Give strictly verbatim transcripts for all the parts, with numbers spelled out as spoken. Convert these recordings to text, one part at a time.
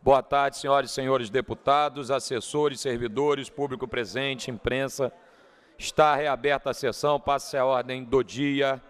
Boa tarde, senhoras e senhores deputados, assessores, servidores, público presente, imprensa. Está reaberta a sessão, passa-se a ordem do dia.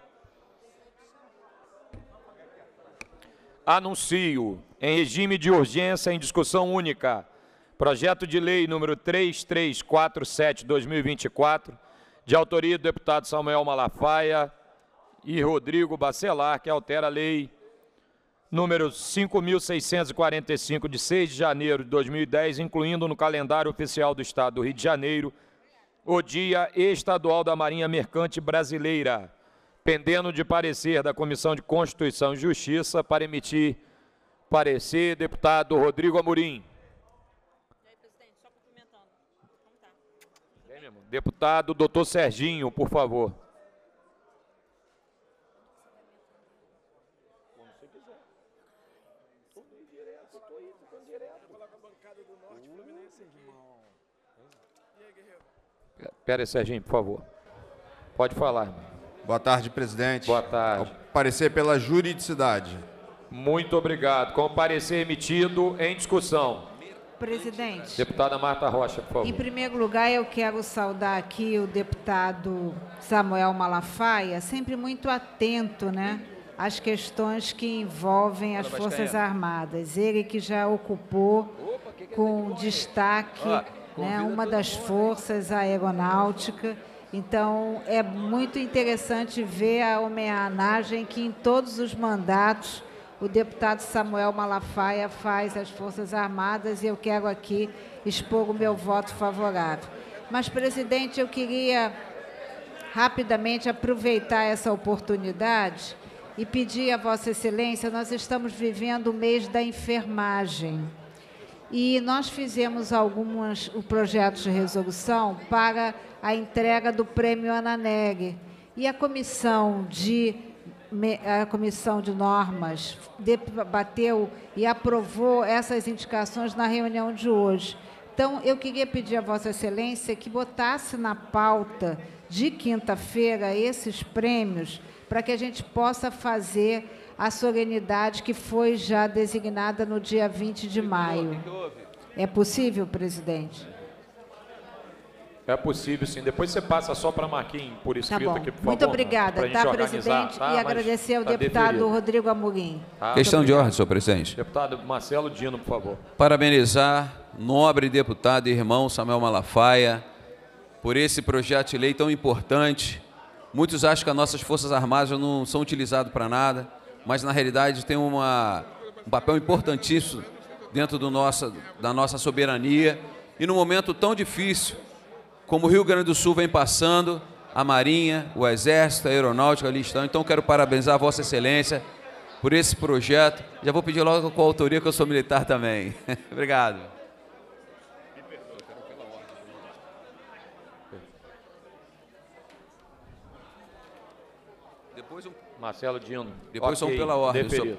Anuncio, em regime de urgência, em discussão única, projeto de lei número três três quatro sete barra dois mil e vinte e quatro, de autoria do deputado Samuel Malafaia e Rodrigo Bacelar, que altera a lei número cinco mil seiscentos e quarenta e cinco, de seis de janeiro de dois mil e dez, incluindo no calendário oficial do Estado do Rio de Janeiro o Dia Estadual da Marinha Mercante Brasileira, pendendo de parecer da Comissão de Constituição e Justiça. Para emitir parecer, deputado Rodrigo Amorim. E aí, presidente, só cumprimentando. Como tá? Bem, meu irmão. Deputado doutor Serginho, por favor. Espera aí, Serginho, por favor. Pode falar, irmão. Boa tarde, presidente. Boa tarde. Ao parecer pela juridicidade. Muito obrigado. Com o parecer emitido, em discussão. Presidente, Deputada Marta Rocha, por favor. em primeiro lugar, eu quero saudar aqui o deputado Samuel Malafaia, sempre muito atento, né, às questões que envolvem as Forças Armadas. Ele que já ocupou com destaque, né, uma das forças, a aeronáutica. Então, é muito interessante ver a homenagem que em todos os mandatos o deputado Samuel Malafaia faz às Forças Armadas, e eu quero aqui expor o meu voto favorável. Mas, presidente, eu queria rapidamente aproveitar essa oportunidade e pedir a Vossa Excelência, nós estamos vivendo o mês da enfermagem. E nós fizemos alguns projetos de resolução para a entrega do prêmio Ananeg. E a comissão de, a comissão de normas debateu e aprovou essas indicações na reunião de hoje. Então, eu queria pedir a Vossa Excelência que botasse na pauta de quinta-feira esses prêmios, para que a gente possa fazer a solenidade que foi já designada no dia vinte de maio. É possível, presidente? É possível, sim. Depois você passa só para Marquinhos, por escrito, Tá bom. aqui, por favor. Muito obrigada, pra tá, gente organizar, presidente? tá? E Mas agradecer ao tá deputado deferido. Rodrigo Amorim. Tá? Questão de Obrigado. ordem, senhor presidente. Deputado Marcelo Dino, por favor. Parabenizar nobre deputado e irmão Samuel Malafaia por esse projeto de lei tão importante. Muitos acham que as nossas Forças Armadas não são utilizadas para nada, mas na realidade tem uma, um papel importantíssimo dentro do nossa, da nossa soberania. E num momento tão difícil como o Rio Grande do Sul vem passando, a Marinha, o Exército, a Aeronáutica ali estão. Então quero parabenizar a Vossa Excelência por esse projeto. Já vou pedir logo com a autoria, que eu sou militar também. Obrigado. Depois um... Marcelo Dino. Depois Ok, são pela ordem. deferido.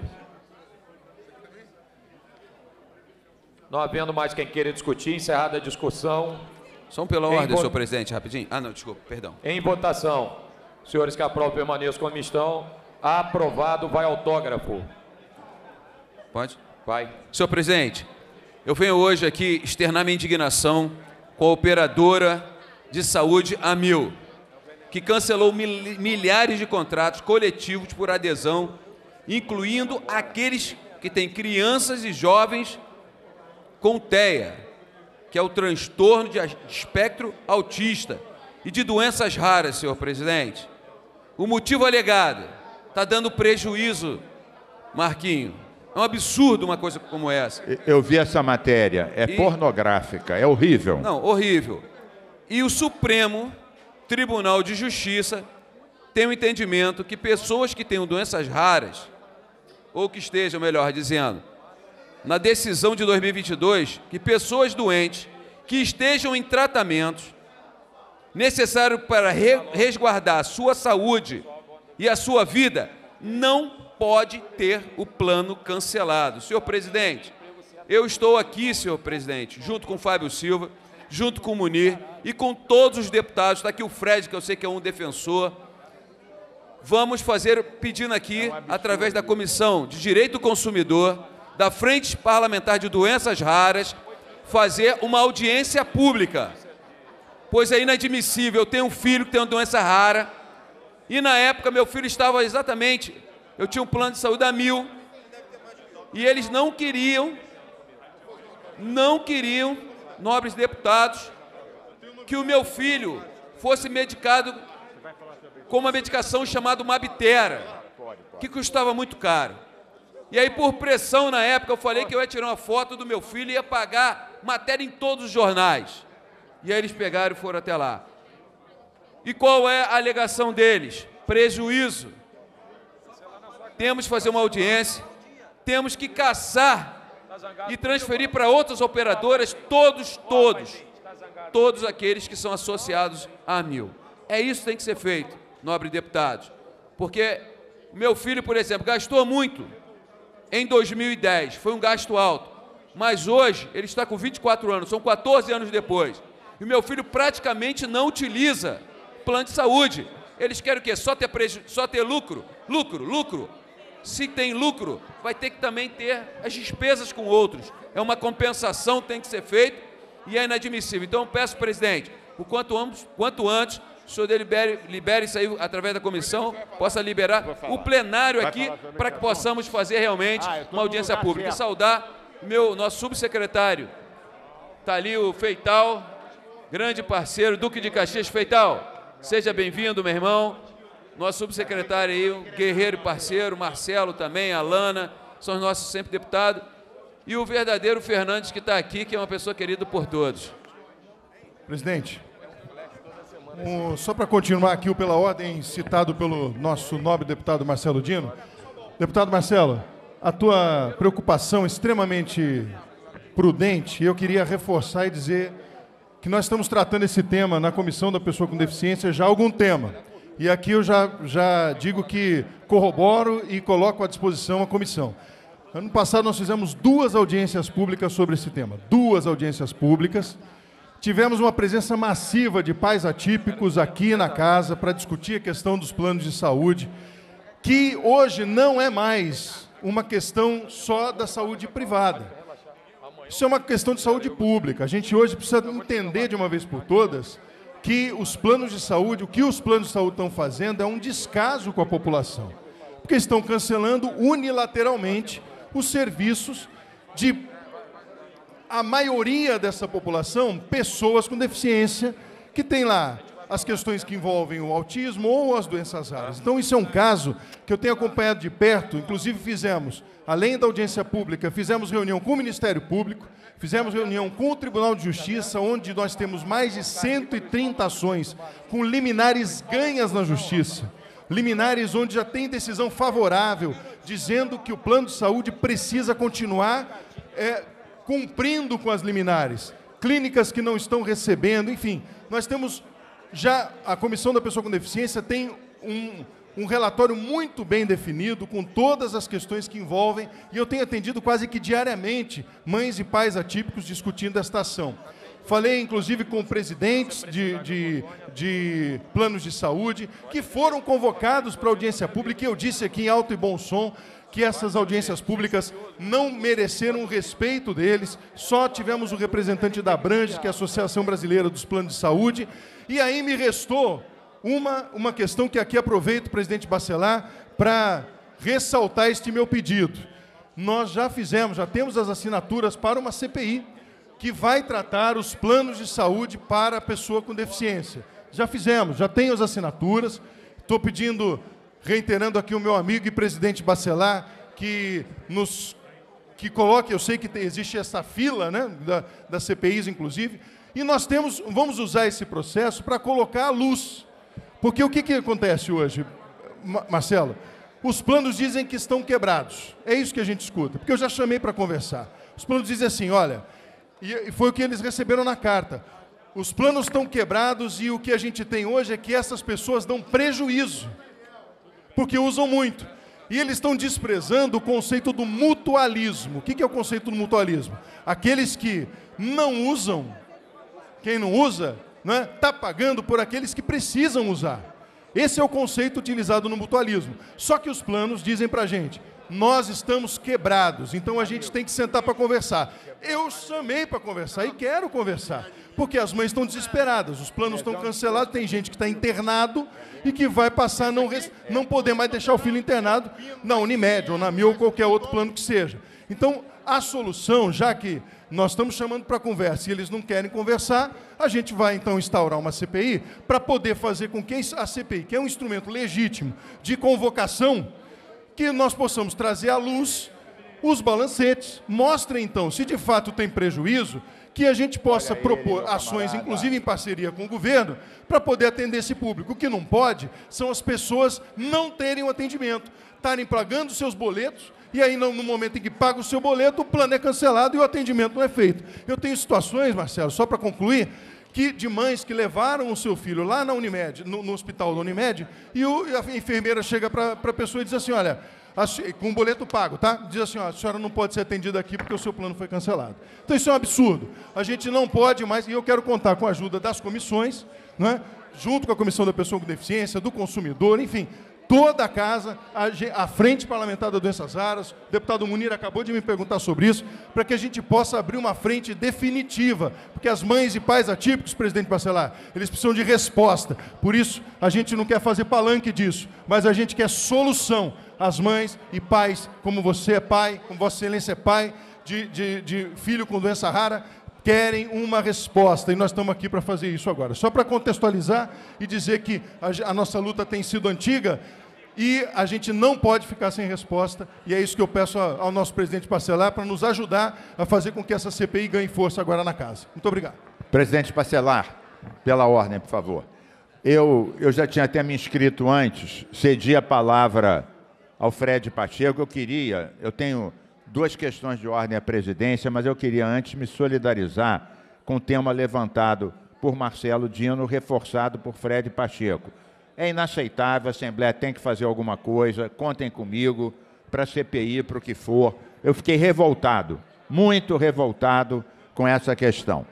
Não havendo mais quem queira discutir, encerrada a discussão. São pela Em ordem, vo- senhor presidente, rapidinho. Ah, não, desculpa, perdão. Em votação. Senhores que aprovam, permaneçam como estão. Aprovado, vai autógrafo. Pode? Vai. Senhor presidente, eu venho hoje aqui externar minha indignação com a operadora de saúde Amil, que cancelou mil- milhares de contratos coletivos por adesão, incluindo aqueles que têm crianças e jovens com T E A, que é o transtorno de espectro autista e de doenças raras, senhor presidente. O motivo alegado está dando prejuízo, Marquinho. É um absurdo uma coisa como essa. Eu vi essa matéria, é E- pornográfica, é horrível. Não, horrível. E o Supremo Tribunal de Justiça tem o entendimento que pessoas que tenham doenças raras, ou que estejam, melhor dizendo, na decisão de dois mil e vinte e dois, que pessoas doentes que estejam em tratamentos necessário para re- resguardar a sua saúde e a sua vida, não pode ter o plano cancelado. Senhor presidente, eu estou aqui, senhor presidente, junto com o Fábio Silva, junto com o Munir e com todos os deputados, está aqui o Fred, que eu sei que é um defensor. Vamos fazer, pedindo aqui, através da Comissão de Direito do Consumidor, da Frente Parlamentar de Doenças Raras fazer uma audiência pública, pois é inadmissível. Eu tenho um filho que tem uma doença rara e, na época, meu filho estava exatamente... Eu tinha um plano de saúde a mil e eles não queriam, não queriam, nobres deputados, que o meu filho fosse medicado com uma medicação chamada Mabtera, que custava muito caro. E aí, por pressão, na época, eu falei que eu ia tirar uma foto do meu filho e ia pagar matéria em todos os jornais. E aí eles pegaram e foram até lá. E qual é a alegação deles? Prejuízo. Temos que fazer uma audiência, temos que caçar e transferir para outras operadoras todos, todos, todos aqueles que são associados à Amil. É isso que tem que ser feito, nobres deputados. Porque o meu filho, por exemplo, gastou muito em dois mil e dez, foi um gasto alto, mas hoje ele está com vinte e quatro anos, são quatorze anos depois, e o meu filho praticamente não utiliza plano de saúde. Eles querem o quê? Só ter, preju... Só ter lucro? Lucro, lucro. Se tem lucro, vai ter que também ter as despesas com outros. É uma compensação que tem que ser feita e é inadmissível. Então, eu peço, presidente, o quanto antes, quanto antes o senhor libere, libere isso aí através da comissão, possa liberar o plenário aqui para que possamos fazer realmente uma audiência pública. E saudar meu, nosso subsecretário, está ali o Feital, grande parceiro, Duque de Caxias. Feital, seja bem-vindo, meu irmão. Nosso subsecretário aí, um guerreiro e parceiro, Marcelo também, a Lana, são os nossos sempre deputados. E o verdadeiro Fernandes, que está aqui, que é uma pessoa querida por todos. Presidente, um, só para continuar aqui pela ordem citado pelo nosso nobre deputado Marcelo Dino. Deputado Marcelo, a tua preocupação extremamente prudente, eu queria reforçar e dizer que nós estamos tratando esse tema na Comissão da Pessoa com Deficiência já há algum tempo. E aqui eu já, já digo que corroboro e coloco à disposição a comissão. Ano passado nós fizemos duas audiências públicas sobre esse tema, duas audiências públicas. Tivemos uma presença massiva de pais atípicos aqui na casa para discutir a questão dos planos de saúde, que hoje não é mais uma questão só da saúde privada. Isso é uma questão de saúde pública. A gente hoje precisa entender de uma vez por todas que os planos de saúde, o que os planos de saúde estão fazendo é um descaso com a população, porque estão cancelando unilateralmente os serviços de a maioria dessa população, pessoas com deficiência, que tem lá as questões que envolvem o autismo ou as doenças raras. Então, isso é um caso que eu tenho acompanhado de perto, inclusive fizemos, além da audiência pública, fizemos reunião com o Ministério Público, fizemos reunião com o Tribunal de Justiça, onde nós temos mais de cento e trinta ações com liminares ganhas na Justiça, liminares onde já tem decisão favorável, dizendo que o plano de saúde precisa continuar é, cumprindo com as liminares, clínicas que não estão recebendo, enfim, nós temos já, a Comissão da Pessoa com Deficiência tem um, um relatório muito bem definido, com todas as questões que envolvem, e eu tenho atendido quase que diariamente mães e pais atípicos discutindo esta ação. Falei, inclusive, com presidentes de, de, de planos de saúde, que foram convocados para audiência pública, e eu disse aqui em alto e bom som que essas audiências públicas não mereceram o respeito deles, só tivemos o representante da Abrange, que é a Associação Brasileira dos Planos de Saúde, e aí me restou uma, uma questão que aqui aproveito, presidente Bacelar, para ressaltar este meu pedido. Nós já fizemos, já temos as assinaturas para uma C P I, que vai tratar os planos de saúde para a pessoa com deficiência. Já fizemos, já tenho as assinaturas, estou pedindo, reiterando aqui o meu amigo e presidente Bacelar, que nos que coloque, eu sei que tem, existe essa fila, né, da, da C P Is, inclusive, e nós temos, vamos usar esse processo para colocar à luz. Porque o que, que acontece hoje, Marcelo? Os planos dizem que estão quebrados. É isso que a gente escuta, porque eu já chamei para conversar. Os planos dizem assim, olha, e foi o que eles receberam na carta, os planos estão quebrados e o que a gente tem hoje é que essas pessoas dão prejuízo, porque usam muito. E eles estão desprezando o conceito do mutualismo. O que, que é o conceito do mutualismo? Aqueles que não usam, quem não usa, né, está pagando por aqueles que precisam usar. Esse é o conceito utilizado no mutualismo. Só que os planos dizem para a gente, nós estamos quebrados, então a gente tem que sentar para conversar. Eu chamei para conversar e quero conversar, porque as mães estão desesperadas, os planos estão cancelados, tem gente que está internado e que vai passar a não, não poder mais deixar o filho internado na Unimed, ou na M I ou qualquer outro plano que seja. Então, a solução, já que nós estamos chamando para conversa e eles não querem conversar, a gente vai, então, instaurar uma C P I para poder fazer com que a C P I, que é um instrumento legítimo de convocação, que nós possamos trazer à luz os balancetes, mostrem, então, se de fato tem prejuízo, que a gente possa propor ações, inclusive em parceria com o governo, para poder atender esse público. O que não pode são as pessoas não terem o atendimento, estarem pagando seus boletos, e aí, no momento em que paga o seu boleto, o plano é cancelado e o atendimento não é feito. Eu tenho situações, Marcelo, só para concluir, que, de mães que levaram o seu filho lá na Unimed, no, no hospital da Unimed, e, o, e a enfermeira chega para a pessoa e diz assim, olha, a, com o boleto pago, tá? Diz assim, ó, a senhora não pode ser atendida aqui porque o seu plano foi cancelado. Então, isso é um absurdo. A gente não pode mais, e eu quero contar com a ajuda das comissões, né, junto com a Comissão da Pessoa com Deficiência, do consumidor, enfim, toda a casa, a, a Frente Parlamentar das Doenças Raras, o deputado Munir acabou de me perguntar sobre isso, para que a gente possa abrir uma frente definitiva, porque as mães e pais atípicos, presidente Bacelar, eles precisam de resposta. Por isso, a gente não quer fazer palanque disso, mas a gente quer solução. As mães e pais, como você é pai, como Vossa Excelência é pai, de, de, de filho com doença rara, querem uma resposta, e nós estamos aqui para fazer isso agora. Só para contextualizar e dizer que a, a nossa luta tem sido antiga, e a gente não pode ficar sem resposta, e é isso que eu peço ao nosso presidente Bacelar para nos ajudar a fazer com que essa C P I ganhe força agora na casa. Muito obrigado. Presidente Bacelar, pela ordem, por favor. Eu, eu já tinha até me inscrito antes, cedi a palavra ao Fred Pacheco. Eu queria, eu tenho duas questões de ordem à presidência, mas eu queria antes me solidarizar com o tema levantado por Marcelo Dino, reforçado por Fred Pacheco. É inaceitável, a Assembleia tem que fazer alguma coisa, contem comigo, para a C P I, para o que for. Eu fiquei revoltado, muito revoltado com essa questão.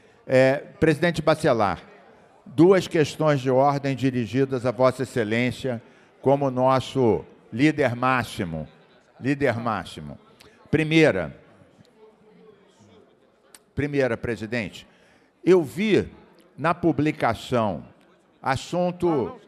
É, presidente Bacelar, duas questões de ordem dirigidas a Vossa Excelência como nosso líder máximo. Líder máximo. Primeira, primeira, presidente, eu vi na publicação assunto...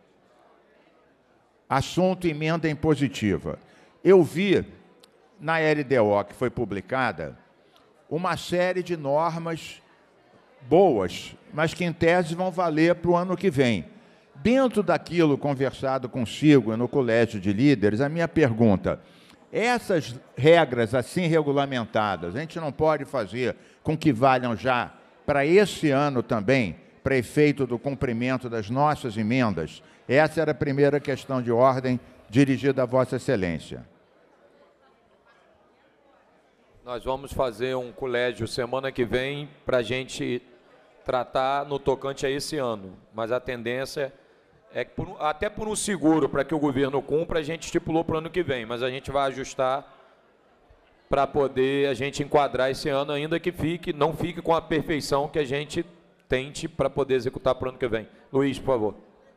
Assunto emenda impositiva. Eu vi na L D O que foi publicada uma série de normas boas, mas que em tese vão valer para o ano que vem. Dentro daquilo conversado consigo no Colégio de Líderes, a minha pergunta, essas regras assim regulamentadas, a gente não pode fazer com que valham já para esse ano também, para efeito do cumprimento das nossas emendas? Essa era a primeira questão de ordem dirigida a Vossa Excelência. Nós vamos fazer um colégio semana que vem para a gente tratar no tocante a esse ano, mas a tendência é que, por, até por um seguro, para que o governo cumpra, a gente estipulou para o ano que vem, mas a gente vai ajustar para poder a gente enquadrar esse ano, ainda que fique, não fique com a perfeição que a gente tente para poder executar para o ano que vem. Luiz, por favor.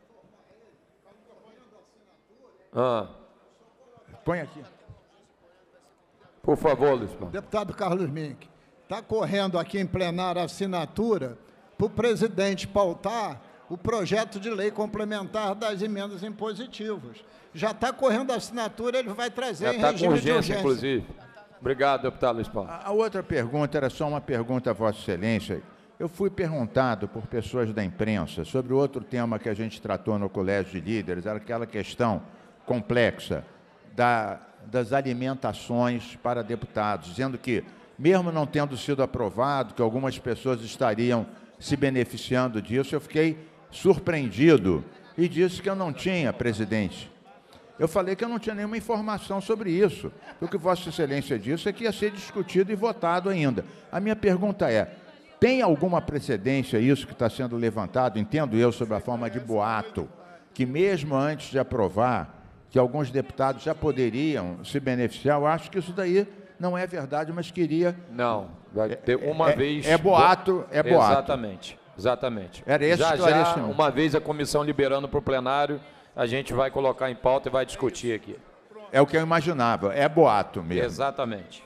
Ah. Põe aqui. Por favor, Luiz. Deputado Carlos Mink, está correndo aqui em plenário a assinatura para o presidente pautar o projeto de lei complementar das emendas impositivas. Já está correndo a assinatura, ele vai trazer Já em tá regime com urgência, de urgência. inclusive. Obrigado, deputado Luiz Paulo. A, a outra pergunta era só uma pergunta a Vossa Excelência. Eu fui perguntado por pessoas da imprensa sobre outro tema que a gente tratou no Colégio de Líderes, era aquela questão complexa da, das alimentações para deputados, dizendo que, mesmo não tendo sido aprovado, que algumas pessoas estariam se beneficiando disso. Eu fiquei surpreendido e disse que eu não tinha, presidente. Eu falei que eu não tinha nenhuma informação sobre isso. O que Vossa Excelência disse é que ia ser discutido e votado ainda. A minha pergunta é, tem alguma precedência isso que está sendo levantado, entendo eu, sob a forma de boato, que mesmo antes de aprovar, que alguns deputados já poderiam se beneficiar? Eu acho que isso daí não é verdade, mas queria... Não, vai ter uma é, vez... É boato, é boato. Exatamente, exatamente. Era esse já, já, uma vez a comissão liberando para o plenário, a gente vai colocar em pauta e vai discutir aqui. É o que eu imaginava, é boato mesmo. Exatamente.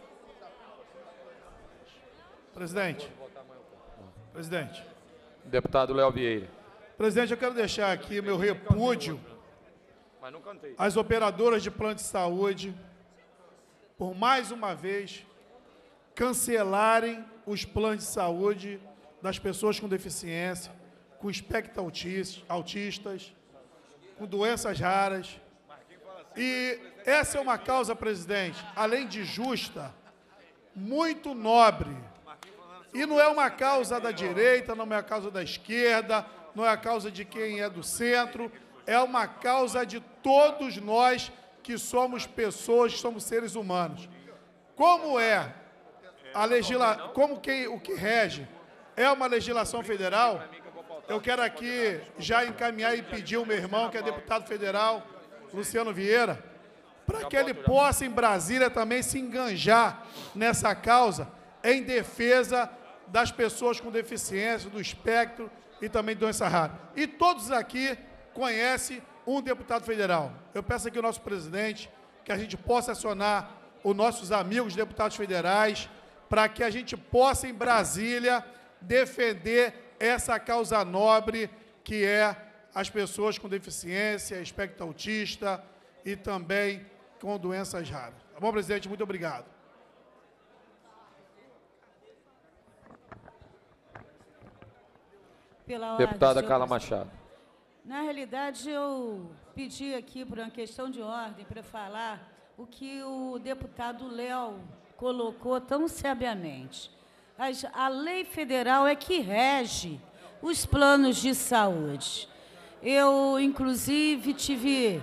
Presidente. Presidente. Deputado Léo Vieira. Presidente, eu quero deixar aqui meu repúdio às operadoras de plano de saúde por mais uma vez cancelarem os planos de saúde das pessoas com deficiência, com espectro autis- autistas, com doenças raras. E essa é uma causa, presidente, além de justa, muito nobre. E não é uma causa da direita, não é uma causa da esquerda, não é a causa de quem é do centro, é uma causa de todos nós que somos pessoas, que somos seres humanos. Como é a legisla... como que, o que rege é uma legislação federal, eu quero aqui já encaminhar e pedir ao meu irmão, que é deputado federal, Luciano Vieira, para que ele possa, em Brasília, também se enganjar nessa causa em defesa das pessoas com deficiência, do espectro e também de doença rara. E todos aqui conhecem um deputado federal. Eu peço aqui ao nosso presidente que a gente possa acionar os nossos amigos deputados federais para que a gente possa, em Brasília, defender essa causa nobre que é as pessoas com deficiência, espectro autista e também com doenças raras. Tá bom, presidente? Muito obrigado. Pela ordem, Deputada senhor Carla presidente. Machado. Na realidade, eu pedi aqui por uma questão de ordem para falar o que o deputado Léo colocou tão sabiamente. As- A lei federal é que rege os planos de saúde. Eu, inclusive, tive,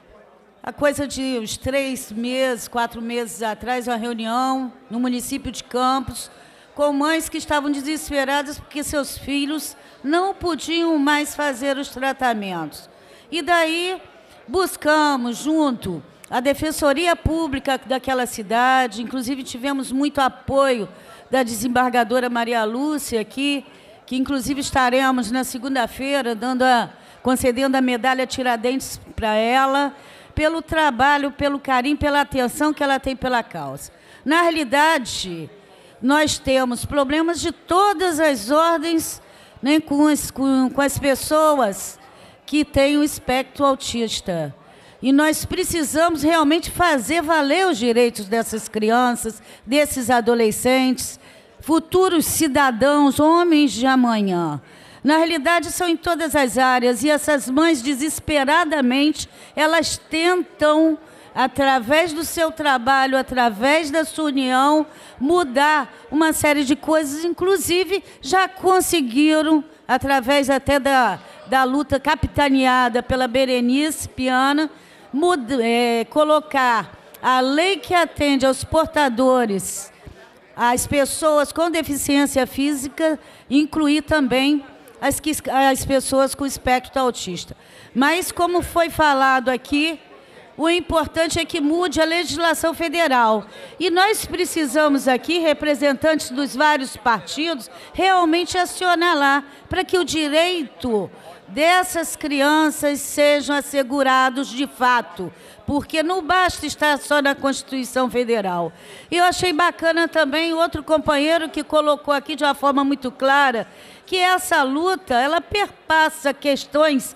há coisa de uns três meses, quatro meses atrás, uma reunião no município de Campos, com mães que estavam desesperadas porque seus filhos não podiam mais fazer os tratamentos. E daí buscamos junto a Defensoria Pública daquela cidade, inclusive tivemos muito apoio da desembargadora Maria Lúcia aqui, que inclusive estaremos na segunda-feira dando a, concedendo a medalha Tiradentes para ela, pelo trabalho, pelo carinho, pela atenção que ela tem pela causa. Na realidade, nós temos problemas de todas as ordens, né, com, as, com, com as pessoas que têm o espectro autista. E nós precisamos realmente fazer valer os direitos dessas crianças, desses adolescentes, futuros cidadãos, homens de amanhã. Na realidade, são em todas as áreas, e essas mães, desesperadamente, elas tentam, através do seu trabalho, através da sua união, mudar uma série de coisas, inclusive já conseguiram, através até da, da luta capitaneada pela Berenice Piana, muda, é, colocar a lei que atende aos portadores, às pessoas com deficiência física, incluir também as, que, as pessoas com espectro autista. Mas, como foi falado aqui, o importante é que mude a legislação federal. E nós precisamos aqui, representantes dos vários partidos, realmente acionar lá para que o direito dessas crianças sejam assegurados de fato, porque não basta estar só na Constituição Federal. E eu achei bacana também outro companheiro que colocou aqui de uma forma muito clara que essa luta, ela perpassa questões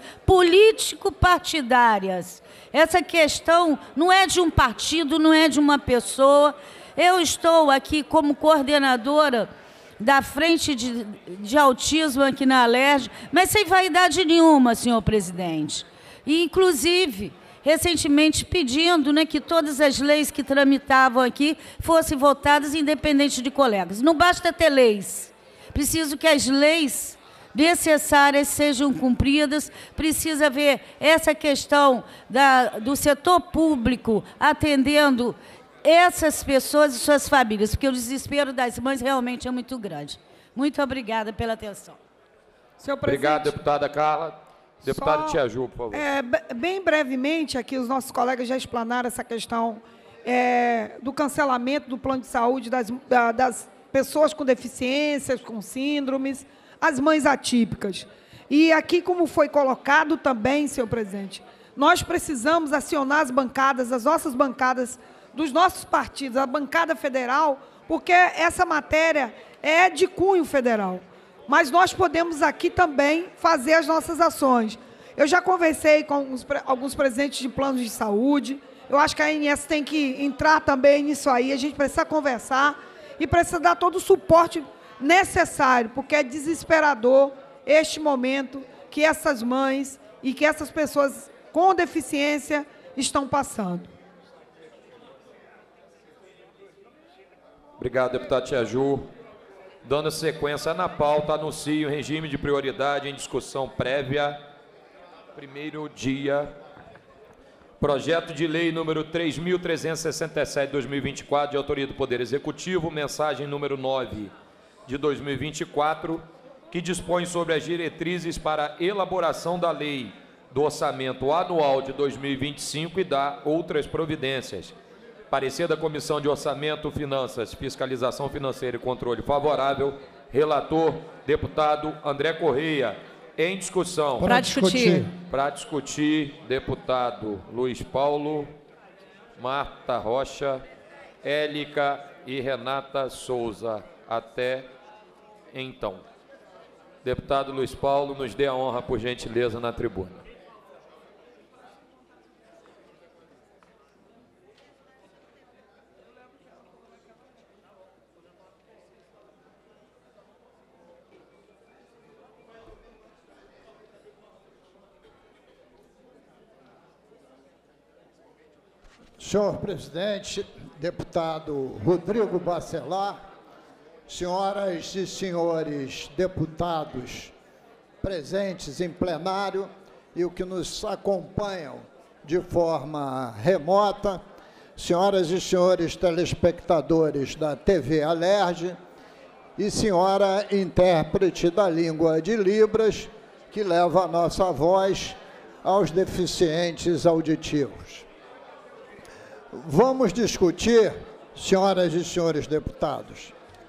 político-partidárias. Essa questão não é de um partido, não é de uma pessoa. Eu estou aqui como coordenadora da Frente de, de Autismo aqui na Alerj, mas sem vaidade nenhuma, senhor presidente. E, inclusive, recentemente pedindo, né, que todas as leis que tramitavam aqui fossem votadas independente de colegas. Não basta ter leis. Preciso que as leis necessárias sejam cumpridas, precisa ver essa questão da, do setor público atendendo essas pessoas e suas famílias, porque o desespero das mães realmente é muito grande. Muito obrigada pela atenção. Senhor Obrigado, presidente, deputada Carla. Deputado só, Tia Ju, por favor. é, b- bem brevemente, aqui os nossos colegas já explanaram essa questão é, do cancelamento do plano de saúde das, da- das pessoas com deficiências, com síndromes, as mães atípicas. E aqui, como foi colocado também, senhor presidente, nós precisamos acionar as bancadas, as nossas bancadas dos nossos partidos, a bancada federal, porque essa matéria é de cunho federal. Mas nós podemos aqui também fazer as nossas ações. Eu já conversei com alguns, alguns presidentes de planos de saúde, eu acho que a A N S tem que entrar também nisso aí, a gente precisa conversar e precisa dar todo o suporte necessário, porque é desesperador este momento que essas mães e que essas pessoas com deficiência estão passando. Obrigado, deputado Tia Ju. Dando sequência na pauta, anuncio o regime de prioridade em discussão prévia. Primeiro dia, projeto de lei número três mil trezentos e sessenta e sete, dois mil e vinte e quatro, de autoria do Poder Executivo, mensagem número nove de dois mil e vinte e quatro, que dispõe sobre as diretrizes para a elaboração da lei do orçamento anual de dois mil e vinte e cinco e da outras providências. Parecer da Comissão de Orçamento, Finanças, Fiscalização Financeira e Controle favorável. Relator, deputado André Correia. Em discussão. Para discutir. Para discutir, deputado Luiz Paulo, Marta Rocha, Élica e Renata Souza. Até então. Deputado Luiz Paulo, nos dê a honra, por gentileza, na tribuna. Senhor presidente, deputado Rodrigo Bacelar, senhoras e senhores deputados presentes em plenário e o que nos acompanham de forma remota, senhoras e senhores telespectadores da T V Alerj e senhora intérprete da língua de Libras, que leva a nossa voz aos deficientes auditivos. Vamos discutir, senhoras e senhores deputados,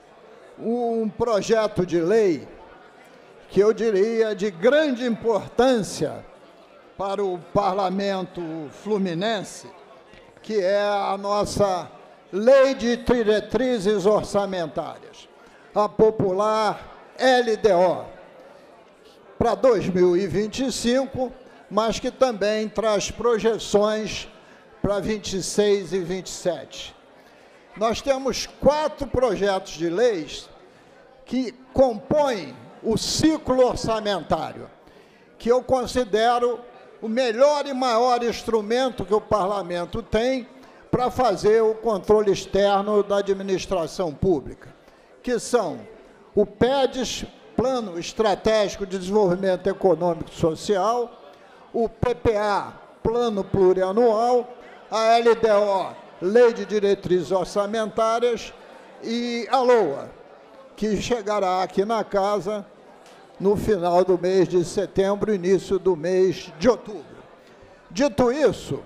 um projeto de lei que eu diria de grande importância para o parlamento fluminense, que é a nossa Lei de Diretrizes Orçamentárias, a popular L D O, para dois mil e vinte e cinco, mas que também traz projeções para vinte e seis e vinte e sete. Nós temos quatro projetos de leis que compõem o ciclo orçamentário, que eu considero o melhor e maior instrumento que o parlamento tem para fazer o controle externo da administração pública, que são o P E D S, Plano Estratégico de Desenvolvimento Econômico e Social, o P P A, Plano Plurianual, a L D O, Lei de Diretrizes Orçamentárias, e a LOA, que chegará aqui na casa no final do mês de setembro, início do mês de outubro. Dito isso,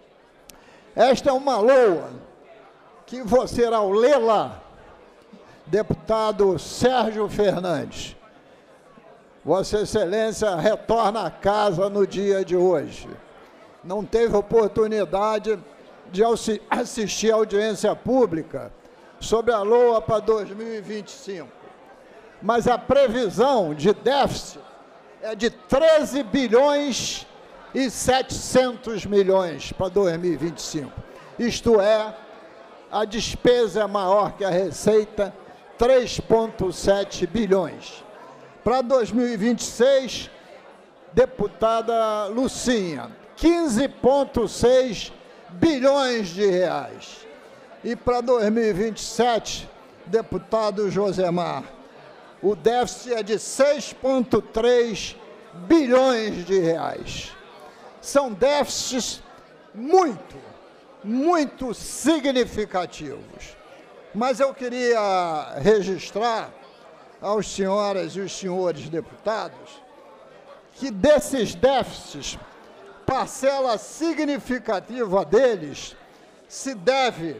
esta é uma LOA que você, ao lê-la, deputado Sérgio Fernandes, Vossa Excelência retorna à casa no dia de hoje. Não teve oportunidade de assistir à audiência pública sobre a LOA para dois mil e vinte e cinco. Mas a previsão de déficit é de treze bilhões e setecentos milhões para dois mil e vinte e cinco. Isto é, a despesa é maior que a receita, três vírgula sete bilhões. Para dois mil e vinte e seis, deputada Lucinha, quinze vírgula seis bilhões de reais. E para dois mil e vinte e sete, deputado Josemar, o déficit é de seis vírgula três bilhões de reais. São déficits muito, muito significativos. Mas eu queria registrar aos senhoras e os senhores deputados que desses déficits, parcela significativa deles se deve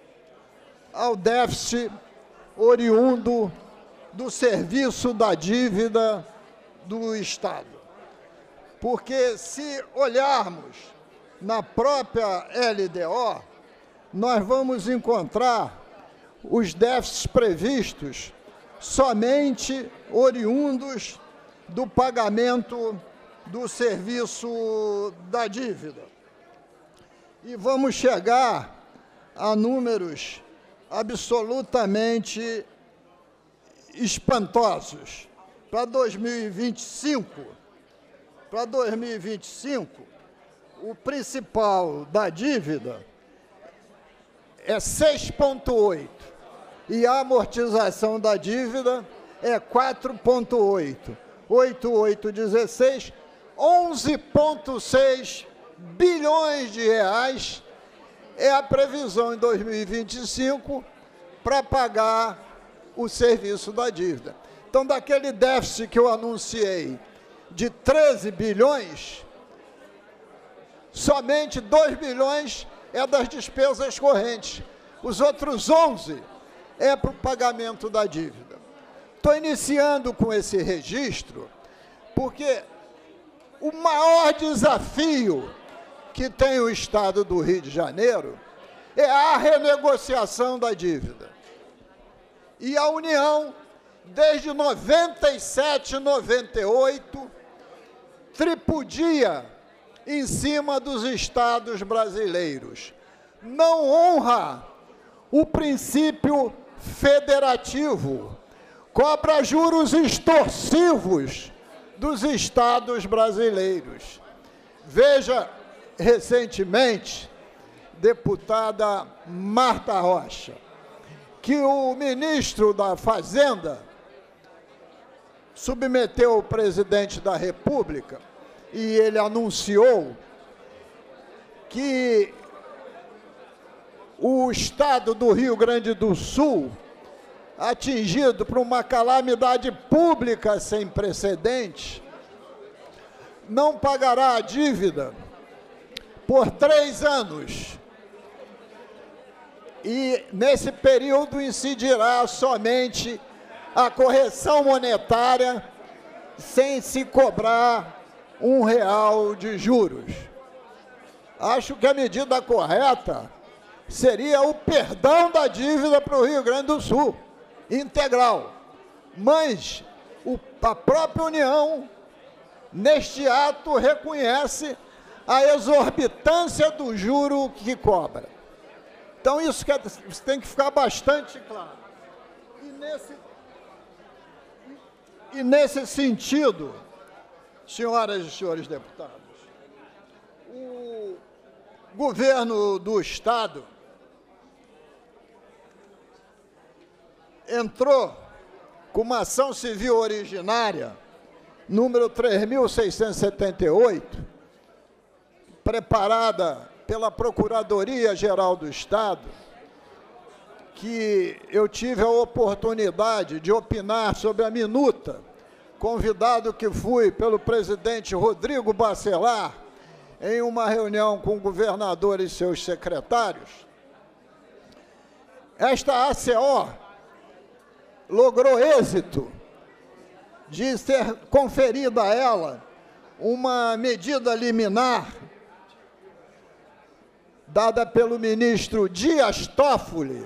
ao déficit oriundo do serviço da dívida do Estado. Porque se olharmos na própria L D O, nós vamos encontrar os déficits previstos somente oriundos do pagamento do serviço da dívida. E vamos chegar a números absolutamente espantosos. Para dois mil e vinte e cinco, para dois mil e vinte e cinco, o principal da dívida é seis vírgula oito e a amortização da dívida é quatro vírgula oito. oito, oito, dezesseis, onze vírgula seis bilhões de reais é a previsão em dois mil e vinte e cinco para pagar o serviço da dívida. Então, daquele déficit que eu anunciei de treze bilhões, somente dois bilhões é das despesas correntes. Os outros onze é para o pagamento da dívida. Estou iniciando com esse registro porque o maior desafio que tem o Estado do Rio de Janeiro é a renegociação da dívida. E a União, desde noventa e sete, noventa e oito, tripudia em cima dos estados brasileiros. Não honra o princípio federativo, cobra juros extorsivos dos estados brasileiros. Veja, recentemente, deputada Marta Rocha, que o ministro da Fazenda submeteu ao presidente da República e ele anunciou que o estado do Rio Grande do Sul, atingido por uma calamidade pública sem precedentes, não pagará a dívida por três anos. E, nesse período, incidirá somente a correção monetária sem se cobrar um real de juros. Acho que a medida correta seria o perdão da dívida para o Rio Grande do Sul, integral. Mas o, a própria União, neste ato, reconhece a exorbitância do juro que cobra. Então, isso, que, isso tem que ficar bastante claro. E nesse, e nesse sentido, senhoras e senhores deputados, o governo do Estado entrou com uma ação civil originária, número três mil seiscentos e setenta e oito, preparada pela Procuradoria-Geral do Estado, que eu tive a oportunidade de opinar sobre a minuta, convidado que fui pelo presidente Rodrigo Bacelar, em uma reunião com o governador e seus secretários. Esta A C O logrou êxito de ser conferida a ela uma medida liminar dada pelo ministro Dias Toffoli,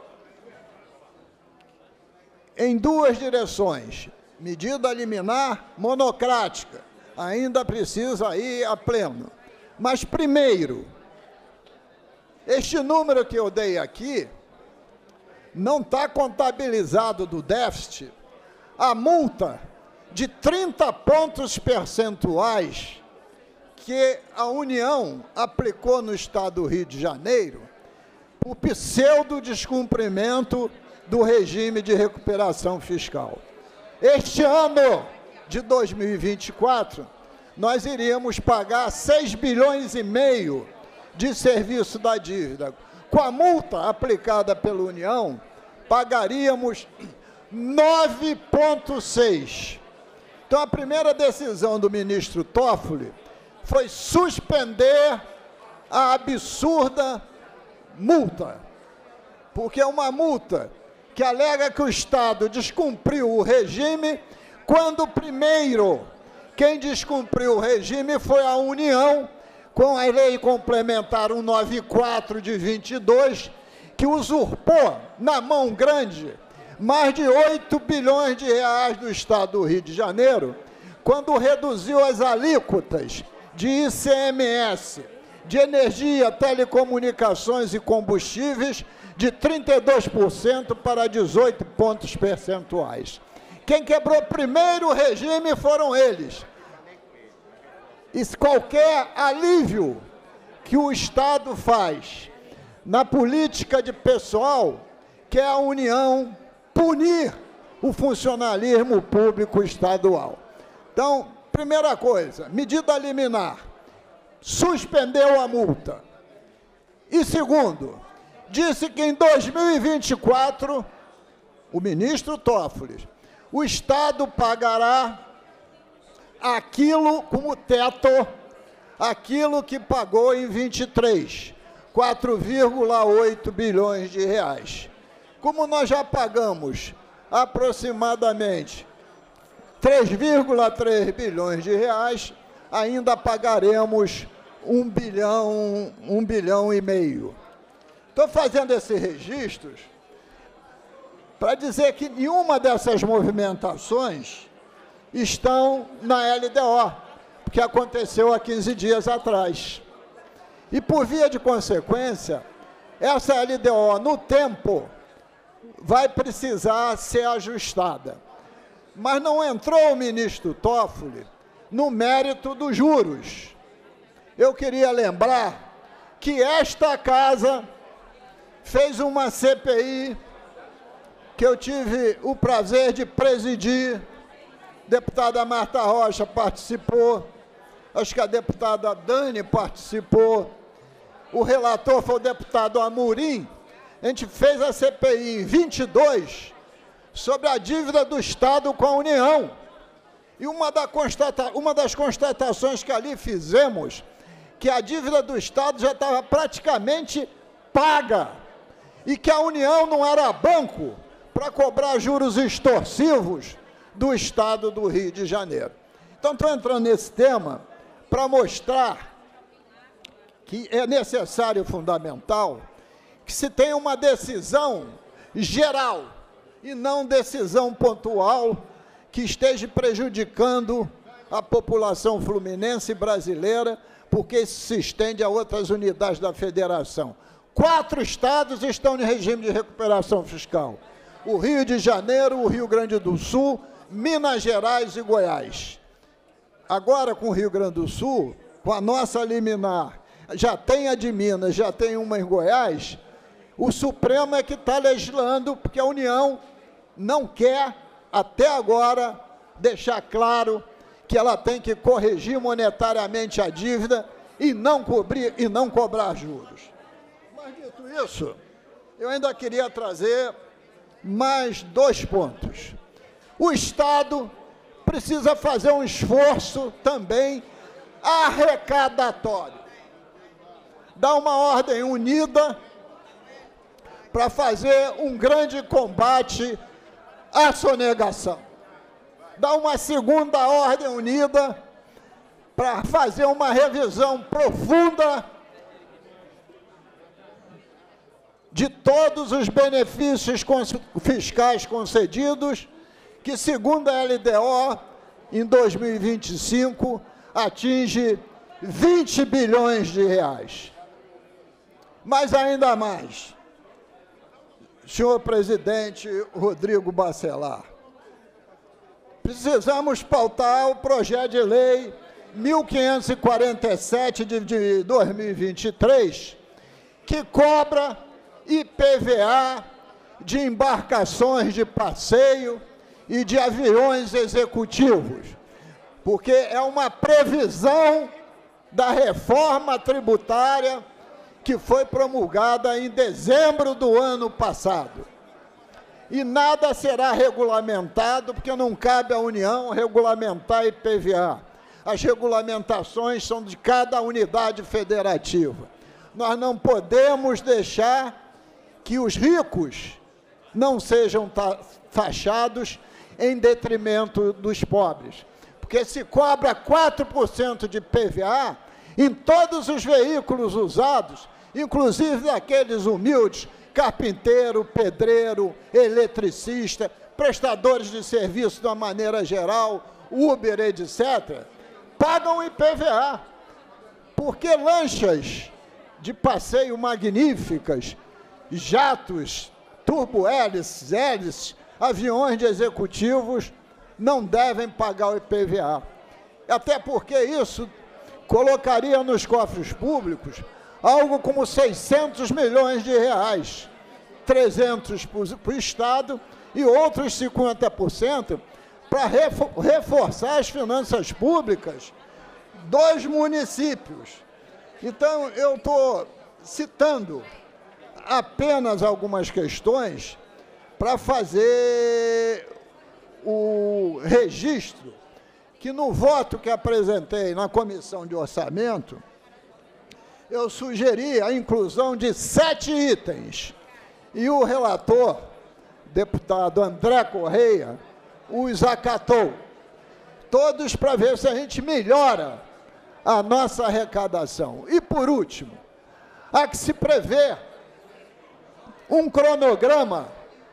em duas direções. Medida liminar monocrática, ainda precisa ir a pleno. Mas, primeiro, este número que eu dei aqui não está contabilizado do déficit a multa de trinta pontos percentuais que a União aplicou no Estado do Rio de Janeiro por pseudo-descumprimento do regime de recuperação fiscal. Este ano de dois mil e vinte e quatro, nós iríamos pagar seis bilhões e meio de serviço da dívida. Com a multa aplicada pela União, pagaríamos nove vírgula seis. Então, a primeira decisão do ministro Toffoli foi suspender a absurda multa, porque é uma multa que alega que o Estado descumpriu o regime quando primeiro Quem descumpriu o regime foi a União, com a Lei Complementar cento e noventa e quatro de vinte e dois, que usurpou na mão grande mais de oito bilhões de reais do Estado do Rio de Janeiro, quando reduziu as alíquotas de I C M S, de energia, telecomunicações e combustíveis, de trinta e dois por cento para dezoito pontos percentuais. Quem quebrou primeiro o regime foram eles. E qualquer alívio que o Estado faz na política de pessoal, que é a União punir o funcionalismo público estadual. Então, primeira coisa, medida liminar, suspendeu a multa. E segundo, disse que em dois mil e vinte e quatro, o ministro Toffoli, o Estado pagará aquilo como teto, aquilo que pagou em vinte e três, quatro vírgula oito bilhões de reais. Como nós já pagamos aproximadamente três vírgula três bilhões de reais, ainda pagaremos um bilhão, um bilhão e meio. Estou fazendo esses registros para dizer que nenhuma dessas movimentações estão na L D O, que aconteceu há quinze dias atrás. E, por via de consequência, essa L D O, no tempo, vai precisar ser ajustada. Mas não entrou o ministro Toffoli no mérito dos juros. Eu queria lembrar que esta casa fez uma C P I que eu tive o prazer de presidir. A deputada Marta Rocha participou, acho que a deputada Dani participou, o relator foi o deputado Amorim. A gente fez a C P I em vinte e dois sobre a dívida do Estado com a União. E uma, da constata, uma das constatações que ali fizemos, que a dívida do Estado já estava praticamente paga e que a União não era banco para cobrar juros extorsivos do Estado do Rio de Janeiro. Então, estou entrando nesse tema para mostrar que é necessário e fundamental que se tenha uma decisão geral e não decisão pontual que esteja prejudicando a população fluminense e brasileira, porque isso se estende a outras unidades da federação. Quatro estados estão em regime de recuperação fiscal: o Rio de Janeiro, o Rio Grande do Sul, Minas Gerais e Goiás. Agora, com o Rio Grande do Sul, com a nossa liminar, já tem a de Minas, já tem uma em Goiás, o Supremo é que está legislando, porque a União não quer, até agora, deixar claro que ela tem que corrigir monetariamente a dívida e não, cobrir, e não cobrar juros. Mas, dito isso, eu ainda queria trazer mais dois pontos. O Estado precisa fazer um esforço também arrecadatório. Dar uma ordem unida para fazer um grande combate à sonegação. Dar uma segunda ordem unida para fazer uma revisão profunda de todos os benefícios fiscais concedidos, que, segundo a L D O, em dois mil e vinte e cinco, atinge vinte bilhões de reais. Mas ainda mais, senhor presidente Rodrigo Bacelar, precisamos pautar o projeto de lei mil quinhentos e quarenta e sete de dois mil e vinte e três, que cobra I P V A de embarcações de passeio e de aviões executivos, porque é uma previsão da reforma tributária que foi promulgada em dezembro do ano passado. E nada será regulamentado, porque não cabe à União regulamentar I P V A. As regulamentações são de cada unidade federativa. Nós não podemos deixar que os ricos não sejam taxados em detrimento dos pobres, porque se cobra quatro por cento de P V A em todos os veículos usados, inclusive daqueles humildes, carpinteiro, pedreiro, eletricista, prestadores de serviço de uma maneira geral, Uber, etcétera, pagam I P V A, porque lanchas de passeio magníficas, jatos, turbo-hélices, hélices, aviões de executivos, não devem pagar o I P V A. Até porque isso colocaria nos cofres públicos algo como seiscentos milhões de reais, trezentos para o Estado e outros cinquenta por cento para reforçar as finanças públicas dos municípios. Então, eu estou citando apenas algumas questões para fazer o registro que no voto que apresentei na Comissão de Orçamento, eu sugeri a inclusão de sete itens. E o relator, deputado André Correia, os acatou. Todos para ver se a gente melhora a nossa arrecadação. E, por último, há que se prever um cronograma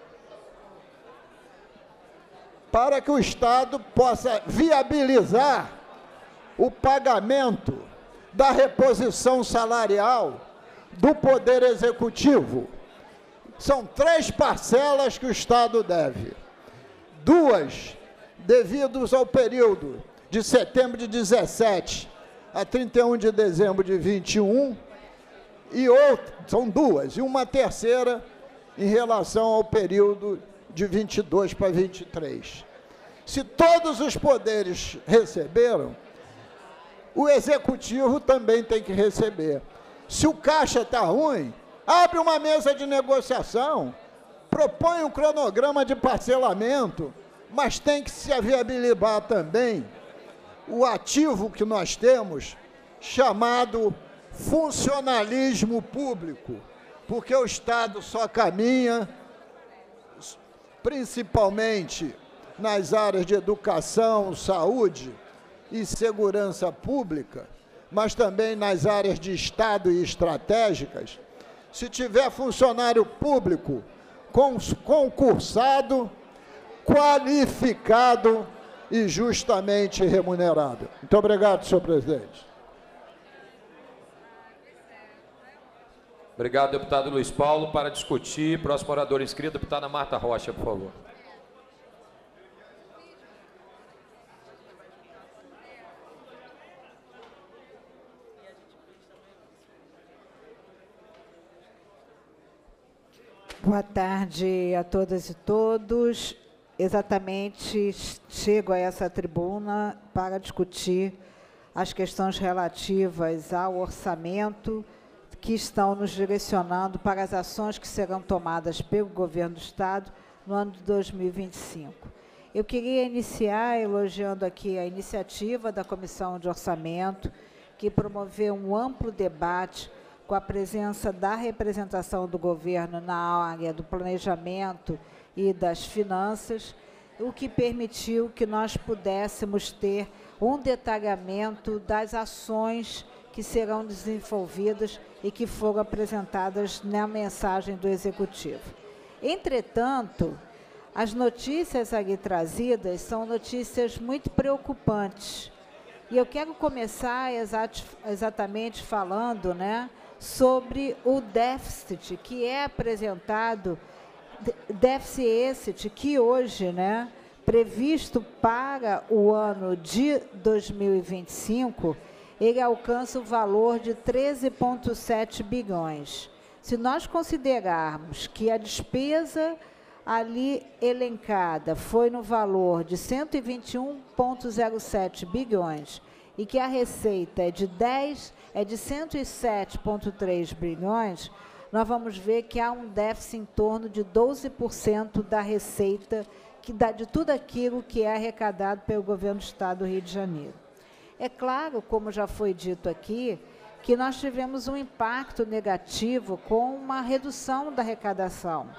para que o Estado possa viabilizar o pagamento da reposição salarial do Poder Executivo. São três parcelas que o Estado deve. Duas, devidos ao período de setembro de dezessete a trinta e um de dezembro de vinte e um, e outra, são duas, e uma terceira em relação ao período de vinte e dois para vinte e três. Se todos os poderes receberam, o Executivo também tem que receber. Se o caixa está ruim, abre uma mesa de negociação, propõe um cronograma de parcelamento, mas tem que se viabilizar também o ativo que nós temos, chamado funcionalismo público, porque o Estado só caminha, principalmente nas áreas de educação, saúde e segurança pública, mas também nas áreas de Estado e estratégicas, se tiver funcionário público concursado, qualificado e justamente remunerado. Muito obrigado, senhor presidente. Obrigado, deputado Luiz Paulo. Para discutir, próximo orador inscrito, deputada Marta Rocha, por favor. Boa tarde a todas e todos. Exatamente, chego a essa tribuna para discutir as questões relativas ao orçamento que estão nos direcionando para as ações que serão tomadas pelo governo do Estado no ano de dois mil e vinte e cinco. Eu queria iniciar elogiando aqui a iniciativa da Comissão de Orçamento, que promoveu um amplo debate com a presença da representação do governo na área do planejamento e das finanças, o que permitiu que nós pudéssemos ter um detalhamento das ações que serão desenvolvidas e que foram apresentadas na mensagem do Executivo. Entretanto, as notícias aqui trazidas são notícias muito preocupantes. E eu quero começar exat, exatamente falando, né, sobre o déficit que é apresentado, déficit esse que hoje, né, previsto para o ano de dois mil e vinte e cinco, ele alcança o valor de treze vírgula sete bilhões. Se nós considerarmos que a despesa ali elencada foi no valor de cento e vinte e um vírgula zero sete bilhões e que a receita é de dez, é de cento e sete vírgula três bilhões, nós vamos ver que há um déficit em torno de doze por cento da receita que dá de tudo aquilo que é arrecadado pelo governo do Estado do Rio de Janeiro. É claro, como já foi dito aqui, que nós tivemos um impacto negativo com uma redução da arrecadação.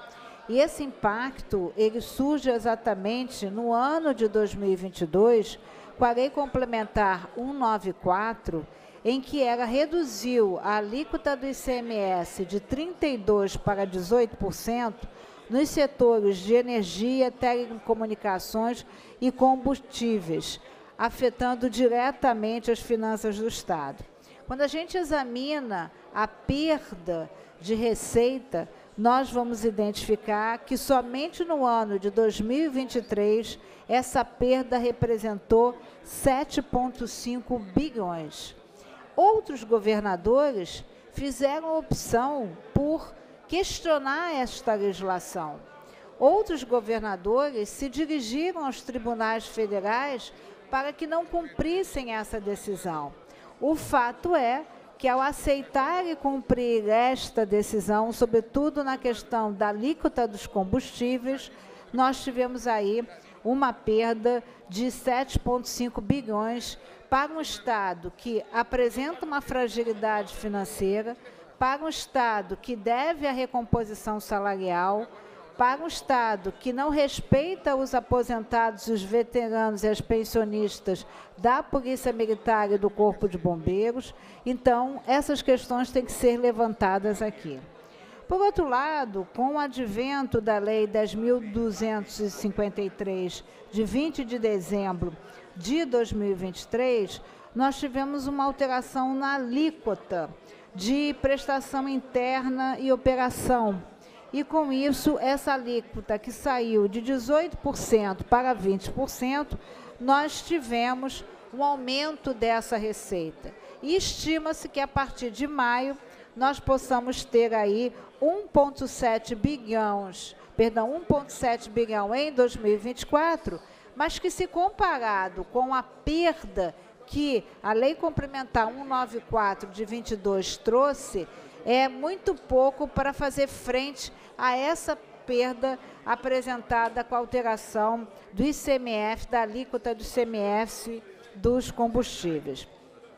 E esse impacto, ele surge exatamente no ano de dois mil e vinte e dois, com a Lei Complementar cento e noventa e quatro, em que ela reduziu a alíquota do I C M S de trinta e dois por cento para dezoito por cento nos setores de energia, telecomunicações e combustíveis, afetando diretamente as finanças do Estado. Quando a gente examina a perda de receita, nós vamos identificar que somente no ano de dois mil e vinte e três, essa perda representou sete vírgula cinco bilhões. Outros governadores fizeram a opção por questionar esta legislação. Outros governadores se dirigiram aos tribunais federais para que não cumprissem essa decisão. O fato é que, ao aceitar e cumprir esta decisão, sobretudo na questão da alíquota dos combustíveis, nós tivemos aí uma perda de sete vírgula cinco bilhões para um Estado que apresenta uma fragilidade financeira, para um Estado que deve a recomposição salarial, para um Estado que não respeita os aposentados, os veteranos e as pensionistas da Polícia Militar e do Corpo de Bombeiros. Então, essas questões têm que ser levantadas aqui. Por outro lado, com o advento da Lei dez mil duzentos e cinquenta e três, de vinte de dezembro de dois mil e vinte e três, nós tivemos uma alteração na alíquota de prestação interna e operação. E, com isso, essa alíquota que saiu de dezoito por cento para vinte por cento, nós tivemos um aumento dessa receita. E estima-se que, a partir de maio, nós possamos ter aí um vírgula sete bilhões, perdão, um vírgula sete bilhão em dois mil e vinte e quatro, mas que, se comparado com a perda que a Lei Complementar cento e noventa e quatro de vinte e dois trouxe, é muito pouco para fazer frente a essa perda apresentada com a alteração do I C M S, da alíquota do I C M S dos combustíveis.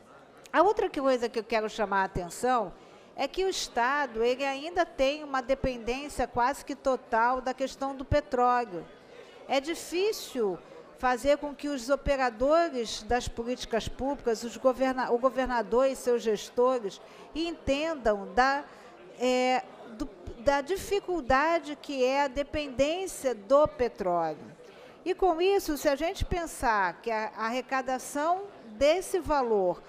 A outra coisa que eu quero chamar a atenção é que o Estado ele ainda tem uma dependência quase que total da questão do petróleo. É difícil fazer com que os operadores das políticas públicas, os governa o governador e seus gestores, entendam da, é, do, da dificuldade que é a dependência do petróleo. E, com isso, se a gente pensar que a arrecadação desse valor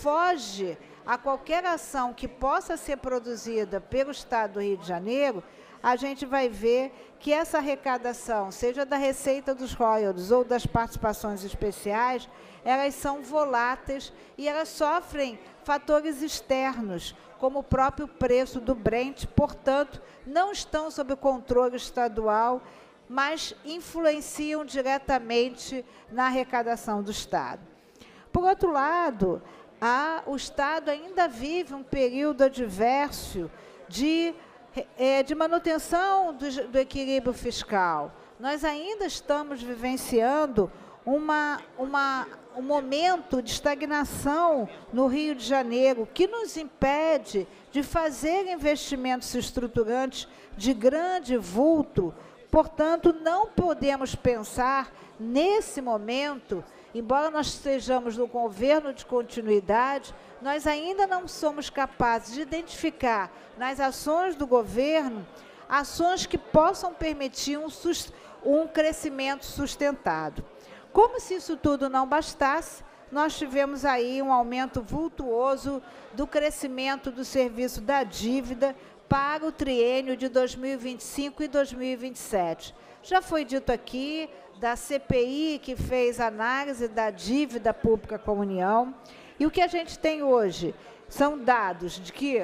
foge a qualquer ação que possa ser produzida pelo Estado do Rio de Janeiro, a gente vai ver que essa arrecadação, seja da receita dos royalties ou das participações especiais, elas são voláteis e elas sofrem fatores externos, como o próprio preço do Brent, portanto, não estão sob o controle estadual, mas influenciam diretamente na arrecadação do Estado. Por outro lado, a, o Estado ainda vive um período adverso de É, de manutenção do, do equilíbrio fiscal. Nós ainda estamos vivenciando uma, uma, um momento de estagnação no Rio de Janeiro, que nos impede de fazer investimentos estruturantes de grande vulto. Portanto, não podemos pensar, nesse momento, embora nós estejamos no governo de continuidade, nós ainda não somos capazes de identificar nas ações do governo ações que possam permitir um, um crescimento sustentado. Como se isso tudo não bastasse, nós tivemos aí um aumento vultuoso do crescimento do serviço da dívida para o triênio de dois mil e vinte e cinco e dois mil e vinte e sete. Já foi dito aqui da C P I, que fez análise da dívida pública com a União. E o que a gente tem hoje são dados de que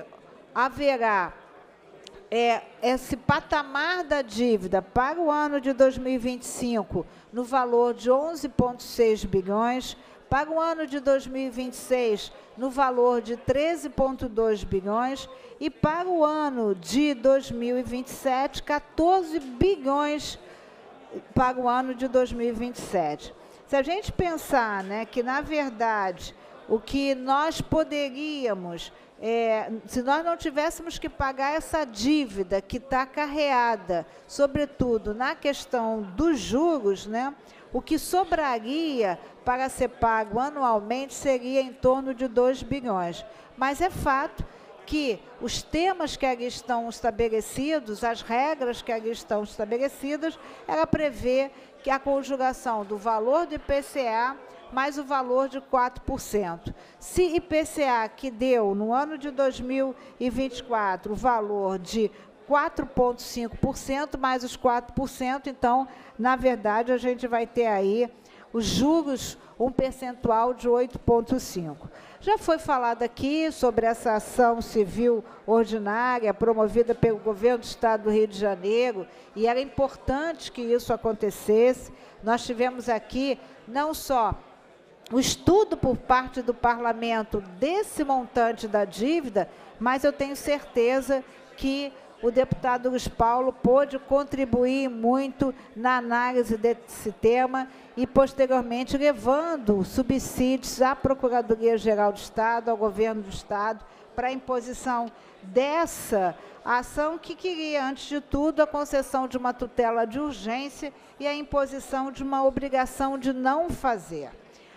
haverá é, esse patamar da dívida para o ano de dois mil e vinte e cinco no valor de onze vírgula seis bilhões, para o ano de dois mil e vinte e seis no valor de treze vírgula dois bilhões e para o ano de dois mil e vinte e sete, quatorze bilhões para o ano de dois mil e vinte e sete. Se a gente pensar, né, que, na verdade, o que nós poderíamos é, se nós não tivéssemos que pagar essa dívida que está acarreada, sobretudo na questão dos juros, né, o que sobraria para ser pago anualmente seria em torno de dois bilhões. Mas é fato que os temas que ali estão estabelecidos, as regras que ali estão estabelecidas, ela prevê que a conjugação do valor do I P C A mais o valor de quatro por cento. Se I P C A que deu, no ano de dois mil e vinte e quatro, o valor de quatro vírgula cinco por cento, mais os quatro por cento, então, na verdade, a gente vai ter aí os juros, um percentual de oito vírgula cinco por cento. Já foi falado aqui sobre essa ação civil ordinária promovida pelo governo do Estado do Rio de Janeiro, e era importante que isso acontecesse. Nós tivemos aqui não só o estudo por parte do parlamento desse montante da dívida, mas eu tenho certeza que o deputado Luiz Paulo pôde contribuir muito na análise desse tema e, posteriormente, levando subsídios à Procuradoria-Geral do Estado, ao Governo do Estado, para a imposição dessa ação que queria, antes de tudo, a concessão de uma tutela de urgência e a imposição de uma obrigação de não fazer.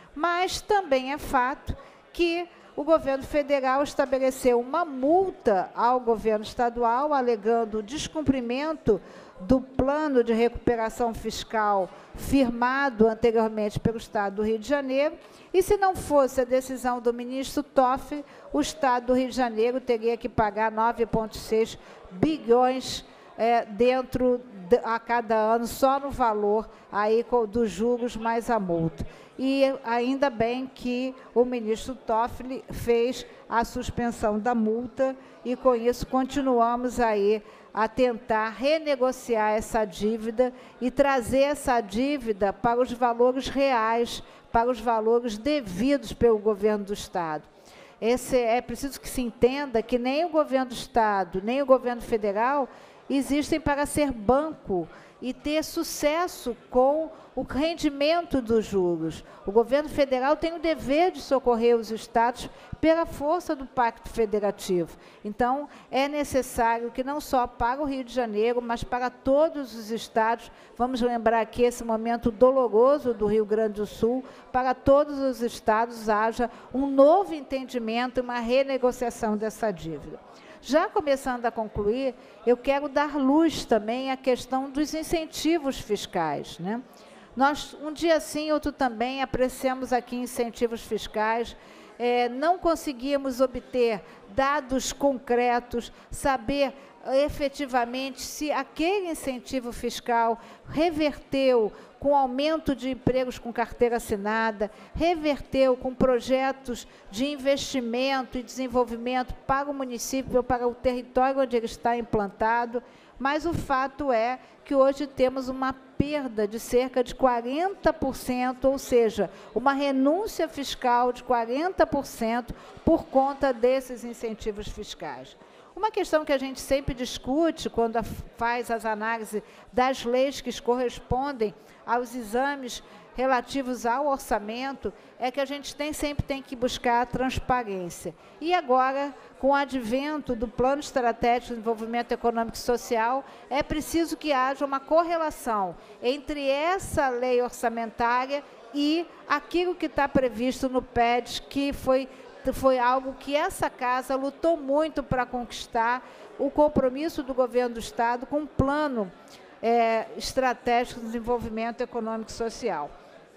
Mas também é fato que o governo federal estabeleceu uma multa ao governo estadual, alegando o descumprimento do plano de recuperação fiscal firmado anteriormente pelo Estado do Rio de Janeiro, e se não fosse a decisão do ministro Toffoli, o Estado do Rio de Janeiro teria que pagar nove vírgula seis bilhões é, dentro de, a cada ano, só no valor aí dos juros mais a multa. E ainda bem que o ministro Toffoli fez a suspensão da multa e, com isso, continuamos aí a tentar renegociar essa dívida e trazer essa dívida para os valores reais, para os valores devidos pelo governo do Estado. Esse, é preciso que se entenda que nem o governo do Estado, nem o governo federal existem para ser banco e ter sucesso com o rendimento dos juros. O governo federal tem o dever de socorrer os estados pela força do Pacto Federativo. Então, é necessário que não só para o Rio de Janeiro, mas para todos os estados, vamos lembrar aqui esse momento doloroso do Rio Grande do Sul, para todos os estados haja um novo entendimento, uma renegociação dessa dívida. Já começando a concluir, eu quero dar luz também à questão dos incentivos fiscais, né? Nós, um dia sim, outro também, apreciamos aqui incentivos fiscais, é, não conseguimos obter dados concretos, saber efetivamente se aquele incentivo fiscal reverteu com aumento de empregos com carteira assinada, reverteu com projetos de investimento e desenvolvimento para o município, para o território onde ele está implantado, mas o fato é que hoje temos uma perda de cerca de quarenta por cento, ou seja, uma renúncia fiscal de quarenta por cento por conta desses incentivos fiscais. Uma questão que a gente sempre discute quando faz as análises das leis que correspondem aos exames relativos ao orçamento é que a gente tem, sempre tem que buscar a transparência. E agora, com o advento do Plano Estratégico de Desenvolvimento Econômico e Social, é preciso que haja uma correlação entre essa lei orçamentária e aquilo que está previsto no P E D, que foi foi algo que essa casa lutou muito para conquistar, o compromisso do governo do Estado com o Plano é, Estratégico de Desenvolvimento Econômico e Social.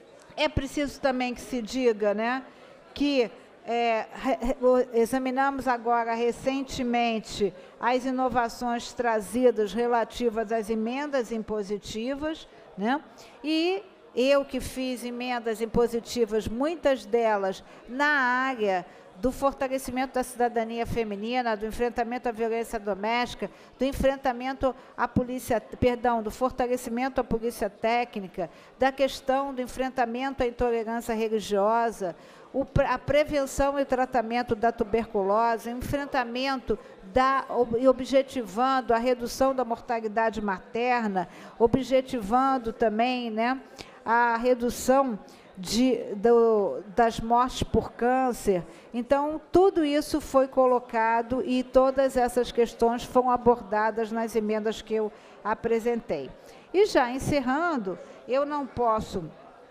É preciso também que se diga, né, que é, examinamos agora recentemente as inovações trazidas relativas às emendas impositivas, né, e eu que fiz emendas impositivas, muitas delas na área do fortalecimento da cidadania feminina, do enfrentamento à violência doméstica, do enfrentamento à polícia, perdão, do fortalecimento à polícia técnica, da questão do enfrentamento à intolerância religiosa, o, a prevenção e tratamento da tuberculose, o enfrentamento da, e objetivando a redução da mortalidade materna, objetivando também, né, a redução de, do, das mortes por câncer. Então, tudo isso foi colocado e todas essas questões foram abordadas nas emendas que eu apresentei. E já encerrando, eu não posso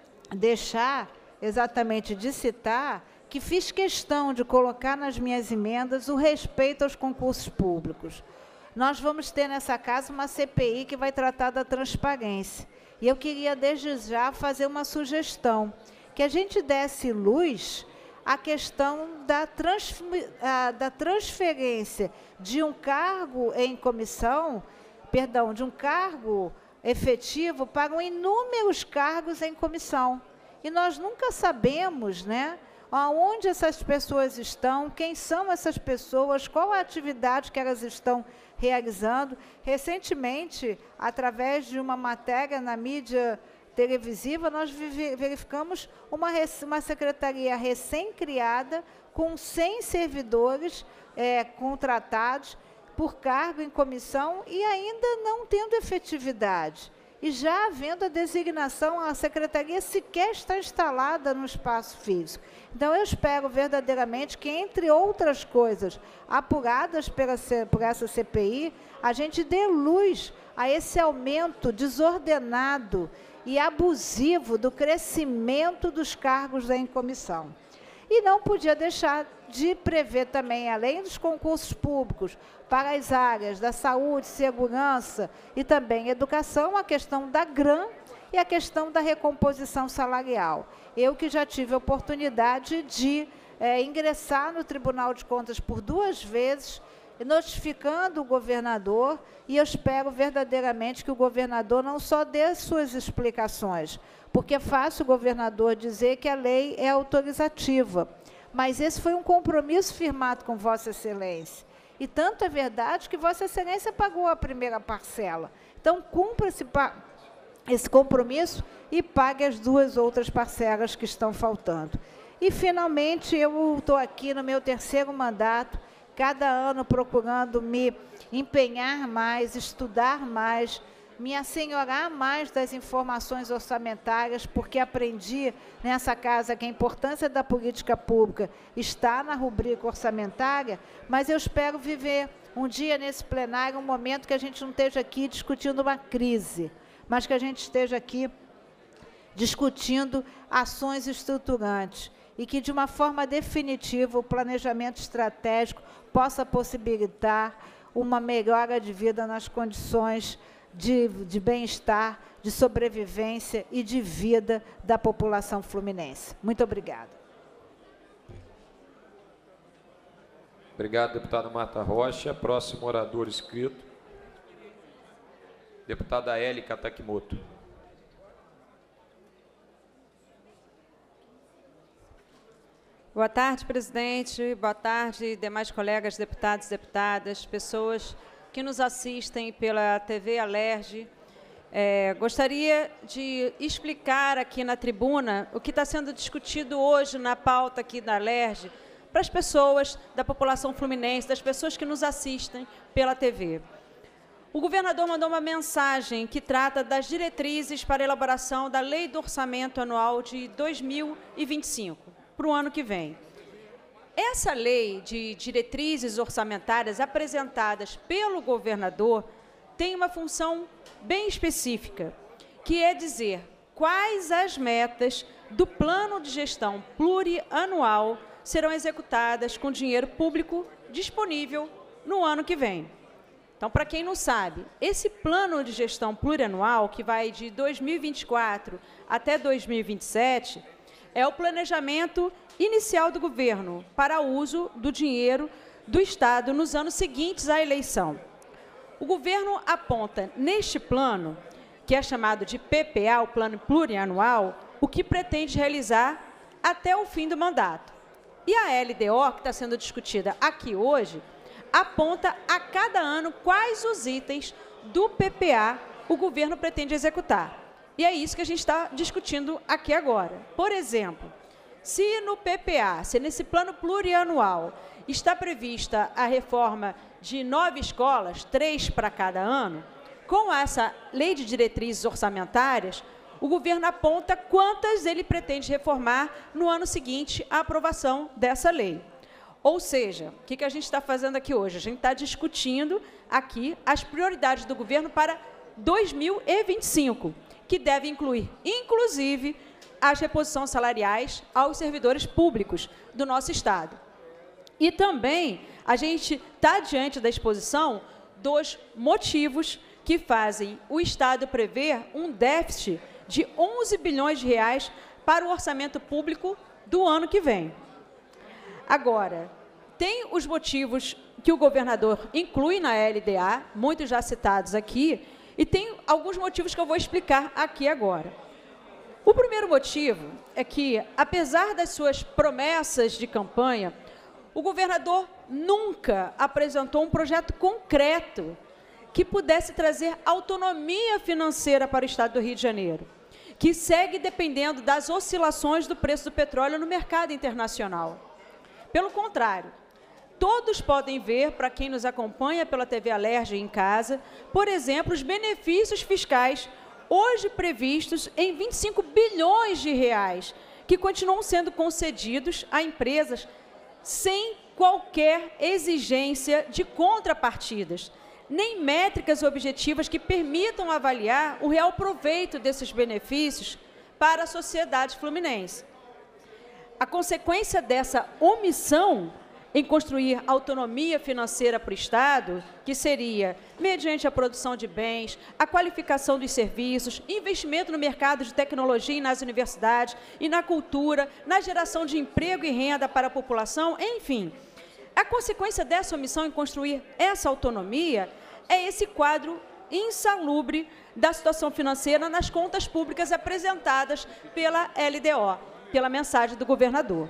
deixar exatamente de citar que fiz questão de colocar nas minhas emendas o respeito aos concursos públicos. Nós vamos ter nessa casa uma C P I que vai tratar da transparência. E eu queria, desde já, fazer uma sugestão, que a gente desse luz à questão da, trans, da transferência de um cargo em comissão, perdão, de um cargo efetivo para inúmeros cargos em comissão. E nós nunca sabemos, né, aonde essas pessoas estão, quem são essas pessoas, qual a atividade que elas estão realizando. Recentemente, através de uma matéria na mídia televisiva, nós verificamos uma, uma secretaria recém-criada com cem servidores é, contratados por cargo em comissão e ainda não tendo efetividade. E já havendo a designação, a secretaria sequer está instalada no espaço físico. Então, eu espero verdadeiramente que, entre outras coisas apuradas pela, por essa C P I, a gente dê luz a esse aumento desordenado e abusivo do crescimento dos cargos em comissão. E não podia deixar de prever também, além dos concursos públicos, para as áreas da saúde, segurança e também educação, a questão da GRAM e a questão da recomposição salarial. Eu que já tive a oportunidade de é, ingressar no Tribunal de Contas por duas vezes, notificando o governador, e eu espero verdadeiramente que o governador não só dê suas explicações, porque é fácil o governador dizer que a lei é autorizativa, mas esse foi um compromisso firmado com Vossa Excelência. E tanto é verdade que Vossa Excelência pagou a primeira parcela. Então, cumpra esse, esse compromisso e pague as duas outras parcelas que estão faltando. E, finalmente, eu estou aqui no meu terceiro mandato, cada ano procurando me empenhar mais, estudar mais, me assenhorar mais das informações orçamentárias, porque aprendi nessa casa que a importância da política pública está na rubrica orçamentária, mas eu espero viver um dia nesse plenário, um momento que a gente não esteja aqui discutindo uma crise, mas que a gente esteja aqui discutindo ações estruturantes e que, de uma forma definitiva, o planejamento estratégico possa possibilitar uma melhora de vida nas condições de, de bem-estar, de sobrevivência e de vida da população fluminense. Muito obrigada. Obrigado, deputada Marta Rocha. Próximo orador inscrito, deputada Élica Takimoto. Boa tarde, presidente. Boa tarde, demais colegas, deputados e deputadas, pessoas que nos assistem pela T V Alerj. É, gostaria de explicar aqui na tribuna o que está sendo discutido hoje na pauta aqui da Alerj para as pessoas da população fluminense, das pessoas que nos assistem pela T V. O governador mandou uma mensagem que trata das diretrizes para a elaboração da Lei do Orçamento Anual de dois mil e vinte e cinco, para o ano que vem. Essa lei de diretrizes orçamentárias apresentadas pelo governador tem uma função bem específica, que é dizer quais as metas do plano de gestão plurianual serão executadas com dinheiro público disponível no ano que vem. Então, para quem não sabe, esse plano de gestão plurianual, que vai de dois mil e vinte e quatro até dois mil e vinte e sete, é o planejamento inicial do governo para uso do dinheiro do Estado nos anos seguintes à eleição. O governo aponta neste plano, que é chamado de P P A, o Plano Plurianual, o que pretende realizar até o fim do mandato. E a L D O, que está sendo discutida aqui hoje, aponta a cada ano quais os itens do P P A o governo pretende executar. E é isso que a gente está discutindo aqui agora. Por exemplo, se no P P A, se nesse plano plurianual, está prevista a reforma de nove escolas, três para cada ano, com essa lei de diretrizes orçamentárias, o governo aponta quantas ele pretende reformar no ano seguinte à aprovação dessa lei. Ou seja, o que, que a gente está fazendo aqui hoje? A gente está discutindo aqui as prioridades do governo para dois mil e vinte e cinco, que deve incluir, inclusive, as reposições salariais aos servidores públicos do nosso Estado. E também a gente está diante da exposição dos motivos que fazem o Estado prever um déficit de onze bilhões de reais para o orçamento público do ano que vem. Agora, tem os motivos que o governador inclui na L D A, muitos já citados aqui, e tem alguns motivos que eu vou explicar aqui agora. O primeiro motivo é que, apesar das suas promessas de campanha, o governador nunca apresentou um projeto concreto que pudesse trazer autonomia financeira para o Estado do Rio de Janeiro, que segue dependendo das oscilações do preço do petróleo no mercado internacional. Pelo contrário, todos podem ver, para quem nos acompanha pela T V Alerj em casa, por exemplo, os benefícios fiscais hoje previstos em vinte e cinco bilhões de reais, que continuam sendo concedidos a empresas sem qualquer exigência de contrapartidas, nem métricas objetivas que permitam avaliar o real proveito desses benefícios para a sociedade fluminense. A consequência dessa omissão em construir autonomia financeira para o Estado, que seria, mediante a produção de bens, a qualificação dos serviços, investimento no mercado de tecnologia e nas universidades, e na cultura, na geração de emprego e renda para a população, enfim. A consequência dessa omissão em construir essa autonomia é esse quadro insalubre da situação financeira nas contas públicas apresentadas pela L D O, pela mensagem do governador.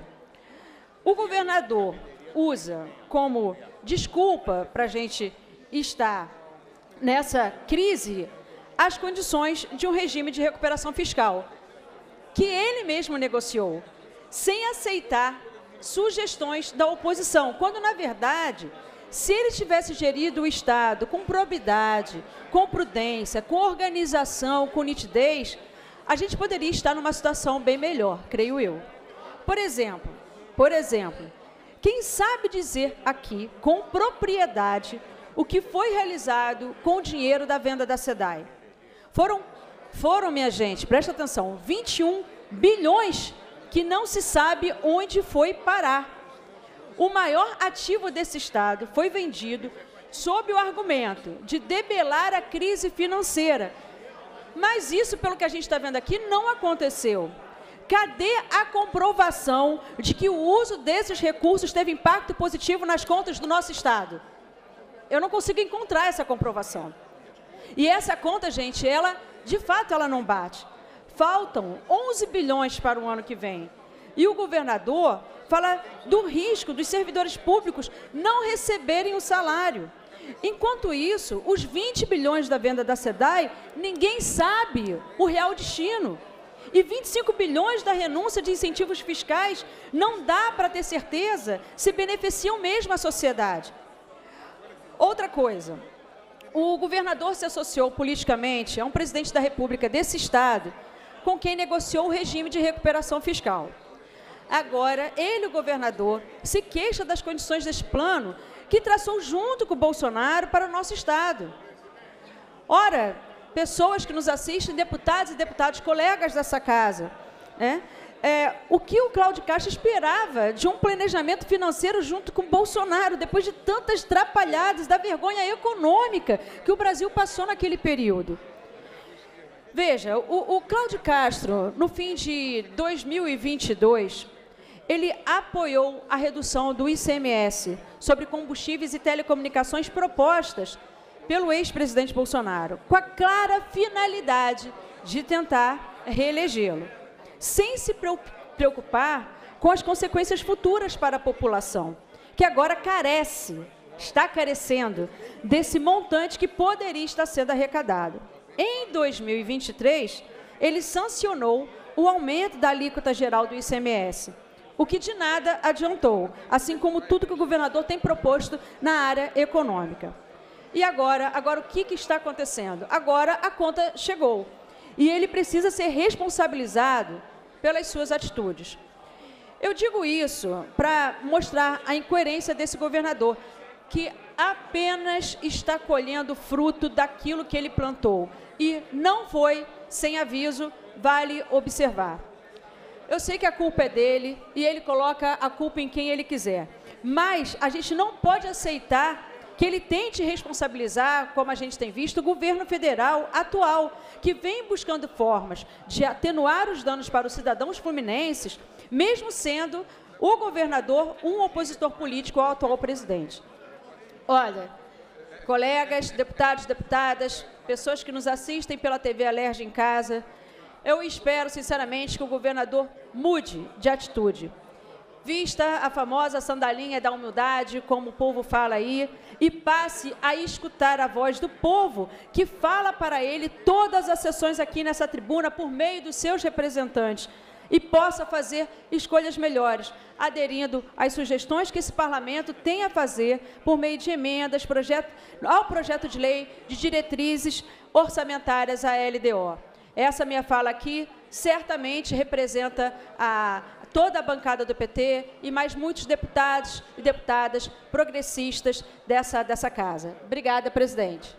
O governador usa como desculpa para a gente estar nessa crise as condições de um regime de recuperação fiscal, que ele mesmo negociou, sem aceitar sugestões da oposição, quando, na verdade, se ele tivesse gerido o Estado com probidade, com prudência, com organização, com nitidez, a gente poderia estar numa situação bem melhor, creio eu. Por exemplo, por exemplo, quem sabe dizer aqui, com propriedade, o que foi realizado com o dinheiro da venda da SEDAI? Foram, foram, minha gente, presta atenção, vinte e um bilhões que não se sabe onde foi parar. O maior ativo desse Estado foi vendido sob o argumento de debelar a crise financeira. Mas isso, pelo que a gente está vendo aqui, não aconteceu. Cadê a comprovação de que o uso desses recursos teve impacto positivo nas contas do nosso Estado? Eu não consigo encontrar essa comprovação. E essa conta, gente, ela, de fato, ela não bate. Faltam onze bilhões para o ano que vem. E o governador fala do risco dos servidores públicos não receberem o salário. Enquanto isso, os vinte bilhões da venda da SEDAI, ninguém sabe o real destino. E vinte e cinco bilhões da renúncia de incentivos fiscais não dá para ter certeza se beneficiam mesmo a sociedade. Outra coisa, o governador se associou politicamente a um presidente da República desse Estado com quem negociou o regime de recuperação fiscal. Agora, ele, o governador, se queixa das condições desse plano que traçou junto com o Bolsonaro para o nosso Estado. Ora, pessoas que nos assistem, deputados e deputados, colegas dessa casa, né? É, o que o Cláudio Castro esperava de um planejamento financeiro junto com o Bolsonaro, depois de tantas trapalhadas, da vergonha econômica que o Brasil passou naquele período? Veja, o, o Cláudio Castro, no fim de dois mil e vinte e dois, ele apoiou a redução do I C M S sobre combustíveis e telecomunicações propostas pelo ex-presidente Bolsonaro, com a clara finalidade de tentar reelegê-lo, sem se preocupar com as consequências futuras para a população, que agora carece, está carecendo desse montante que poderia estar sendo arrecadado. Em dois mil e vinte e três, ele sancionou o aumento da alíquota geral do I C M S, o que de nada adiantou, assim como tudo que o governador tem proposto na área econômica. E agora, agora o que, que está acontecendo? Agora a conta chegou. e ele precisa ser responsabilizado pelas suas atitudes. Eu digo isso para mostrar a incoerência desse governador, que apenas está colhendo fruto daquilo que ele plantou, e não foi sem aviso, vale observar. Eu sei que a culpa é dele, e ele coloca a culpa em quem ele quiser, mas a gente não pode aceitar que ele tente responsabilizar, como a gente tem visto, o governo federal atual, que vem buscando formas de atenuar os danos para os cidadãos fluminenses, mesmo sendo o governador um opositor político ao atual presidente. Olha, colegas, deputados, deputadas, pessoas que nos assistem pela T V Alerj em casa, eu espero, sinceramente, que o governador mude de atitude. Vista a famosa sandalinha da humildade, como o povo fala aí, e passe a escutar a voz do povo, que fala para ele todas as sessões aqui nessa tribuna por meio dos seus representantes, e possa fazer escolhas melhores, aderindo às sugestões que esse parlamento tem a fazer por meio de emendas projeto, ao projeto de lei de diretrizes orçamentárias à L D O. Essa minha fala aqui certamente representa a toda a bancada do P T e mais muitos deputados e deputadas progressistas dessa, dessa casa. Obrigada, presidente.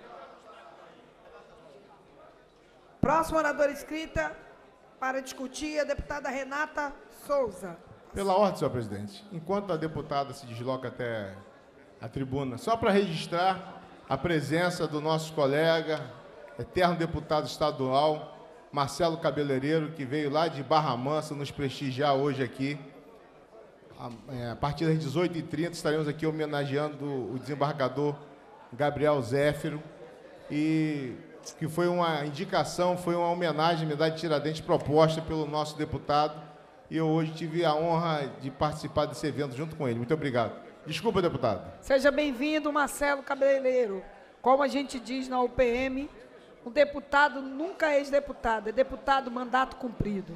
Próxima oradora inscrita para discutir a deputada Renata Souza. Pela ordem, senhor presidente, enquanto a deputada se desloca até a tribuna, só para registrar a presença do nosso colega, eterno deputado estadual, Marcelo Cabeleireiro, que veio lá de Barra Mansa nos prestigiar hoje aqui. A partir das dezoito e trinta estaremos aqui homenageando o desembargador Gabriel Zéfiro, e que foi uma indicação, foi uma homenagem à medalha de Tiradentes proposta pelo nosso deputado, e eu hoje tive a honra de participar desse evento junto com ele. Muito obrigado. Desculpa, deputado. Seja bem-vindo, Marcelo Cabeleireiro. Como a gente diz na U P M, um deputado nunca é ex-deputado, é deputado mandato cumprido.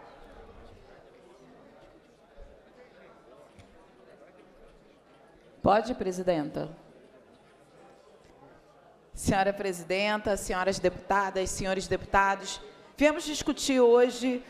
Pode, presidenta. Senhora presidenta, senhoras deputadas, senhores deputados, viemos discutir hoje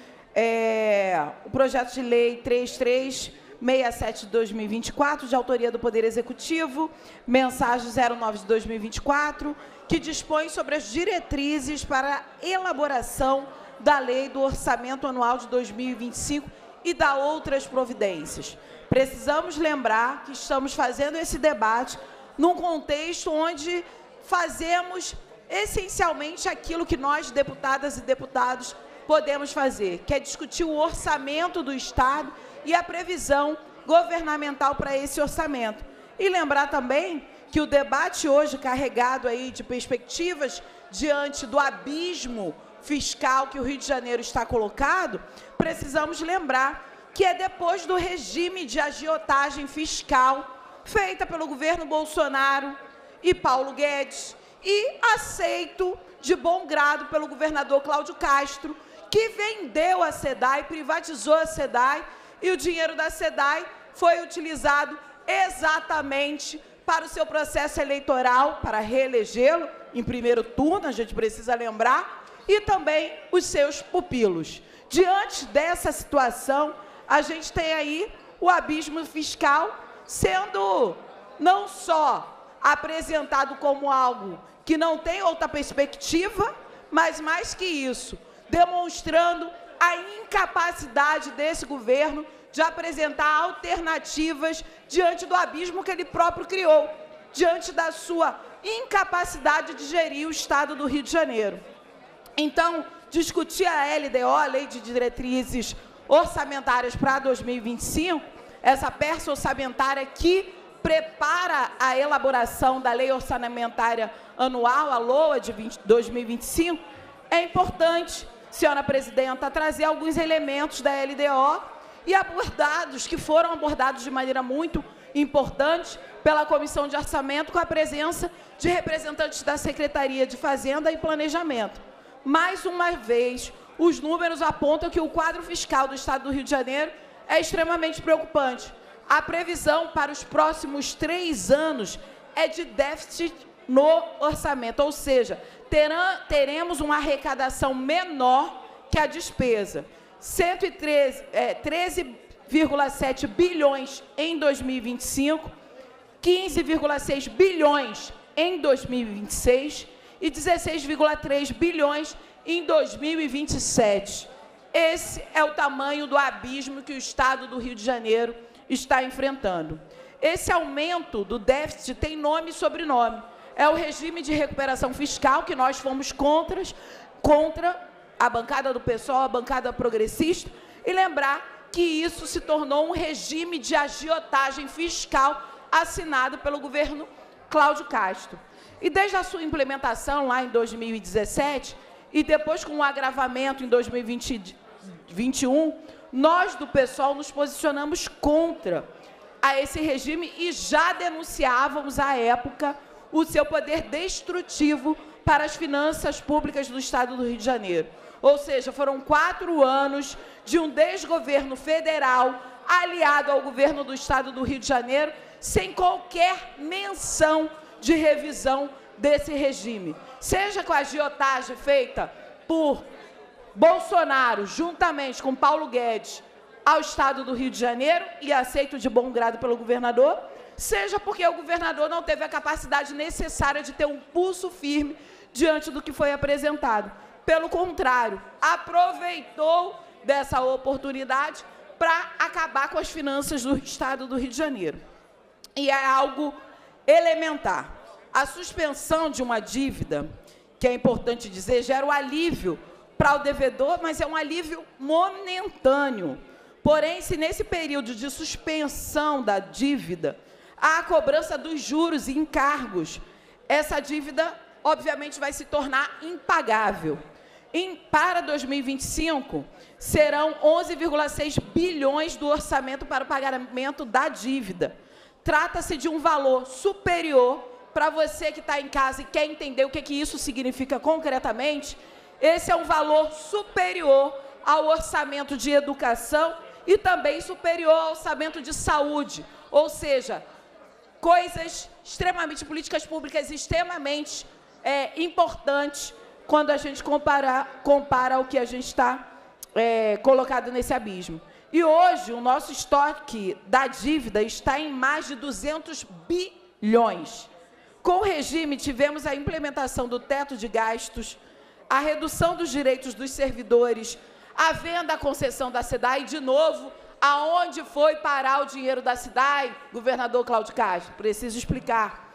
é, o projeto de lei três três seis sete de dois mil e vinte e quatro, de autoria do Poder Executivo, mensagem zero nove de dois mil e vinte e quatro, que dispõe sobre as diretrizes para a elaboração da Lei do Orçamento Anual de dois mil e vinte e cinco e da outras providências. Precisamos lembrar que estamos fazendo esse debate num contexto onde fazemos essencialmente aquilo que nós, deputadas e deputados, podemos fazer, que é discutir o orçamento do Estado e a previsão governamental para esse orçamento. E lembrar também que o debate hoje carregado aí de perspectivas diante do abismo fiscal que o Rio de Janeiro está colocado, precisamos lembrar que é depois do regime de agiotagem fiscal feita pelo governo Bolsonaro e Paulo Guedes e aceito de bom grado pelo governador Cláudio Castro, que vendeu a SEDAI, privatizou a SEDAI, e o dinheiro da SEDAI foi utilizado exatamente para o seu processo eleitoral, para reelegê-lo em primeiro turno, a gente precisa lembrar, e também os seus pupilos. Diante dessa situação, a gente tem aí o abismo fiscal sendo não só apresentado como algo que não tem outra perspectiva, mas mais que isso, demonstrando a incapacidade desse governo de apresentar alternativas diante do abismo que ele próprio criou, diante da sua incapacidade de gerir o Estado do Rio de Janeiro. Então, discutir a L D O, a Lei de Diretrizes Orçamentárias para dois mil e vinte e cinco, essa peça orçamentária que prepara a elaboração da Lei Orçamentária Anual, a LOA, de dois mil e vinte e cinco, é importante, senhora presidenta, trazer alguns elementos da L D O e abordados, que foram abordados de maneira muito importante pela Comissão de Orçamento, com a presença de representantes da Secretaria de Fazenda e Planejamento. Mais uma vez, os números apontam que o quadro fiscal do Estado do Rio de Janeiro é extremamente preocupante. A previsão para os próximos três anos é de déficit no orçamento, ou seja, terão, teremos uma arrecadação menor que a despesa. cento e treze vírgula sete bilhões em dois mil e vinte e cinco, quinze vírgula seis bilhões em dois mil e vinte e seis e dezesseis vírgula três bilhões em dois mil e vinte e sete. Esse é o tamanho do abismo que o Estado do Rio de Janeiro está enfrentando. Esse aumento do déficit tem nome e sobrenome. É o regime de recuperação fiscal que nós fomos contra, contra a bancada do PSOL, a bancada progressista, e lembrar que isso se tornou um regime de agiotagem fiscal assinado pelo governo Cláudio Castro. E desde a sua implementação lá em dois mil e dezessete, e depois com o agravamento em dois mil e vinte e um, nós do PSOL nos posicionamos contra a esse regime e já denunciávamos à época o seu poder destrutivo para as finanças públicas do Estado do Rio de Janeiro. Ou seja, foram quatro anos de um desgoverno federal aliado ao governo do Estado do Rio de Janeiro, sem qualquer menção de revisão desse regime. Seja com a agiotagem feita por Bolsonaro, juntamente com Paulo Guedes, ao Estado do Rio de Janeiro, e aceito de bom grado pelo governador, seja porque o governador não teve a capacidade necessária de ter um pulso firme diante do que foi apresentado. Pelo contrário, aproveitou dessa oportunidade para acabar com as finanças do Estado do Rio de Janeiro. E é algo elementar. A suspensão de uma dívida, que é importante dizer, gera um alívio para o devedor, mas é um alívio momentâneo. Porém, se nesse período de suspensão da dívida há a cobrança dos juros e encargos, essa dívida, obviamente, vai se tornar impagável. Em, para dois mil e vinte e cinco, serão onze vírgula seis bilhões do orçamento para o pagamento da dívida. Trata-se de um valor superior. Para você que está em casa e quer entender o que, que isso significa concretamente, esse é um valor superior ao orçamento de educação e também superior ao orçamento de saúde, ou seja, coisas extremamente, políticas públicas extremamente é, importantes quando a gente compara, compara o que a gente está é, colocado nesse abismo. E hoje o nosso estoque da dívida está em mais de duzentos bilhões. Com o regime, tivemos a implementação do teto de gastos, a redução dos direitos dos servidores, a venda da concessão da SEDAI, de novo, aonde foi parar o dinheiro da SEDAI, governador Cláudio Castro? Preciso explicar.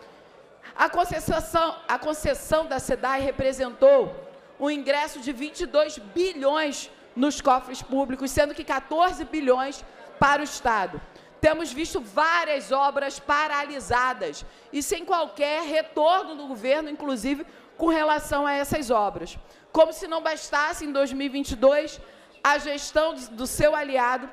A concessão, a concessão da SEDAI representou um ingresso de vinte e dois bilhões nos cofres públicos, sendo que quatorze bilhões para o Estado. Temos visto várias obras paralisadas e sem qualquer retorno do governo, inclusive com relação a essas obras. Como se não bastasse, em dois mil e vinte e dois, a gestão do seu aliado,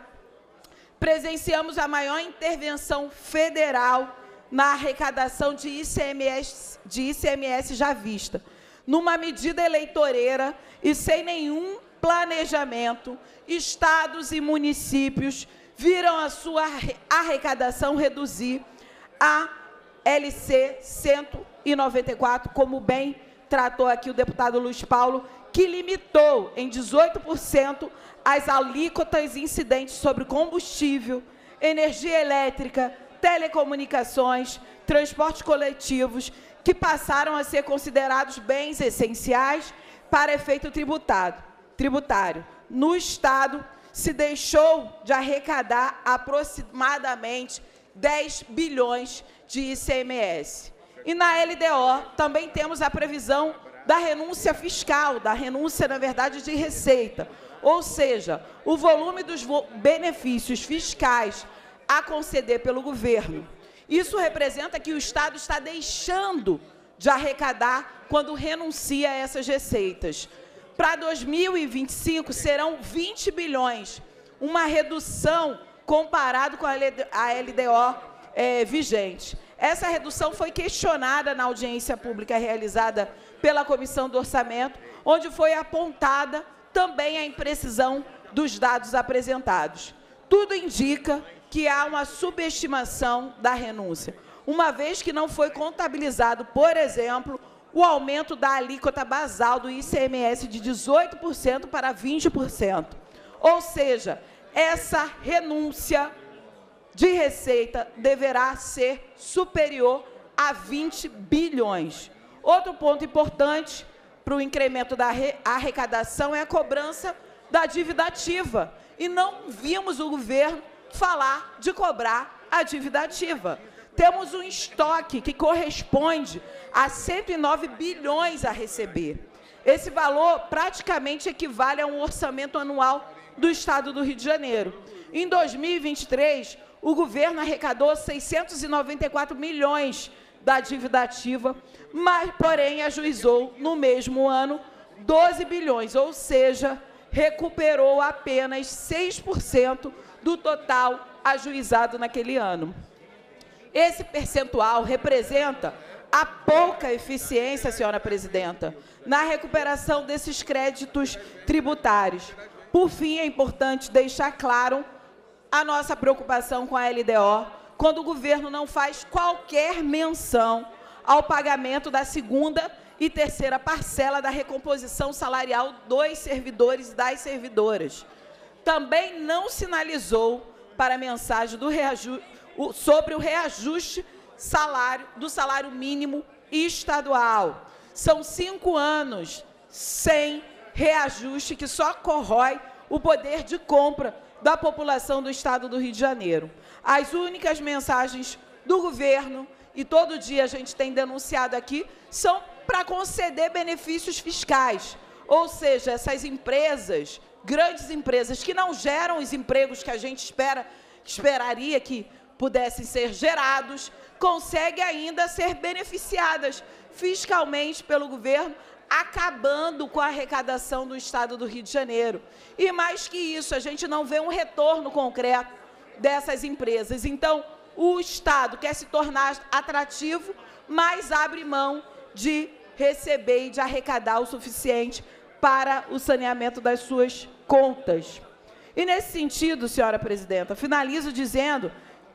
presenciamos a maior intervenção federal na arrecadação de I C M S, de I C M S já vista, numa medida eleitoreira e sem nenhum planejamento. Estados e municípios viram a sua arrecadação reduzir a L C cento e noventa e quatro, como bem tratou aqui o deputado Luiz Paulo, que limitou em dezoito por cento as alíquotas incidentes sobre combustível, energia elétrica, telecomunicações, transportes coletivos, que passaram a ser considerados bens essenciais para efeito tributado, tributário. No Estado, se deixou de arrecadar aproximadamente dez bilhões de I C M S. E na L D O também temos a previsão da renúncia fiscal, da renúncia, na verdade, de receita. Ou seja, o volume dos benefícios fiscais a conceder pelo governo. Isso representa que o Estado está deixando de arrecadar quando renuncia a essas receitas. Para dois mil e vinte e cinco, serão vinte bilhões, uma redução comparado com a L D O é, vigente. Essa redução foi questionada na audiência pública realizada pela Comissão do Orçamento, onde foi apontada também a imprecisão dos dados apresentados. Tudo indica que há uma subestimação da renúncia, uma vez que não foi contabilizado, por exemplo, o aumento da alíquota basal do I C M S de dezoito por cento para vinte por cento. Ou seja, essa renúncia de receita deverá ser superior a vinte bilhões. Outro ponto importante para o incremento da arrecadação é a cobrança da dívida ativa. E não vimos o governo falar de cobrar a dívida ativa. Temos um estoque que corresponde a cento e nove bilhões a receber. Esse valor praticamente equivale a um orçamento anual do Estado do Rio de Janeiro. Em dois mil e vinte e três, o governo arrecadou seiscentos e noventa e quatro milhões da dívida ativa, mas, porém, ajuizou, no mesmo ano, doze bilhões, ou seja, recuperou apenas seis por cento do total ajuizado naquele ano. Esse percentual representa a pouca eficiência, senhora presidenta, na recuperação desses créditos tributários. Por fim, é importante deixar claro a nossa preocupação com a L D O, quando o governo não faz qualquer menção ao pagamento da segunda e terceira parcela da recomposição salarial dos servidores e das servidoras. Também não sinalizou para a mensagem do reajuste, sobre o reajuste salário, do salário mínimo estadual. São cinco anos sem reajuste, que só corrói o poder de compra da população do Estado do Rio de Janeiro. As únicas mensagens do governo, e todo dia a gente tem denunciado aqui, são para conceder benefícios fiscais. Ou seja, essas empresas, grandes empresas, que não geram os empregos que a gente espera, esperaria que pudessem ser gerados, conseguem ainda ser beneficiadas fiscalmente pelo governo, acabando com a arrecadação do Estado do Rio de Janeiro. E mais que isso, a gente não vê um retorno concreto dessas empresas. Então, o Estado quer se tornar atrativo, mas abre mão de receber e de arrecadar o suficiente para o saneamento das suas contas. E, nesse sentido, senhora presidenta, finalizo dizendo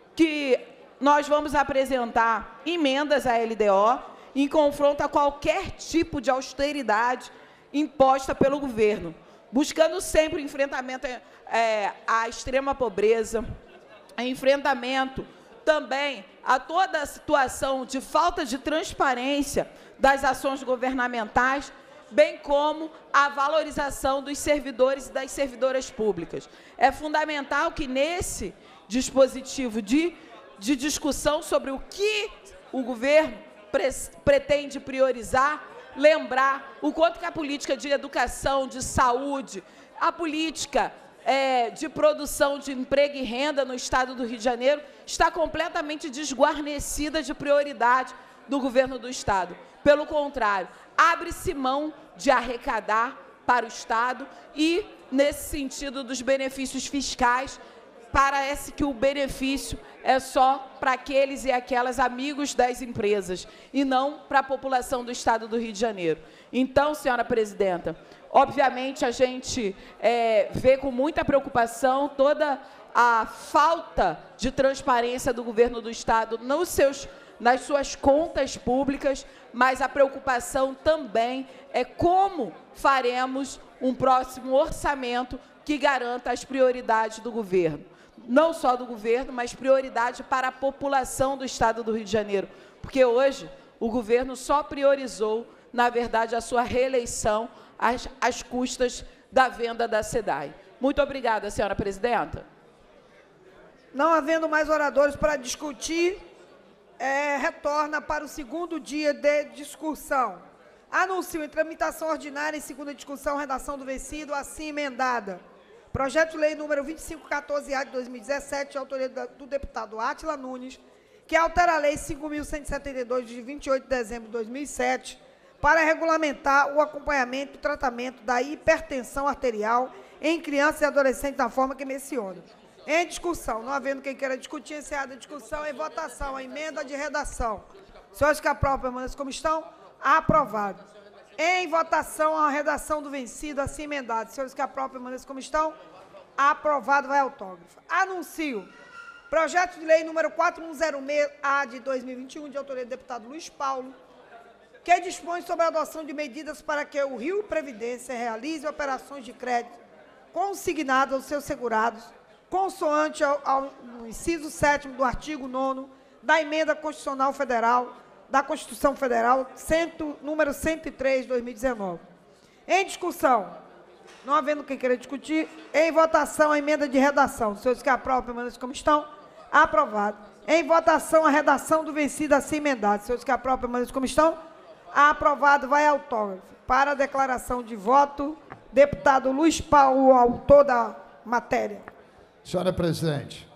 que nós vamos apresentar emendas à L D O em confronto a qualquer tipo de austeridade imposta pelo governo, buscando sempre o enfrentamento é, à extrema pobreza, enfrentamento também a toda a situação de falta de transparência das ações governamentais, bem como a valorização dos servidores e das servidoras públicas. É fundamental que, nesse dispositivo de, de discussão sobre o que o governo pre, pretende priorizar, lembrar o quanto que a política de educação, de saúde, a política é, de produção de emprego e renda no Estado do Rio de Janeiro está completamente desguarnecida de prioridade do governo do Estado. Pelo contrário, abre-se mão de arrecadar para o Estado e, nesse sentido dos benefícios fiscais, parece que o benefício é só para aqueles e aquelas amigos das empresas e não para a população do Estado do Rio de Janeiro. Então, senhora presidenta, obviamente a gente é, vê com muita preocupação toda a falta de transparência do governo do Estado nos seus, nas suas contas públicas, mas a preocupação também é como faremos um próximo orçamento que garanta as prioridades do governo. Não só do governo, mas prioridade para a população do Estado do Rio de Janeiro. Porque hoje o governo só priorizou, na verdade, a sua reeleição às, às custas da venda da SEDAI. Muito obrigada, senhora presidenta. Não havendo mais oradores para discutir, é, retorna para o segundo dia de discussão. Anuncio em tramitação ordinária em segunda discussão, redação do vencido, assim emendada. Projeto de lei número vinte e cinco quatorze A de dois mil e dezessete, de autoria do deputado Átila Nunes, que altera a lei cinco mil cento e setenta e dois, de vinte e oito de dezembro de dois mil e sete, para regulamentar o acompanhamento e tratamento da hipertensão arterial em crianças e adolescentes da forma que menciono. Em discussão, não havendo quem queira discutir, encerrada a discussão, em votação, a emenda de redação. Senhores que aprovam, permaneçam como estão. Aprovado. Em votação, a redação do vencido, assim emendado. Senhores que aprovam, permaneçam como estão. Aprovado, vai autógrafo. Anuncio. Projeto de lei número quatro mil cento e seis A de dois mil e vinte e um, de autoria do deputado Luiz Paulo, que dispõe sobre a adoção de medidas para que o Rio Previdência realize operações de crédito consignadas aos seus segurados, consoante ao, ao inciso sétimo do artigo nono da Emenda Constitucional Federal, da Constituição Federal, cento, número cento e três, dois mil e dezenove. Em discussão, não havendo quem queira discutir, em votação a emenda de redação. Os senhores que aprovam, permaneçam como estão. Aprovado. Em votação a redação do vencido assim emendado. Os senhores que aprovam, permaneçam como estão. Aprovado. Vai autógrafo. Para a declaração de voto, deputado Luiz Paulo, autor da matéria. Senhora presidente,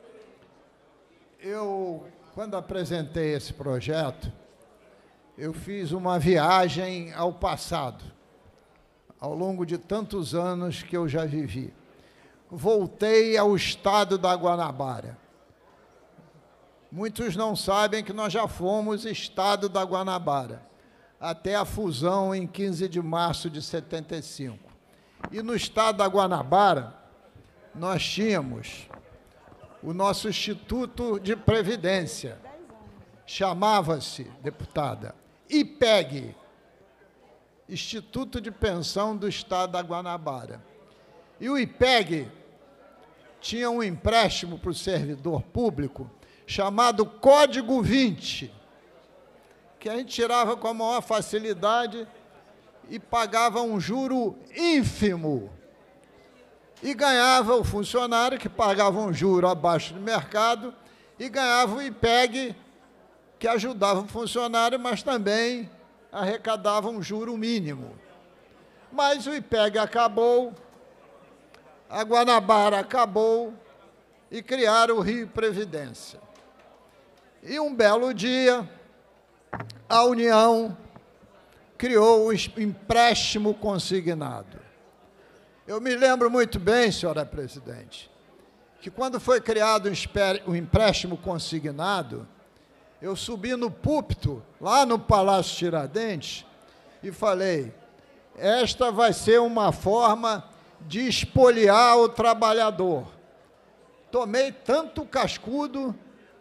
eu, quando apresentei esse projeto, eu fiz uma viagem ao passado, ao longo de tantos anos que eu já vivi. Voltei ao estado da Guanabara. Muitos não sabem que nós já fomos estado da Guanabara, até a fusão em quinze de março de setenta e cinco. E no estado da Guanabara, nós tínhamos o nosso Instituto de Previdência, chamava-se, deputada, I P E G, Instituto de Pensão do Estado da Guanabara. E o I P E G tinha um empréstimo para o servidor público chamado Código vinte, que a gente tirava com a maior facilidade e pagava um juro ínfimo. E ganhava o funcionário, que pagava um juro abaixo do mercado, e ganhava o I P E G, que ajudava o funcionário, mas também arrecadava um juro mínimo. Mas o I P E G acabou, a Guanabara acabou, e criaram o Rio Previdência. E um belo dia, a União criou o empréstimo consignado. Eu me lembro muito bem, senhora presidente, que quando foi criado o empréstimo consignado, eu subi no púlpito, lá no Palácio Tiradentes, e falei, esta vai ser uma forma de espoliar o trabalhador. Tomei tanto cascudo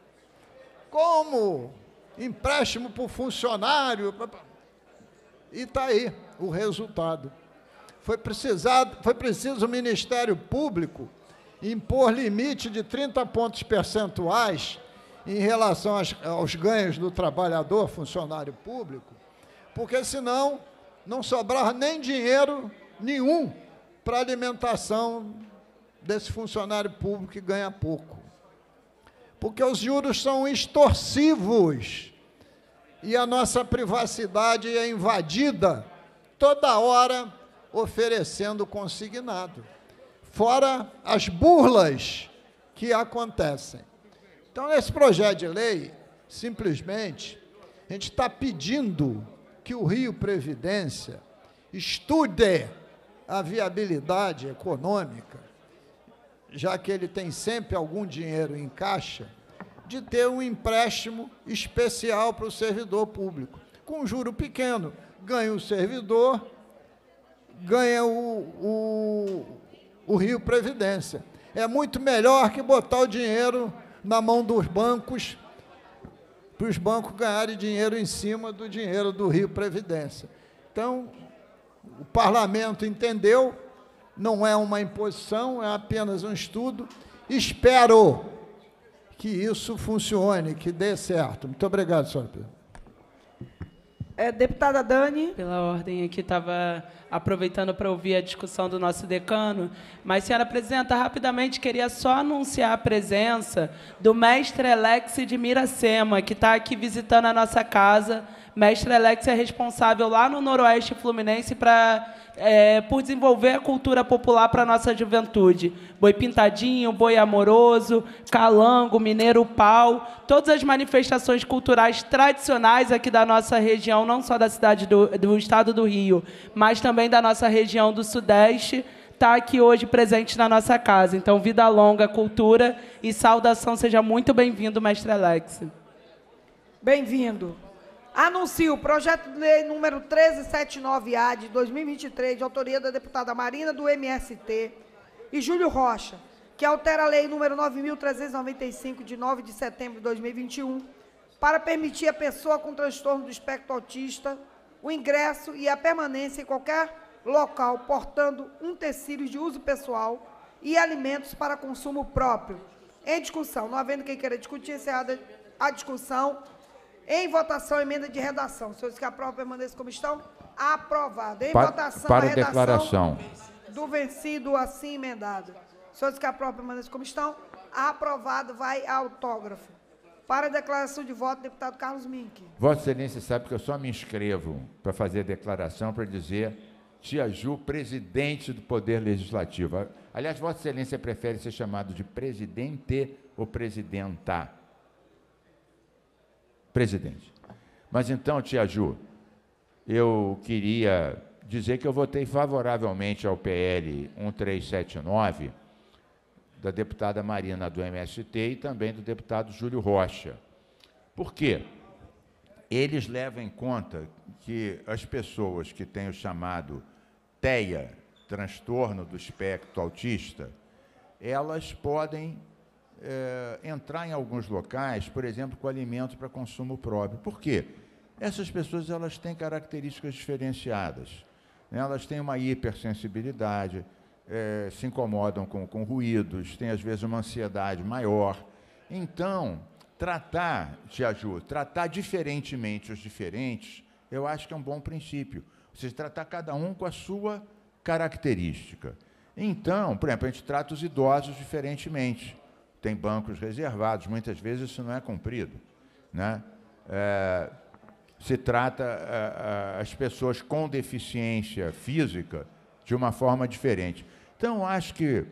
como empréstimo para o funcionário, e está aí o resultado. Foi, precisado, foi preciso o Ministério Público impor limite de trinta pontos percentuais em relação aos, aos ganhos do trabalhador, funcionário público, porque senão não sobrava nem dinheiro nenhum para a alimentação desse funcionário público que ganha pouco. Porque os juros são extorsivos e a nossa privacidade é invadida toda hora oferecendo consignado, fora as burlas que acontecem. Então, nesse projeto de lei, simplesmente, a gente está pedindo que o Rio Previdência estude a viabilidade econômica, já que ele tem sempre algum dinheiro em caixa, de ter um empréstimo especial para o servidor público, com juro pequeno. Ganha o servidor, ganha o, o, o Rio Previdência. É muito melhor que botar o dinheiro na mão dos bancos, para os bancos ganharem dinheiro em cima do dinheiro do Rio Previdência. Então, o parlamento entendeu, não é uma imposição, é apenas um estudo. Espero que isso funcione, que dê certo. Muito obrigado, senhora presidente. É, deputada Dani. Pela ordem aqui, estava aproveitando para ouvir a discussão do nosso decano, mas, senhora presidenta, rapidamente queria só anunciar a presença do mestre Alex de Miracema, que está aqui visitando a nossa casa. Mestre Alex é responsável lá no Noroeste Fluminense pra, é, por desenvolver a cultura popular para a nossa juventude. Boi Pintadinho, Boi Amoroso, Calango, Mineiro Pau, todas as manifestações culturais tradicionais aqui da nossa região, não só da cidade do, do estado do Rio, mas também da nossa região do Sudeste, está aqui hoje presente na nossa casa. Então, vida longa, cultura e saudação. Seja muito bem-vindo, mestre Alex. Bem-vindo. Anuncio o projeto de lei número treze setenta e nove A de dois mil e vinte e três, de autoria da deputada Marina, do M S T, e Júlio Rocha, que altera a lei número nove mil trezentos e noventa e cinco, de nove de setembro de dois mil e vinte e um, para permitir à pessoa com transtorno do espectro autista o ingresso e a permanência em qualquer local portando um tecido de uso pessoal e alimentos para consumo próprio. Em discussão. Não havendo quem queira discutir, encerrada a discussão. Em votação, emenda de redação. Senhores que aprovam, permaneçam como estão. Aprovado. Em Pa votação, para a redação declaração. do vencido assim emendado. Senhores que aprovam, permaneçam como estão. Aprovado. Vai autógrafo. Para a declaração de voto, deputado Carlos Mink. Vossa Excelência sabe que eu só me inscrevo para fazer a declaração para dizer Tia Ju, presidente do Poder Legislativo. Aliás, Vossa Excelência prefere ser chamado de presidente ou presidenta? Presidente. Mas então, Tia Ju, eu queria dizer que eu votei favoravelmente ao P L um três sete nove, da deputada Marina do M S T e também do deputado Júlio Rocha. Por quê? Eles levam em conta que as pessoas que têm o chamado T E A, transtorno do espectro autista, elas podem é, entrar em alguns locais, por exemplo, com alimentos para consumo próprio. Por quê? Essas pessoas elas têm características diferenciadas, né? Elas têm uma hipersensibilidade, é, se incomodam com, com ruídos, têm, às vezes, uma ansiedade maior. Então, tratar, Tia Ju, tratar diferentemente os diferentes, eu acho que é um bom princípio. Ou seja, tratar cada um com a sua característica. Então, por exemplo, a gente trata os idosos diferentemente. Tem bancos reservados, muitas vezes isso não é cumprido, né? É, se trata a, a, as pessoas com deficiência física de uma forma diferente. Então, acho que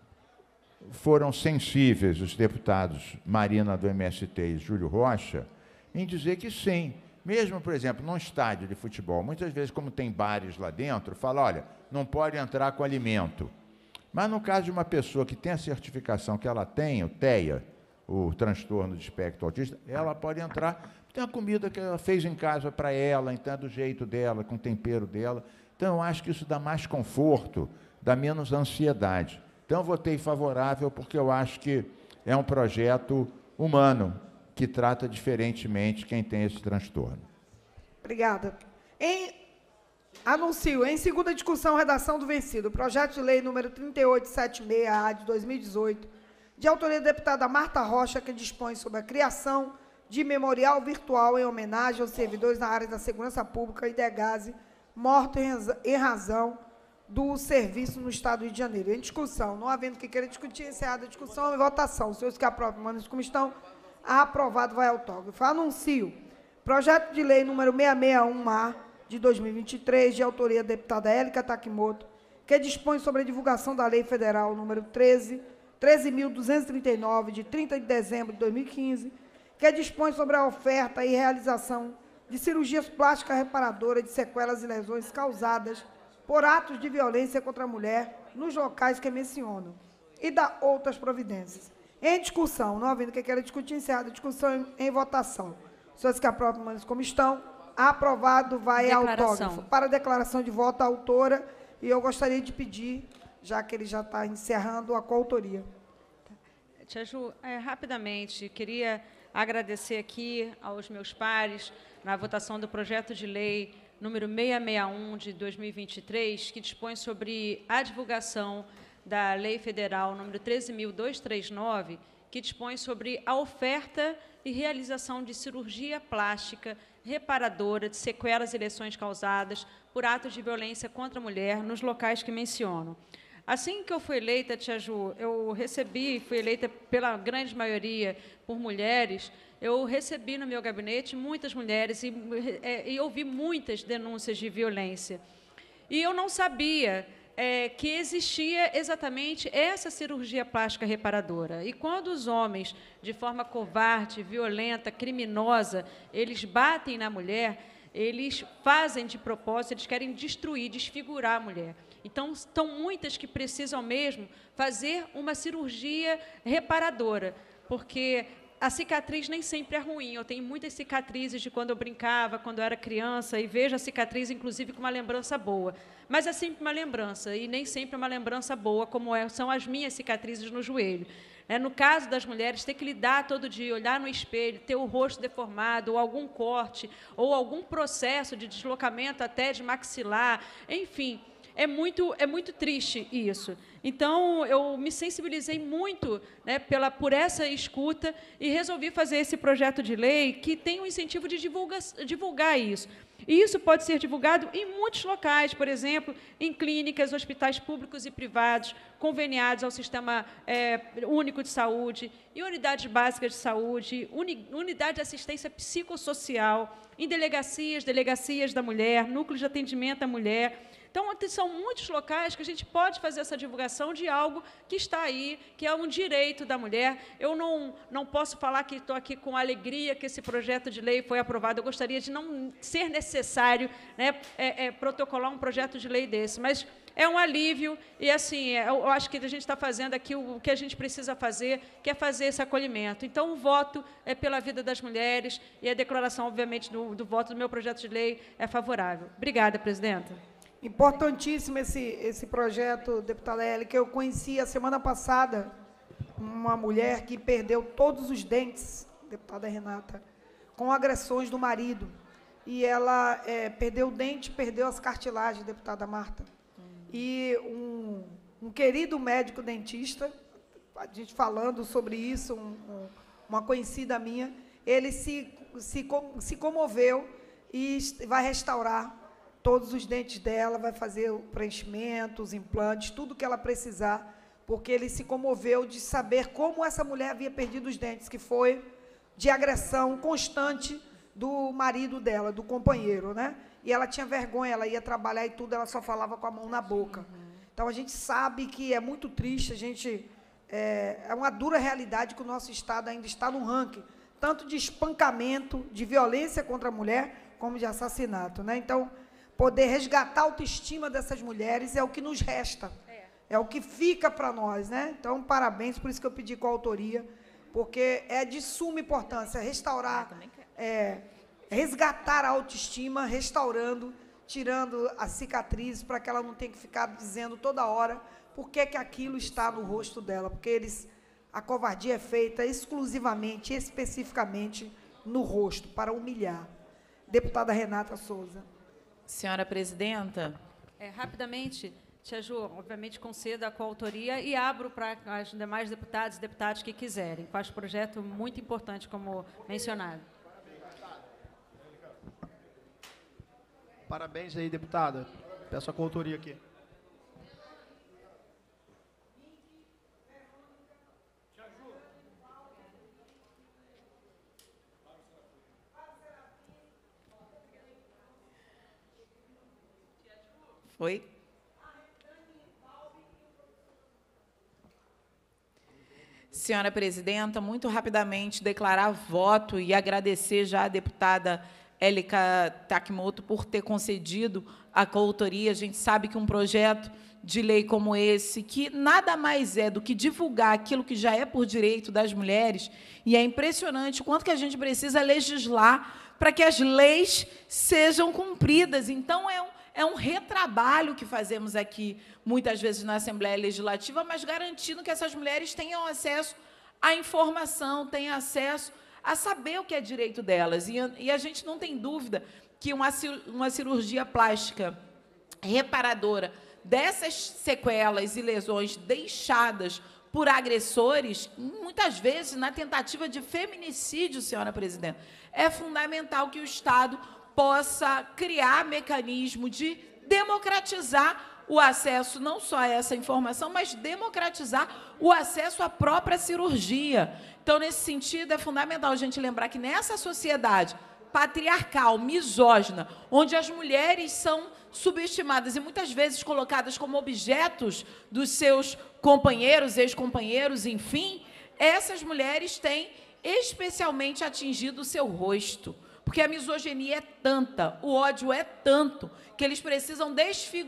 foram sensíveis os deputados Marina do M S T e Júlio Rocha em dizer que sim, mesmo, por exemplo, num estádio de futebol, muitas vezes, como tem bares lá dentro, fala, olha, não pode entrar com alimento. Mas no caso de uma pessoa que tem a certificação que ela tem, o T E A, o transtorno de espectro autista, ela pode entrar, tem uma comida que ela fez em casa para ela, então é do jeito dela, com o tempero dela. Então, eu acho que isso dá mais conforto, dá menos ansiedade. Então, eu votei favorável porque eu acho que é um projeto humano que trata diferentemente quem tem esse transtorno. Obrigada. Em, anuncio, em segunda discussão, redação do vencido, projeto de lei número trinta e oito setenta e seis A de dois mil e dezoito, de autoria da deputada Marta Rocha, que dispõe sobre a criação de memorial virtual em homenagem aos servidores na área da segurança pública e Degase, mortos em razão do serviço no Estado do Rio de Janeiro. Em discussão, não havendo que queira discutir, encerrada a discussão, em votação. Os senhores que aprovam, mandam como estão, aprovado, vai autógrafo. Anuncio, projeto de lei número seiscentos e sessenta e um A, de dois mil e vinte e três, de autoria da deputada Élica Takimoto, que dispõe sobre a divulgação da Lei Federal número treze mil duzentos e trinta e nove, de trinta de dezembro de dois mil e quinze, que dispõe sobre a oferta e realização de cirurgias plásticas reparadoras de sequelas e lesões causadas por atos de violência contra a mulher nos locais que mencionam, e da outras providências. Em discussão, não havendo que queira discutir, encerrada a discussão em, em votação. Os senhores que aprovam, mandam como estão. Aprovado, vai autógrafo. Para a declaração de voto, a autora, e eu gostaria de pedir, já que ele já está encerrando, a coautoria. Tia Ju, é, rapidamente, queria agradecer aqui aos meus pares na votação do projeto de lei número seiscentos e sessenta e um, de dois mil e vinte e três, que dispõe sobre a divulgação da Lei Federal número treze mil duzentos e trinta e nove, que dispõe sobre a oferta e realização de cirurgia plástica reparadora de sequelas e lesões causadas por atos de violência contra a mulher nos locais que menciono. Assim que eu fui eleita, Tia Ju, eu recebi, fui eleita pela grande maioria por mulheres, eu recebi no meu gabinete muitas mulheres e, e ouvi muitas denúncias de violência. E eu não sabia é, que existia exatamente essa cirurgia plástica reparadora. E quando os homens, de forma covarde, violenta, criminosa, eles batem na mulher, eles fazem de propósito, eles querem destruir, desfigurar a mulher. Então, estão muitas que precisam mesmo fazer uma cirurgia reparadora, porque a cicatriz nem sempre é ruim. Eu tenho muitas cicatrizes de quando eu brincava, quando eu era criança, e vejo a cicatriz, inclusive, com uma lembrança boa. Mas é sempre uma lembrança, e nem sempre é uma lembrança boa, como é, são as minhas cicatrizes no joelho. É, no caso das mulheres, ter que lidar todo dia, olhar no espelho, ter o rosto deformado, ou algum corte, ou algum processo de deslocamento até de maxilar, enfim, é muito, é muito triste isso. Então, eu me sensibilizei muito, né, pela, por essa escuta e resolvi fazer esse projeto de lei que tem o incentivo de divulgar, divulgar isso. E isso pode ser divulgado em muitos locais, por exemplo, em clínicas, hospitais públicos e privados, conveniados ao Sistema é, Único de Saúde, em unidades básicas de saúde, uni, unidade de assistência psicossocial, em delegacias, delegacias da mulher, núcleos de atendimento à mulher. Então, são muitos locais que a gente pode fazer essa divulgação de algo que está aí, que é um direito da mulher. Eu não, não posso falar que estou aqui com alegria que esse projeto de lei foi aprovado. Eu gostaria de não ser necessário, né, é, é, protocolar um projeto de lei desse, mas é um alívio e, assim, eu acho que a gente está fazendo aqui o que a gente precisa fazer, que é fazer esse acolhimento. Então, o voto é pela vida das mulheres e a declaração, obviamente, do, do voto do meu projeto de lei é favorável. Obrigada, presidenta. Importantíssimo esse, esse projeto, deputada Eli, que eu conheci a semana passada, uma mulher que perdeu todos os dentes, deputada Renata, com agressões do marido. E ela é, perdeu o dente, perdeu as cartilagens, deputada Marta. E um, um querido médico dentista, a gente falando sobre isso, um, um, uma conhecida minha, ele se, se, se comoveu e vai restaurar todos os dentes dela, vai fazer o preenchimento, os implantes, tudo que ela precisar, porque ele se comoveu de saber como essa mulher havia perdido os dentes, que foi de agressão constante do marido dela, do companheiro, né? E ela tinha vergonha, ela ia trabalhar e tudo, ela só falava com a mão na boca. Então, a gente sabe que é muito triste, a gente, é, é uma dura realidade que o nosso Estado ainda está no ranking, tanto de espancamento, de violência contra a mulher, como de assassinato, né? Então, poder resgatar a autoestima dessas mulheres é o que nos resta, é, é o que fica para nós, né? Então, parabéns, por isso que eu pedi coautoria, porque é de suma importância restaurar, é, resgatar a autoestima, restaurando, tirando as cicatrizes, para que ela não tenha que ficar dizendo toda hora por que que aquilo está no rosto dela, porque eles, a covardia é feita exclusivamente, especificamente no rosto, para humilhar. Deputada Renata Souza. Senhora presidenta. É, rapidamente, Tia Ju, obviamente concedo a coautoria e abro para as demais deputadas e deputados que quiserem. Faz projeto muito importante, como mencionado. Parabéns aí, deputada. Peço a coautoria aqui. Oi? Senhora presidenta, muito rapidamente declarar voto e agradecer já a deputada Élica Takimoto por ter concedido a coautoria. A gente sabe que um projeto de lei como esse, que nada mais é do que divulgar aquilo que já é por direito das mulheres, e é impressionante o quanto que a gente precisa legislar para que as leis sejam cumpridas. Então, é um É um retrabalho que fazemos aqui, muitas vezes, na Assembleia Legislativa, mas garantindo que essas mulheres tenham acesso à informação, tenham acesso a saber o que é direito delas. E, e a gente não tem dúvida que uma, uma cirurgia plástica reparadora dessas sequelas e lesões deixadas por agressores, muitas vezes, na tentativa de feminicídio, senhora presidenta, é fundamental que o Estado possa criar mecanismo de democratizar o acesso não só a essa informação, mas democratizar o acesso à própria cirurgia. Então, nesse sentido, é fundamental a gente lembrar que nessa sociedade patriarcal, misógina, onde as mulheres são subestimadas e muitas vezes colocadas como objetos dos seus companheiros, ex-companheiros, enfim, essas mulheres têm especialmente atingido o seu rosto. Porque a misoginia é tanta, o ódio é tanto, que eles precisam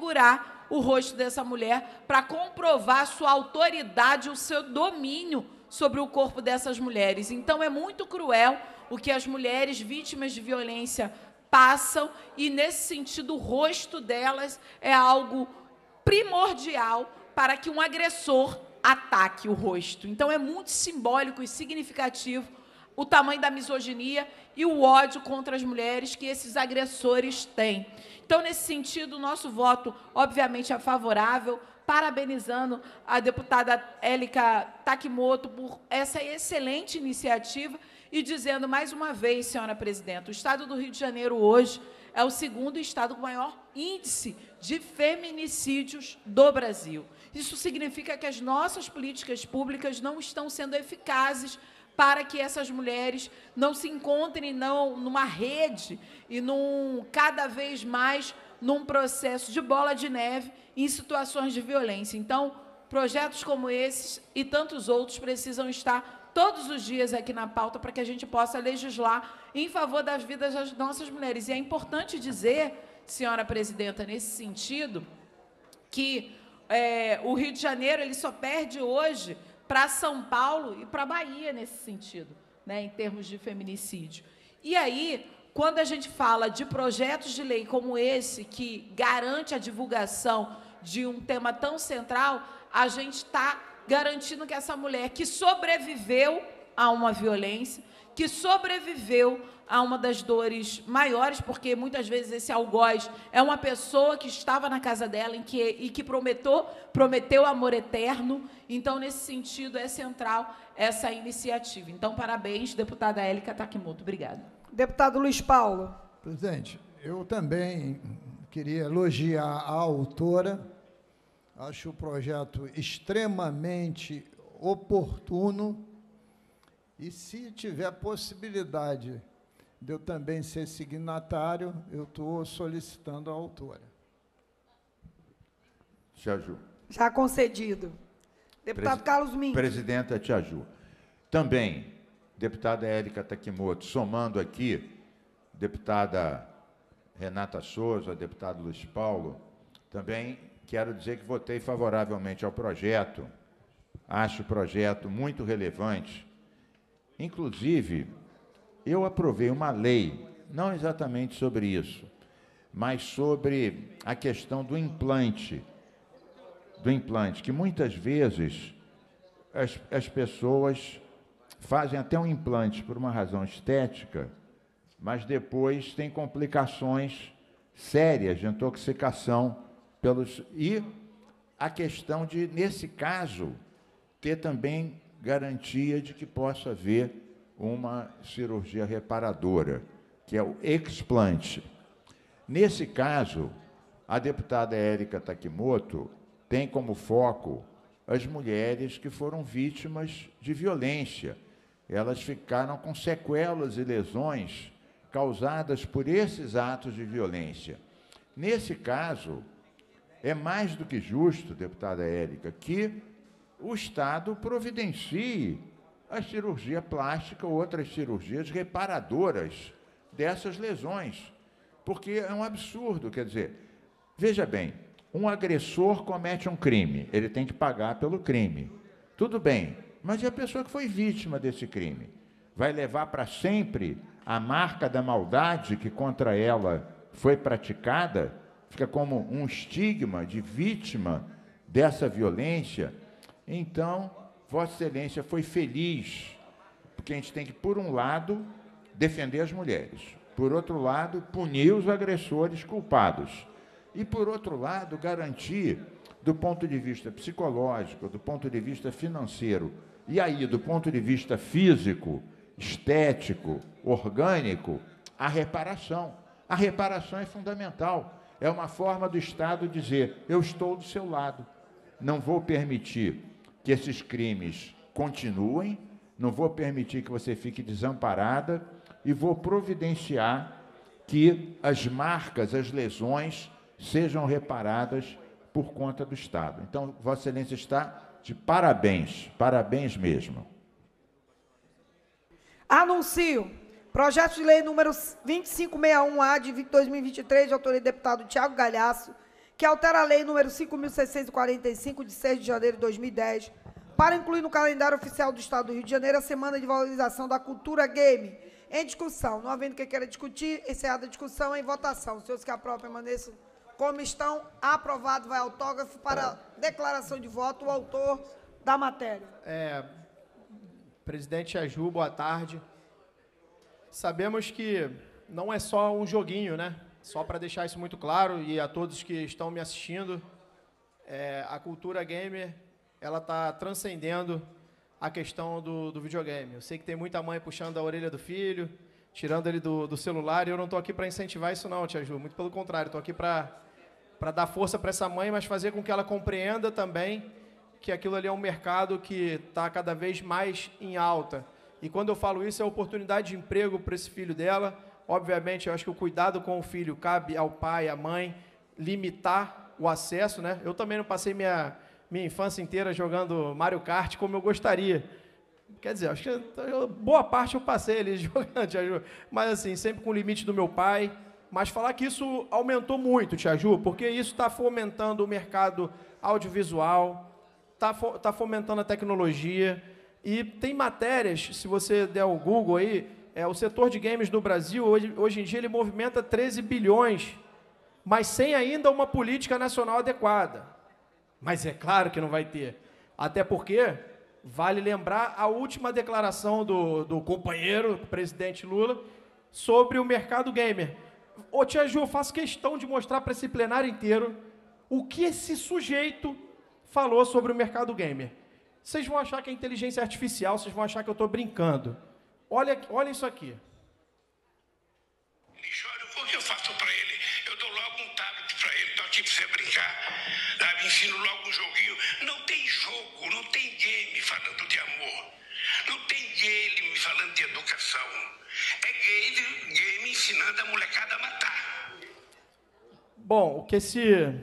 desfigurar o rosto dessa mulher para comprovar sua autoridade, o seu domínio sobre o corpo dessas mulheres. Então, é muito cruel o que as mulheres vítimas de violência passam, e, nesse sentido, o rosto delas é algo primordial para que um agressor ataque o rosto. Então, é muito simbólico e significativo o tamanho da misoginia e o ódio contra as mulheres que esses agressores têm. Então, nesse sentido, o nosso voto, obviamente, é favorável, parabenizando a deputada Élica Takimoto por essa excelente iniciativa e dizendo, mais uma vez, senhora presidenta, o Estado do Rio de Janeiro hoje é o segundo estado com maior índice de feminicídios do Brasil. Isso significa que as nossas políticas públicas não estão sendo eficazes para que essas mulheres não se encontrem não, numa rede e num, cada vez mais num processo de bola de neve em situações de violência. Então, projetos como esses e tantos outros precisam estar todos os dias aqui na pauta para que a gente possa legislar em favor das vidas das nossas mulheres. E é importante dizer, senhora presidenta, nesse sentido, que é, o Rio de Janeiro ele só perde hoje para São Paulo e para a Bahia, nesse sentido, né, em termos de feminicídio. E aí, quando a gente fala de projetos de lei como esse, que garante a divulgação de um tema tão central, a gente está garantindo que essa mulher que sobreviveu a uma violência, que sobreviveu a uma das dores maiores, porque muitas vezes esse algoz é uma pessoa que estava na casa dela em que, e que prometeu, prometeu amor eterno. Então, nesse sentido, é central essa iniciativa. Então, parabéns, deputada Élica Takimoto. Obrigada. Deputado Luiz Paulo. Presidente, eu também queria elogiar a autora. Acho o projeto extremamente oportuno e, se tiver possibilidade de eu também ser signatário, eu estou solicitando a autora. Tia Ju. Já concedido. Deputado Presi Carlos Mink. Presidenta Tia Ju. Também, deputada Élica Takimoto, somando aqui, deputada Renata Souza, deputado Luiz Paulo, também quero dizer que votei favoravelmente ao projeto. Acho o projeto muito relevante. Inclusive, eu aprovei uma lei, não exatamente sobre isso, mas sobre a questão do implante, do implante, que muitas vezes as, as pessoas fazem até um implante por uma razão estética, mas depois tem complicações sérias de intoxicação pelos... E a questão de, nesse caso, ter também garantia de que possa haver uma cirurgia reparadora, que é o explante. Nesse caso, a deputada Élica Takimoto tem como foco as mulheres que foram vítimas de violência. Elas ficaram com sequelas e lesões causadas por esses atos de violência. Nesse caso, é mais do que justo, deputada Élica, que o Estado providencie a cirurgia plástica ou outras cirurgias reparadoras dessas lesões, porque é um absurdo, quer dizer, veja bem, um agressor comete um crime, ele tem que pagar pelo crime, tudo bem, mas e a pessoa que foi vítima desse crime? Vai levar para sempre a marca da maldade que contra ela foi praticada? Fica como um estigma de vítima dessa violência? Então, Vossa Excelência foi feliz, porque a gente tem que, por um lado, defender as mulheres, por outro lado, punir os agressores culpados, e, por outro lado, garantir, do ponto de vista psicológico, do ponto de vista financeiro, e aí, do ponto de vista físico, estético, orgânico, a reparação. A reparação é fundamental. É uma forma do Estado dizer, eu estou do seu lado, não vou permitir que esses crimes continuem, não vou permitir que você fique desamparada e vou providenciar que as marcas, as lesões sejam reparadas por conta do Estado. Então, Vossa Excelência está de parabéns, parabéns mesmo. Anuncio projeto de lei número vinte e cinco sessenta e um A de dois mil e vinte e três, de autoria do deputado Tiago Galhaço, que altera a lei número cinco mil seiscentos e quarenta e cinco, de seis de janeiro de dois mil e dez, para incluir no calendário oficial do Estado do Rio de Janeiro a Semana de Valorização da Cultura Game. Em discussão. Não havendo quem queira discutir, encerrada a discussão, em votação. Os senhores que aprovam permaneçam como estão. Aprovado, vai autógrafo para declaração de voto o autor da matéria. É, presidente Aju, boa tarde. Sabemos que não é só um joguinho, né? Só para deixar isso muito claro e a todos que estão me assistindo, é, a cultura gamer, ela está transcendendo a questão do, do videogame. Eu sei que tem muita mãe puxando a orelha do filho, tirando ele do, do celular, e eu não estou aqui para incentivar isso não, Tia Ju, muito pelo contrário, estou aqui para para dar força para essa mãe, mas fazer com que ela compreenda também que aquilo ali é um mercado que está cada vez mais em alta. E quando eu falo isso, é oportunidade de emprego para esse filho dela. Obviamente, eu acho que o cuidado com o filho cabe ao pai, à mãe, limitar o acesso, né? Eu também não passei minha, minha infância inteira jogando Mario Kart como eu gostaria. Quer dizer, acho que eu, boa parte eu passei ali jogando, Tia Ju, mas assim, sempre com o limite do meu pai. Mas falar que isso aumentou muito, Tia Ju, porque isso está fomentando o mercado audiovisual, está fo tá fomentando a tecnologia, e tem matérias, se você der o Google aí, é, o setor de games no Brasil, hoje, hoje em dia, ele movimenta treze bilhões, mas sem ainda uma política nacional adequada. Mas é claro que não vai ter. Até porque, vale lembrar a última declaração do, do companheiro, presidente Lula, sobre o mercado gamer. Ô, Tia Ju, eu faço questão de mostrar para esse plenário inteiro o que esse sujeito falou sobre o mercado gamer. Vocês vão achar que é inteligência artificial, vocês vão achar que eu estou brincando. Olha, olha isso aqui. O que eu faço para ele? Eu dou logo um tablet para ele, então tipo você brincar, sabe? Ensino logo um joguinho. Não tem jogo, não tem game falando de amor, não tem game falando de educação. É game, game ensinando a molecada a matar. Bom, o que esse...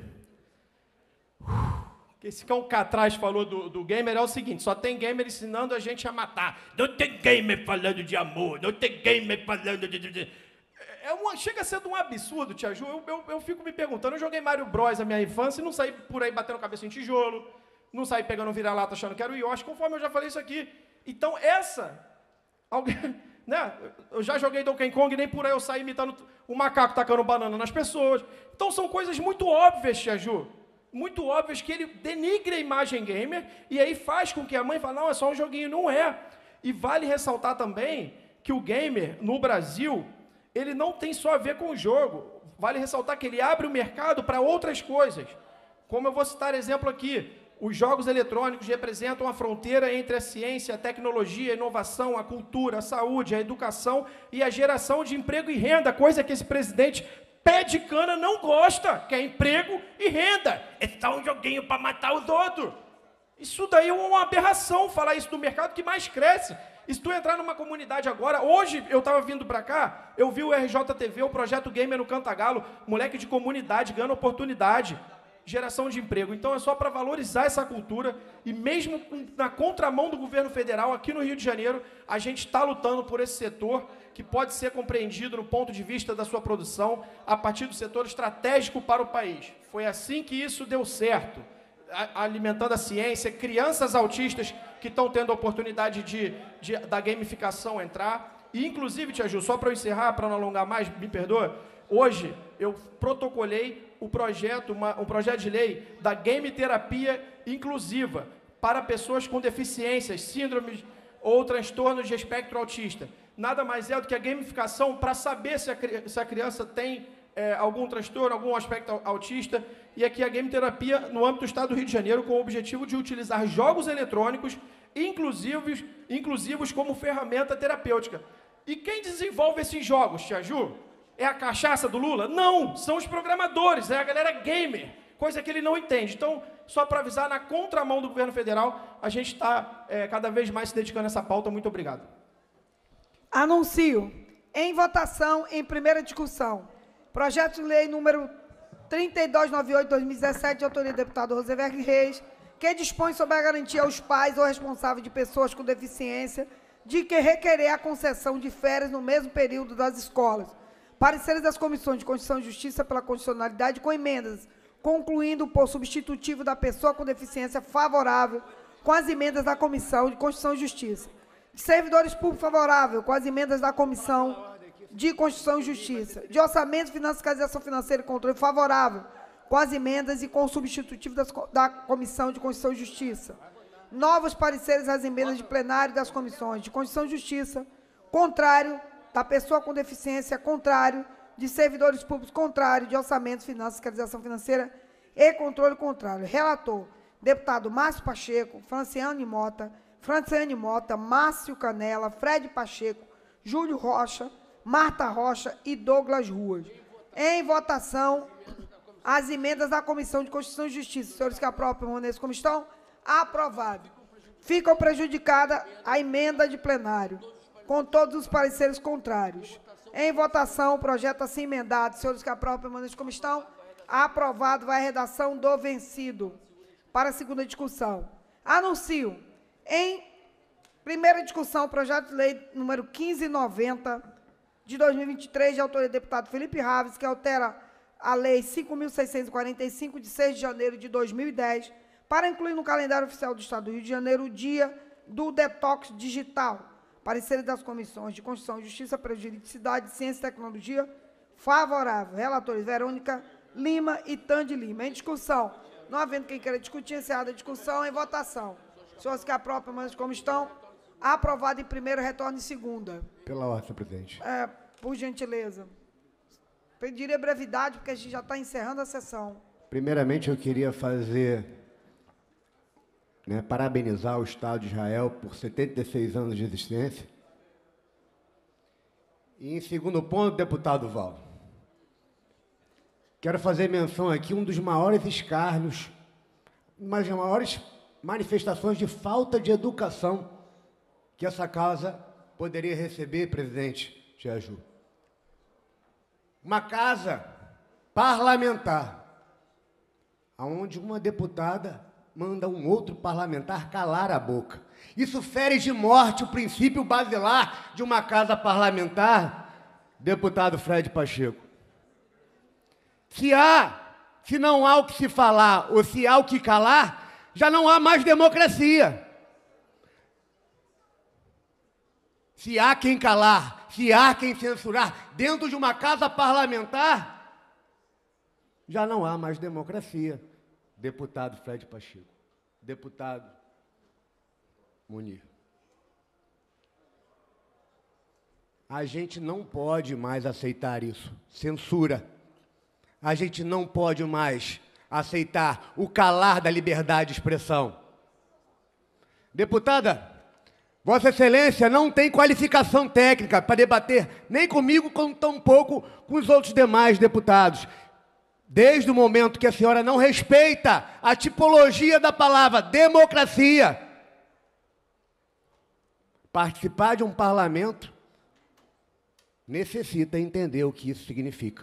O que esse cão Catraz falou do, do gamer é o seguinte, só tem gamer ensinando a gente a matar. Não tem gamer falando de amor, não tem gamer falando de... de... É uma, chega a ser um absurdo, Tia Ju. Eu, eu, eu fico me perguntando, eu joguei Mario Bros na minha infância e não saí por aí batendo cabeça em tijolo, não saí pegando um vira-lata achando que era o Yoshi, conforme eu já falei isso aqui. Então, essa... Alguém, né? Eu já joguei Donkey Kong, nem por aí eu saí imitando o macaco tacando banana nas pessoas. Então, são coisas muito óbvias, Tia Ju. Muito óbvias que ele denigre a imagem gamer e aí faz com que a mãe fale, não, é só um joguinho. Não é. E vale ressaltar também que o gamer, no Brasil, ele não tem só a ver com o jogo. Vale ressaltar que ele abre o mercado para outras coisas. Como eu vou citar exemplo aqui, os jogos eletrônicos representam a fronteira entre a ciência, a tecnologia, a inovação, a cultura, a saúde, a educação e a geração de emprego e renda, coisa que esse presidente pé de cana não gosta, que é emprego e renda. É só um joguinho para matar os outros. Isso daí é uma aberração, falar isso do mercado que mais cresce. E se tu entrar numa comunidade agora, hoje eu estava vindo para cá, eu vi o R J T V, o Projeto Gamer no Cantagalo, moleque de comunidade, ganhando oportunidade, geração de emprego. Então é só para valorizar essa cultura, e mesmo na contramão do governo federal, aqui no Rio de Janeiro, a gente está lutando por esse setor, que pode ser compreendido no ponto de vista da sua produção, a partir do setor estratégico para o país. Foi assim que isso deu certo, alimentando a ciência, crianças autistas que estão tendo a oportunidade de, de, da gamificação entrar. E, inclusive, Tia Ju, só para eu encerrar, para não alongar mais, me perdoa, hoje eu protocolei o projeto, uma, um projeto de lei da game terapia inclusiva para pessoas com deficiências, síndromes ou transtornos de espectro autista. Nada mais é do que a gamificação para saber se a, se a criança tem é, algum transtorno, algum aspecto autista. E aqui a game terapia no âmbito do Estado do Rio de Janeiro, com o objetivo de utilizar jogos eletrônicos inclusivos, inclusivos como ferramenta terapêutica. E quem desenvolve esses jogos, Tia Ju? É a cachaça do Lula? Não, são os programadores, é a galera gamer, coisa que ele não entende. Então, só para avisar, na contramão do governo federal, a gente está é, cada vez mais se dedicando a essa pauta. Muito obrigado. Anuncio em votação, em primeira discussão, projeto de lei número trinta e dois noventa e oito de dois mil e dezessete, de autoria do deputado Rosevergue Reis, que dispõe sobre a garantia aos pais ou responsáveis de pessoas com deficiência de que requerer a concessão de férias no mesmo período das escolas. Pareceres das comissões de Constituição e Justiça pela constitucionalidade com emendas, concluindo por substitutivo da pessoa com deficiência favorável, com as emendas da Comissão de Constituição e Justiça. De servidores públicos, favorável, com as emendas da Comissão de Constituição e Justiça. De orçamento, fiscalização financeira e controle, favorável, com as emendas e com o substitutivo das, da Comissão de Constituição e Justiça. Novos pareceres às emendas de plenário das comissões de Constituição e Justiça, contrário, da pessoa com deficiência, contrário, de servidores públicos, contrário, de orçamento, finanças, fiscalização financeira e controle, contrário. Relator, deputado Márcio Pacheco, Franciane Mota, Franciane Mota, Márcio Canela, Fred Pacheco, Júlio Rocha, Marta Rocha e Douglas Ruas. Em votação, as emendas da Comissão de Constituição e Justiça. Senhores que aprovam, permaneçam como estão. Aprovado. Ficam prejudicada a emenda de plenário, com todos os pareceres contrários. Em votação, o projeto assim emendado. Senhores que aprovam, permaneçam como estão. Aprovado. Vai a redação do vencido. Para a segunda discussão. Anuncio, em primeira discussão, o projeto de lei número quinze noventa, de dois mil e vinte e três, de autoria do deputado Felipe Raves, que altera a Lei cinco mil seiscentos e quarenta e cinco, de seis de janeiro de dois mil e dez, para incluir no calendário oficial do Estado do Rio de Janeiro o dia do detox digital. Pareceres das comissões de Constituição e Justiça, Juridicidade, Ciência e Tecnologia, favorável. Relatores Verônica Lima e Tande Lima. Em discussão, não havendo quem queira discutir, encerrada a discussão, em votação. Senhores que aprovam, permanecem como estão. Aprovado em primeira, retorno em segunda. Pela ordem, senhor presidente. É, por gentileza. Pediria brevidade, porque a gente já está encerrando a sessão. Primeiramente, eu queria fazer, né, parabenizar o Estado de Israel por setenta e seis anos de existência. E, em segundo ponto, deputado Val, quero fazer menção aqui um dos maiores escárnios, uma das maiores manifestações de falta de educação que essa casa poderia receber, presidente Tiaju. Uma casa parlamentar, onde uma deputada manda um outro parlamentar calar a boca. Isso fere de morte o princípio basilar de uma casa parlamentar, deputado Fred Pacheco. Se há, se não há o que se falar ou se há o que calar, já não há mais democracia. Se há quem calar, se há quem censurar dentro de uma casa parlamentar, já não há mais democracia. Deputado Fred Pacheco, deputado Munir. A gente não pode mais aceitar isso. Censura. A gente não pode mais aceitar o calar da liberdade de expressão. Deputada, Vossa Excelência não tem qualificação técnica para debater nem comigo, como tampouco com os outros demais deputados. Desde o momento que a senhora não respeita a tipologia da palavra democracia. Participar de um parlamento necessita entender o que isso significa.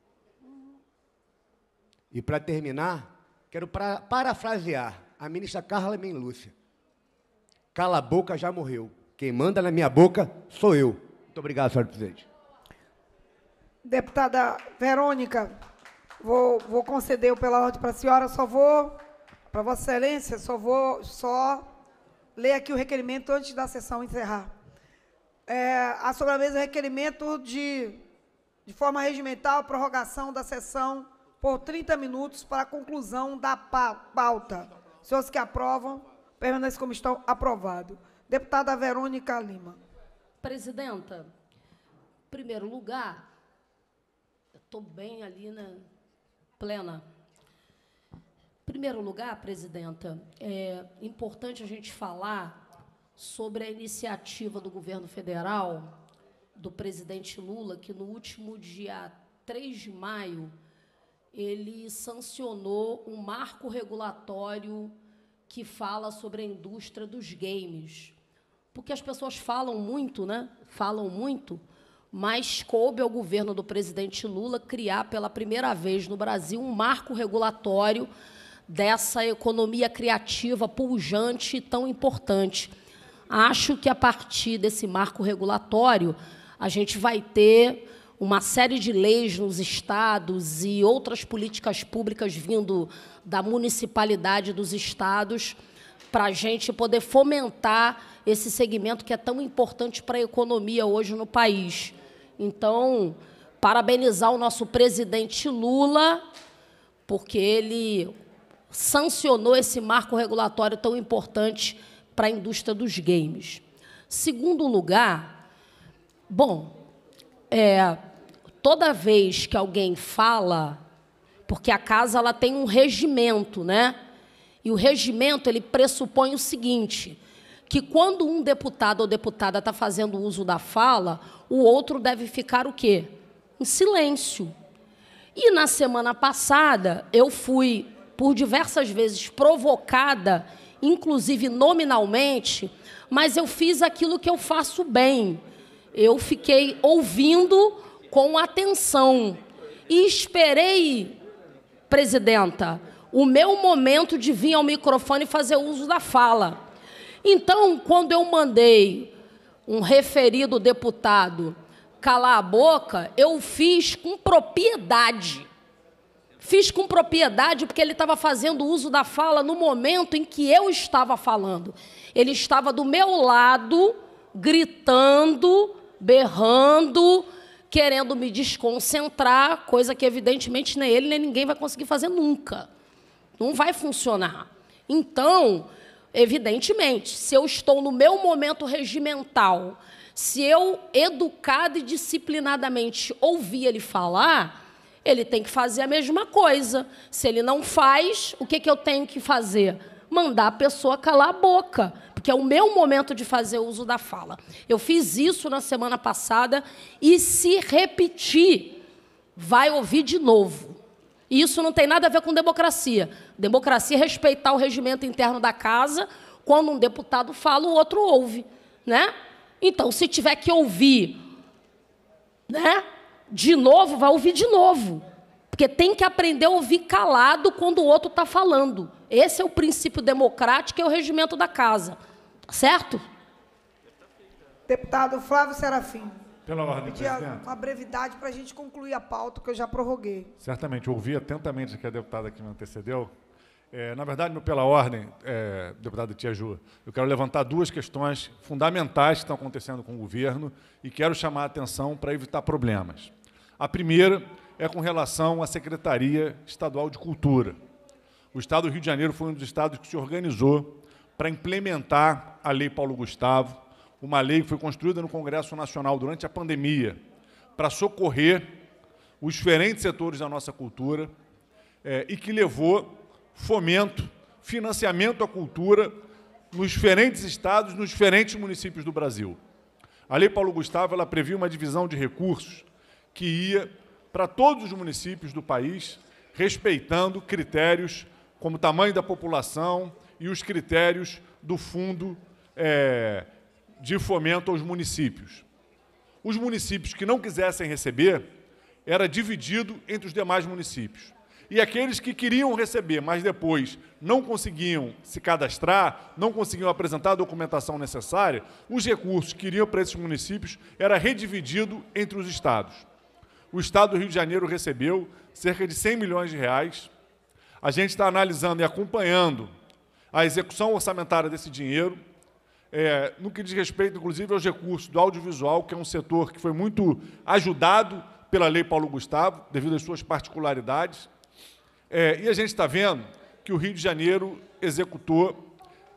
E, para terminar, quero pra, parafrasear a ministra Carla Menlúcia. Cala a boca, já morreu. Quem manda na minha boca sou eu. Muito obrigado, senhora presidente. Deputada Verônica, vou, vou conceder pela ordem para a senhora, só vou, para Vossa Excelência, só vou só ler aqui o requerimento antes da sessão encerrar. É, há sobre a mesa o requerimento de, de forma regimental, prorrogação da sessão por trinta minutos para a conclusão da pauta. Senhores que aprovam, permanecem como estão, aprovado. Deputada Verônica Lima. Presidenta, em primeiro lugar, estou bem ali na plena. Em primeiro lugar, presidenta, é importante a gente falar sobre a iniciativa do governo federal, do presidente Lula, que no último dia três de maio, ele sancionou um marco regulatório que fala sobre a indústria dos games. Porque as pessoas falam muito, né? Falam muito, mas coube ao governo do presidente Lula criar pela primeira vez no Brasil um marco regulatório dessa economia criativa pujante e tão importante. Acho que, a partir desse marco regulatório, a gente vai ter uma série de leis nos estados e outras políticas públicas vindo da municipalidade dos estados para a gente poder fomentar esse segmento que é tão importante para a economia hoje no país. Então, parabenizar o nosso presidente Lula, porque ele sancionou esse marco regulatório tão importante para a indústria dos games. Segundo lugar, bom, é, toda vez que alguém fala, porque a casa ela tem um regimento, né? E o regimento ele pressupõe o seguinte, que quando um deputado ou deputada está fazendo uso da fala, o outro deve ficar o quê? Em silêncio. E na semana passada, eu fui, por diversas vezes, provocada, inclusive nominalmente, mas eu fiz aquilo que eu faço bem. Eu fiquei ouvindo com atenção e esperei, presidenta, o meu momento de vir ao microfone e fazer uso da fala. Então, quando eu mandei um referido deputado calar a boca, eu fiz com propriedade. Fiz com propriedade porque ele estava fazendo uso da fala no momento em que eu estava falando. Ele estava do meu lado, gritando, berrando, querendo me desconcentrar, coisa que, evidentemente, nem ele nem ninguém vai conseguir fazer nunca. Não vai funcionar. Então, evidentemente, se eu estou no meu momento regimental, se eu, educada e disciplinadamente, ouvir ele falar, ele tem que fazer a mesma coisa. Se ele não faz, o que, que eu tenho que fazer? Mandar a pessoa calar a boca, porque é o meu momento de fazer uso da fala. Eu fiz isso na semana passada e, se repetir, vai ouvir de novo. E isso não tem nada a ver com democracia. Democracia é respeitar o regimento interno da casa. Quando um deputado fala, o outro ouve, né? Então, se tiver que ouvir, né, de novo, vai ouvir de novo. Porque tem que aprender a ouvir calado quando o outro está falando. Esse é o princípio democrático e é o regimento da casa. Certo? Deputado Flávio Serafim. Pela ordem, Pedir presidente. uma brevidade para a gente concluir a pauta, que eu já prorroguei. Certamente, ouvi atentamente o que a deputada que me antecedeu. É, na verdade, no pela ordem, é, deputada Tia Ju, eu quero levantar duas questões fundamentais que estão acontecendo com o governo e quero chamar a atenção para evitar problemas. A primeira é com relação à Secretaria Estadual de Cultura. O Estado do Rio de Janeiro foi um dos estados que se organizou para implementar a Lei Paulo Gustavo, uma lei que foi construída no Congresso Nacional durante a pandemia para socorrer os diferentes setores da nossa cultura é, e que levou fomento, financiamento à cultura nos diferentes estados, nos diferentes municípios do Brasil. A Lei Paulo Gustavo ela previa uma divisão de recursos que ia para todos os municípios do país, respeitando critérios como o tamanho da população e os critérios do fundo é, de fomento aos municípios. Os municípios que não quisessem receber, era dividido entre os demais municípios. E aqueles que queriam receber, mas depois não conseguiam se cadastrar, não conseguiam apresentar a documentação necessária, os recursos que iriam para esses municípios era redividido entre os estados. O Estado do Rio de Janeiro recebeu cerca de cem milhões de reais. A gente está analisando e acompanhando a execução orçamentária desse dinheiro, é, no que diz respeito, inclusive, aos recursos do audiovisual, que é um setor que foi muito ajudado pela Lei Paulo Gustavo, devido às suas particularidades. É, e a gente está vendo que o Rio de Janeiro executou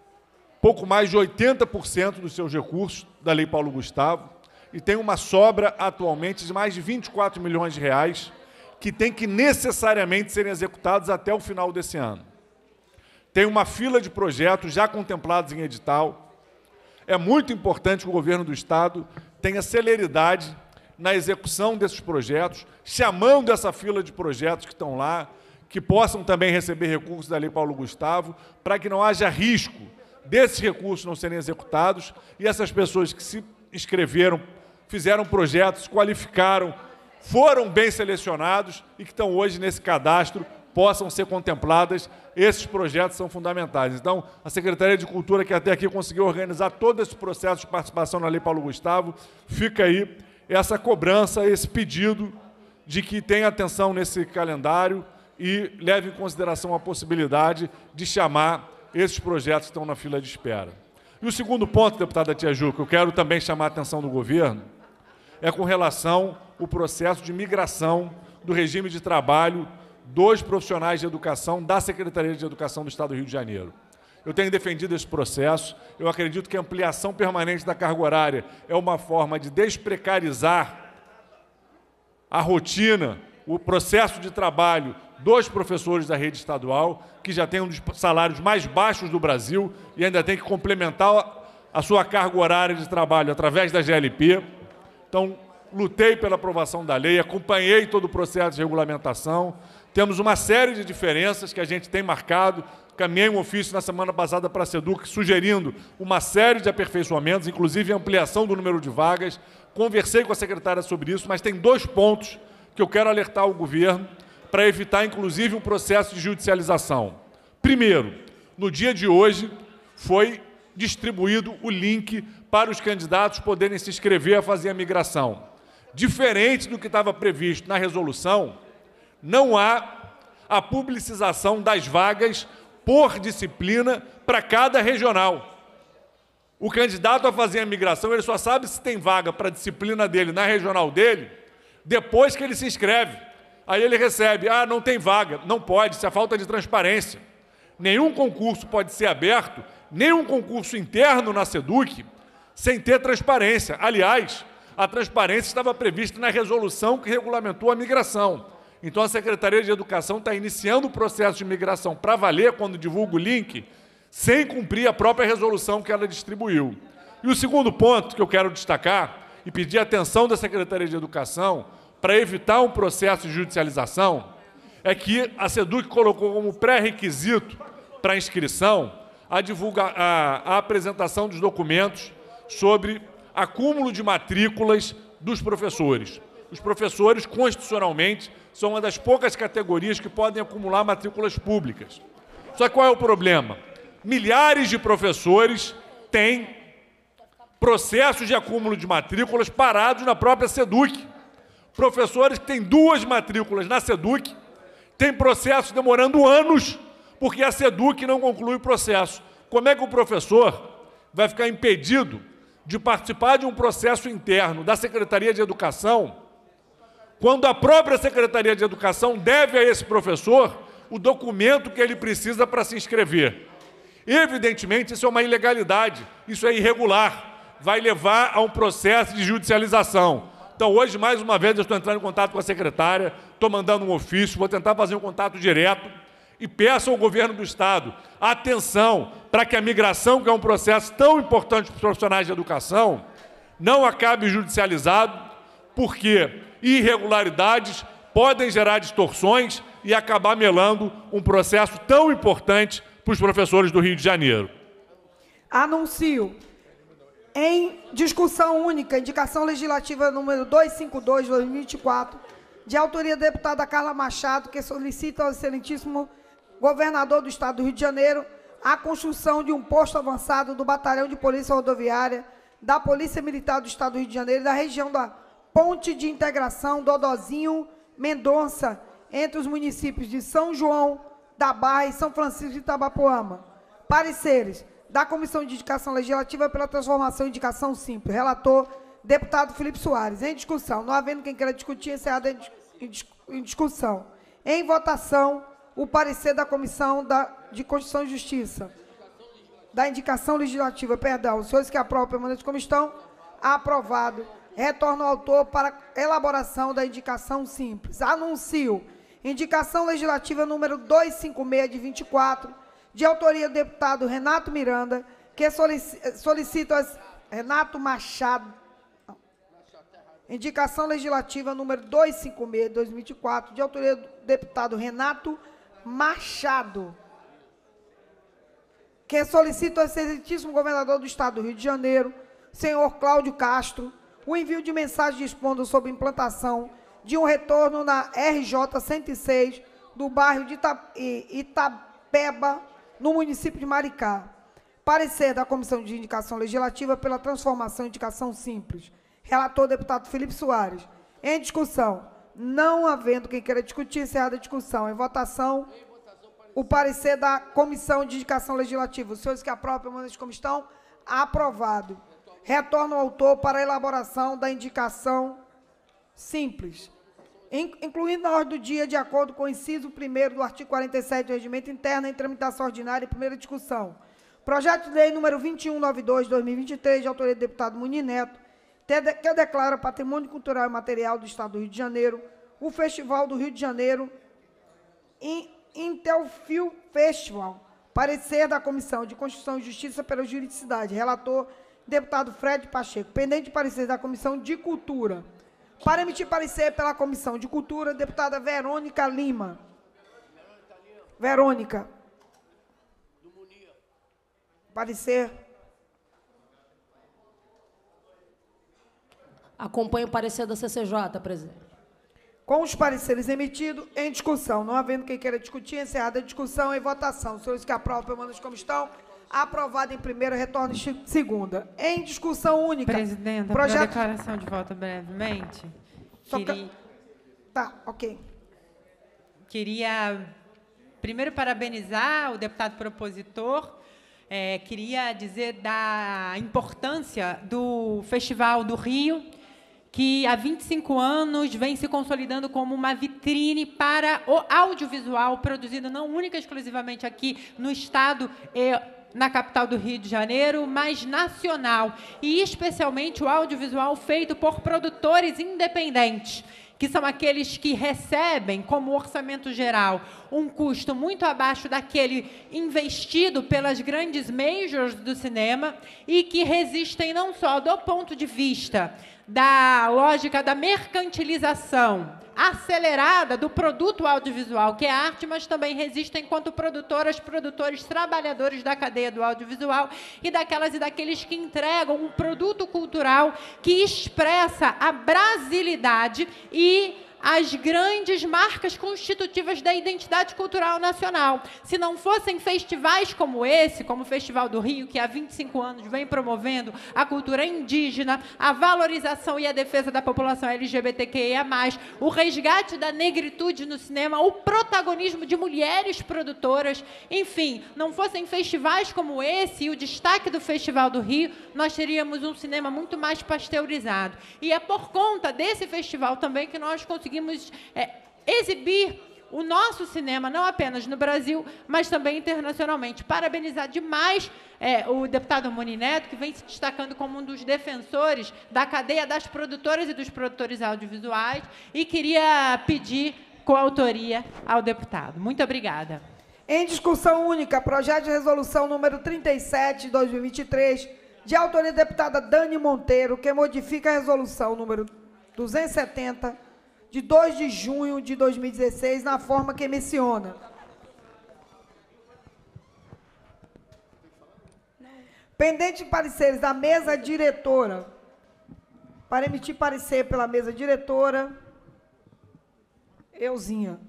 pouco mais de oitenta por cento dos seus recursos da Lei Paulo Gustavo e tem uma sobra atualmente de mais de vinte e quatro milhões de reais que tem que necessariamente serem executados até o final desse ano. Tem uma fila de projetos já contemplados em edital. É muito importante que o governo do Estado tenha celeridade na execução desses projetos, chamando essa fila de projetos que estão lá, que possam também receber recursos da Lei Paulo Gustavo, para que não haja risco desses recursos não serem executados e essas pessoas que se inscreveram, fizeram projetos, qualificaram, foram bem selecionados e que estão hoje nesse cadastro, possam ser contempladas. Esses projetos são fundamentais. Então, a Secretaria de Cultura, que até aqui conseguiu organizar todo esse processo de participação na Lei Paulo Gustavo, fica aí essa cobrança, esse pedido de que tenha atenção nesse calendário e leve em consideração a possibilidade de chamar esses projetos que estão na fila de espera. E o segundo ponto, deputada Tia Ju, que eu quero também chamar a atenção do governo, é com relação ao processo de migração do regime de trabalho dos profissionais de educação da Secretaria de Educação do Estado do Rio de Janeiro. Eu tenho defendido esse processo, eu acredito que a ampliação permanente da carga horária é uma forma de desprecarizar a rotina, o processo de trabalho dos professores da rede estadual, que já tem um dos salários mais baixos do Brasil e ainda tem que complementar a sua carga horária de trabalho através da G L P. Então, lutei pela aprovação da lei, acompanhei todo o processo de regulamentação. Temos uma série de diferenças que a gente tem marcado. Caminhei um ofício na semana passada para a SEDUC sugerindo uma série de aperfeiçoamentos, inclusive ampliação do número de vagas. Conversei com a secretária sobre isso, mas tem dois pontos que eu quero alertar o governo para evitar, inclusive, um processo de judicialização. Primeiro, no dia de hoje, foi distribuído o link para os candidatos poderem se inscrever a fazer a migração. Diferente do que estava previsto na resolução, não há a publicização das vagas por disciplina para cada regional. O candidato a fazer a migração, ele só sabe se tem vaga para a disciplina dele na regional dele depois que ele se inscreve. Aí ele recebe, ah, não tem vaga. Não pode, isso é falta de transparência. Nenhum concurso pode ser aberto, nenhum concurso interno na SEDUC, sem ter transparência. Aliás, a transparência estava prevista na resolução que regulamentou a migração. Então, a Secretaria de Educação está iniciando o processo de migração para valer, quando divulga o link, sem cumprir a própria resolução que ela distribuiu. E o segundo ponto que eu quero destacar e pedir a atenção da Secretaria de Educação para evitar um processo de judicialização é que a SEDUC colocou como pré-requisito para a inscrição a, divulga a, a apresentação dos documentos sobre acúmulo de matrículas dos professores. Os professores, constitucionalmente, são uma das poucas categorias que podem acumular matrículas públicas. Só que qual é o problema? Milhares de professores têm processos de acúmulo de matrículas parados na própria SEDUC. Professores que têm duas matrículas na SEDUC têm processos demorando anos porque a SEDUC não conclui o processo. Como é que o professor vai ficar impedido de participar de um processo interno da Secretaria de Educação quando a própria Secretaria de Educação deve a esse professor o documento que ele precisa para se inscrever? Evidentemente, isso é uma ilegalidade, isso é irregular, vai levar a um processo de judicialização. Então, hoje, mais uma vez, eu estou entrando em contato com a secretária, estou mandando um ofício, vou tentar fazer um contato direto e peço ao governo do Estado atenção para que a migração, que é um processo tão importante para os profissionais de educação, não acabe judicializado, porque irregularidades podem gerar distorções e acabar melando um processo tão importante para os professores do Rio de Janeiro. Anuncio em discussão única, indicação legislativa número duzentos e cinquenta e dois, de dois mil e vinte e quatro, de autoria da deputada Carla Machado, que solicita ao excelentíssimo governador do Estado do Rio de Janeiro a construção de um posto avançado do Batalhão de Polícia Rodoviária da Polícia Militar do Estado do Rio de Janeiro, da região da Ponte de Integração Dodozinho Mendonça, entre os municípios de São João da Barra e São Francisco de Itabapoama. Pareceres da Comissão de Indicação Legislativa pela transformação em indicação simples. Relator, deputado Felipe Soares. Em discussão. Não havendo quem queira discutir, encerrado em discussão. Em votação, o parecer da Comissão da, de Constituição e Justiça. Da indicação legislativa, perdão. Os senhores que aprovam permanente como estão, aprovado. Retorno ao autor para elaboração da indicação simples. Anuncio indicação legislativa número duzentos e cinquenta e seis, de vinte e quatro, de autoria do deputado Renato Miranda, que solicita as, Renato Machado. Não. Indicação legislativa número duzentos e cinquenta e seis, de dois mil e vinte e quatro, de autoria do deputado Renato Machado, que solicita ao excelentíssimo governador do Estado do Rio de Janeiro, senhor Cláudio Castro, o envio de mensagem expondo sobre implantação de um retorno na R J cento e seis do bairro de Ita Itapeba, no município de Maricá. Parecer da Comissão de Indicação Legislativa pela transformação em indicação simples. Relator, deputado Felipe Soares. Em discussão. Não havendo quem queira discutir, encerrada a discussão. Em votação, o parecer da Comissão de Indicação Legislativa. Os senhores que aprovam, permaneçam como estão. Aprovado. Retorno ao autor para a elaboração da indicação simples, incluindo na ordem do dia, de acordo com o inciso primeiro do artigo quarenta e sete do Regimento Interno, em tramitação ordinária e primeira discussão. Projeto de lei número vinte e um noventa e dois de dois mil e vinte e três, de autoria do deputado Muniz Neto, que declara Patrimônio Cultural e Material do Estado do Rio de Janeiro o Festival do Rio de Janeiro Intelfil Festival. Parecer da Comissão de Constituição e Justiça pela Juridicidade. Relator, deputado Fred Pacheco. Pendente de parecer da Comissão de Cultura. Para emitir parecer pela Comissão de Cultura, deputada Verônica Lima. Verônica. Parecer. Acompanho o parecer da C C J, presidente. Com os pareceres emitidos, em discussão. Não havendo quem queira discutir, encerrada a discussão, em votação. Os senhores que aprovam, permaneçam como estão. Aprovado em primeira, retorno em segunda. Em discussão única. Presidenta, projeto... para declaração de voto brevemente. Só Queria... que... Tá, ok. Queria, primeiro, parabenizar o deputado propositor. É, queria dizer da importância do Festival do Rio, que há vinte e cinco anos vem se consolidando como uma vitrine para o audiovisual, produzido não única e exclusivamente aqui no Estado e na capital do Rio de Janeiro, mas nacional, e especialmente o audiovisual feito por produtores independentes, que são aqueles que recebem, como orçamento geral, um custo muito abaixo daquele investido pelas grandes majors do cinema e que resistem não só do ponto de vista da lógica da mercantilização acelerada do produto audiovisual, que é arte, mas também resistem enquanto produtoras, produtores, trabalhadores da cadeia do audiovisual e daquelas e daqueles que entregam um produto cultural que expressa a brasilidade e as grandes marcas constitutivas da identidade cultural nacional. Se não fossem festivais como esse, como o Festival do Rio, que há vinte e cinco anos vem promovendo a cultura indígena, a valorização e a defesa da população L G B T Q I A mais, o resgate da negritude no cinema, o protagonismo de mulheres produtoras, enfim, não fossem festivais como esse e o destaque do Festival do Rio, nós teríamos um cinema muito mais pasteurizado. E é por conta desse festival também que nós conseguimos Conseguimos é, exibir o nosso cinema, não apenas no Brasil, mas também internacionalmente. Parabenizar demais é, o deputado Muniz Neto, que vem se destacando como um dos defensores da cadeia das produtoras e dos produtores audiovisuais, e queria pedir coautoria ao deputado. Muito obrigada. Em discussão única, projeto de resolução número trinta e sete de dois mil e vinte e três, de autoria da deputada Dani Monteiro, que modifica a resolução número duzentos e setenta, de dois de junho de dois mil e dezesseis, na forma que menciona. Pendente de pareceres da mesa diretora, para emitir parecer pela mesa diretora, euzinha.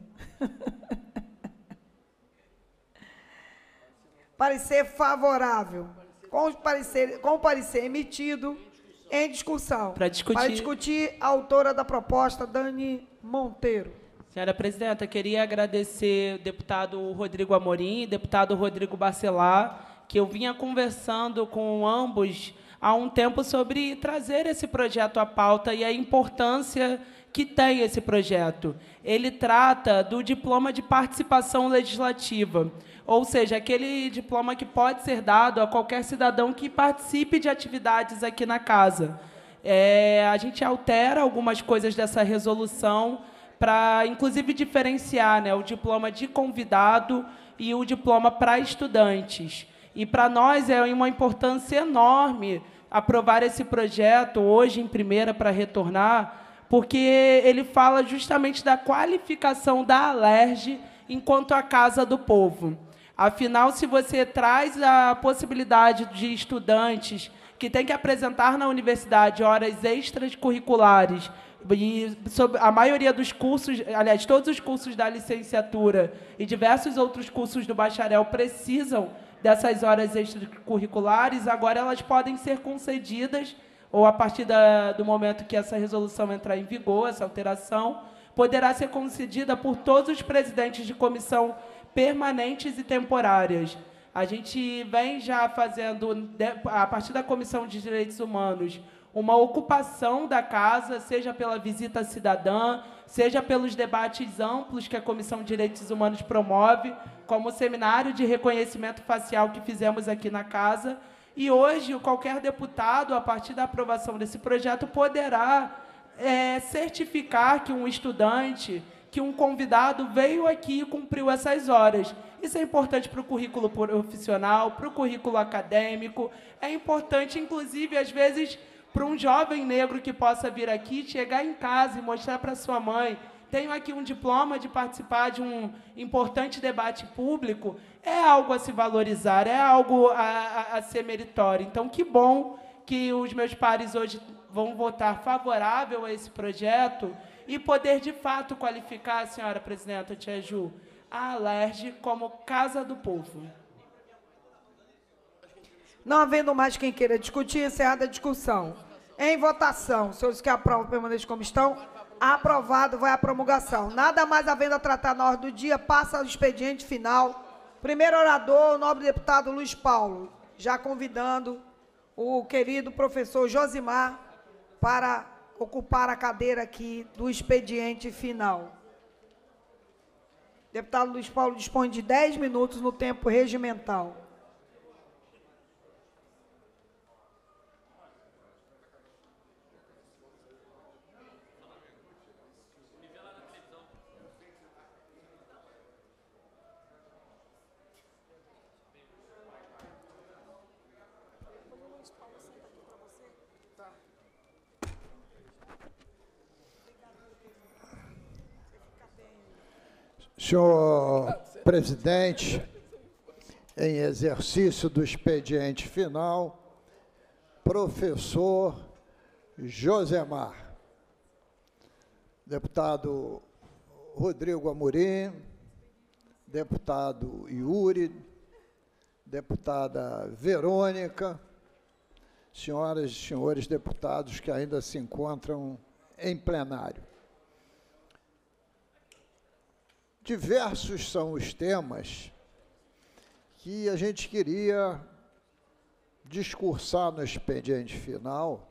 Parecer favorável, com o parecer, com o parecer emitido, em discussão. Para discutir. Para discutir, a autora da proposta, Dani Monteiro. Senhora presidenta, queria agradecer o deputado Rodrigo Amorim e o deputado Rodrigo Bacelar, que eu vinha conversando com ambos há um tempo sobre trazer esse projeto à pauta e a importância que tem esse projeto. Ele trata do diploma de participação legislativa, ou seja, aquele diploma que pode ser dado a qualquer cidadão que participe de atividades aqui na casa. É, a gente altera algumas coisas dessa resolução para, inclusive, diferenciar, né, o diploma de convidado e o diploma para estudantes. E, para nós, é uma importância enorme aprovar esse projeto hoje em primeira para retornar, porque ele fala justamente da qualificação da Alerj enquanto a Casa do Povo. Afinal, se você traz a possibilidade de estudantes que têm que apresentar na universidade horas extracurriculares, e sobre a maioria dos cursos, aliás, todos os cursos da licenciatura e diversos outros cursos do bacharel precisam dessas horas extracurriculares, agora elas podem ser concedidas, ou a partir da, do momento que essa resolução entrar em vigor, essa alteração, poderá ser concedida por todos os presidentes de comissão permanentes e temporárias. A gente vem já fazendo, a partir da Comissão de Direitos Humanos, uma ocupação da casa, seja pela visita cidadã, seja pelos debates amplos que a Comissão de Direitos Humanos promove, como o seminário de reconhecimento facial que fizemos aqui na casa. E hoje, qualquer deputado, a partir da aprovação desse projeto, poderá é, certificar que um estudante, que um convidado veio aqui e cumpriu essas horas. Isso é importante para o currículo profissional, para o currículo acadêmico, é importante, inclusive, às vezes, para um jovem negro que possa vir aqui, chegar em casa e mostrar para sua mãe: tenho aqui um diploma de participar de um importante debate público. É algo a se valorizar, é algo a, a, a ser meritório. Então, que bom que os meus pares hoje vão votar favorável a esse projeto e poder, de fato, qualificar, senhora presidenta Tia Ju, a Alerj como Casa do Povo. Não havendo mais quem queira discutir, encerrada a discussão. Em votação, senhores que aprovam, permaneçam como estão. Aprovado, vai à promulgação. Nada mais havendo a tratar na ordem do dia, passa ao expediente final. Primeiro orador, o nobre deputado Luiz Paulo, já convidando o querido professor Josimar para ocupar a cadeira aqui do expediente final. Deputado Luiz Paulo dispõe de dez minutos no tempo regimental. Senhor presidente, em exercício do expediente final, professor Josemar, deputado Rodrigo Amorim, deputado Yuri, deputada Verônica, senhoras e senhores deputados que ainda se encontram em plenário. Diversos são os temas que a gente queria discursar no expediente final,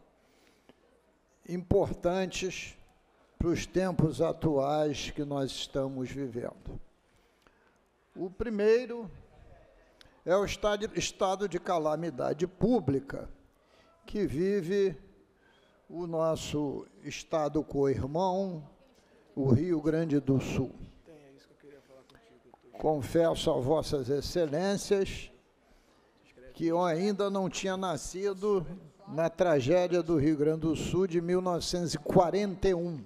importantes para os tempos atuais que nós estamos vivendo. O primeiro é o estado de calamidade pública que vive o nosso estado co-irmão, o Rio Grande do Sul. Confesso a vossas excelências que eu ainda não tinha nascido na tragédia do Rio Grande do Sul de mil novecentos e quarenta e um.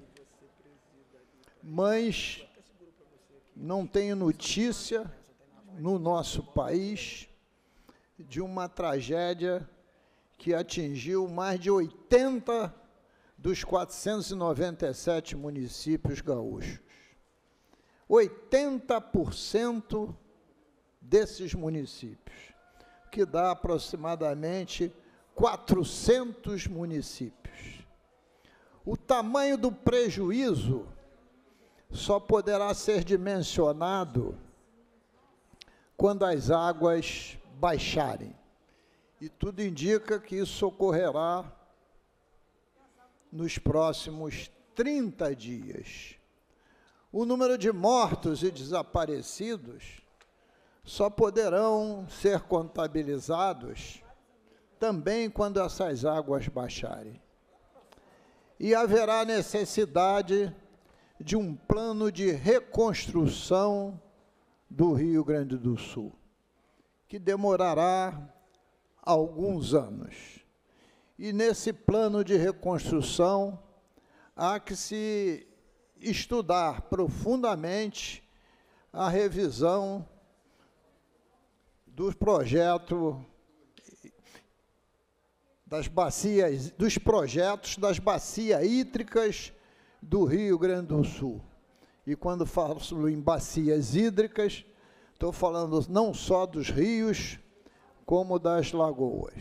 Mas não tenho notícia no nosso país de uma tragédia que atingiu mais de oitenta dos quatrocentos e noventa e sete municípios gaúchos. oitenta por cento desses municípios, que dá aproximadamente quatrocentos municípios. O tamanho do prejuízo só poderá ser dimensionado quando as águas baixarem. E tudo indica que isso ocorrerá nos próximos trinta dias. O número de mortos e desaparecidos só poderão ser contabilizados também quando essas águas baixarem. E haverá necessidade de um plano de reconstrução do Rio Grande do Sul, que demorará alguns anos. E nesse plano de reconstrução há que se estudar profundamente a revisão do projeto das bacias, dos projetos das bacias hídricas do Rio Grande do Sul. E quando falo em bacias hídricas, estou falando não só dos rios, como das lagoas.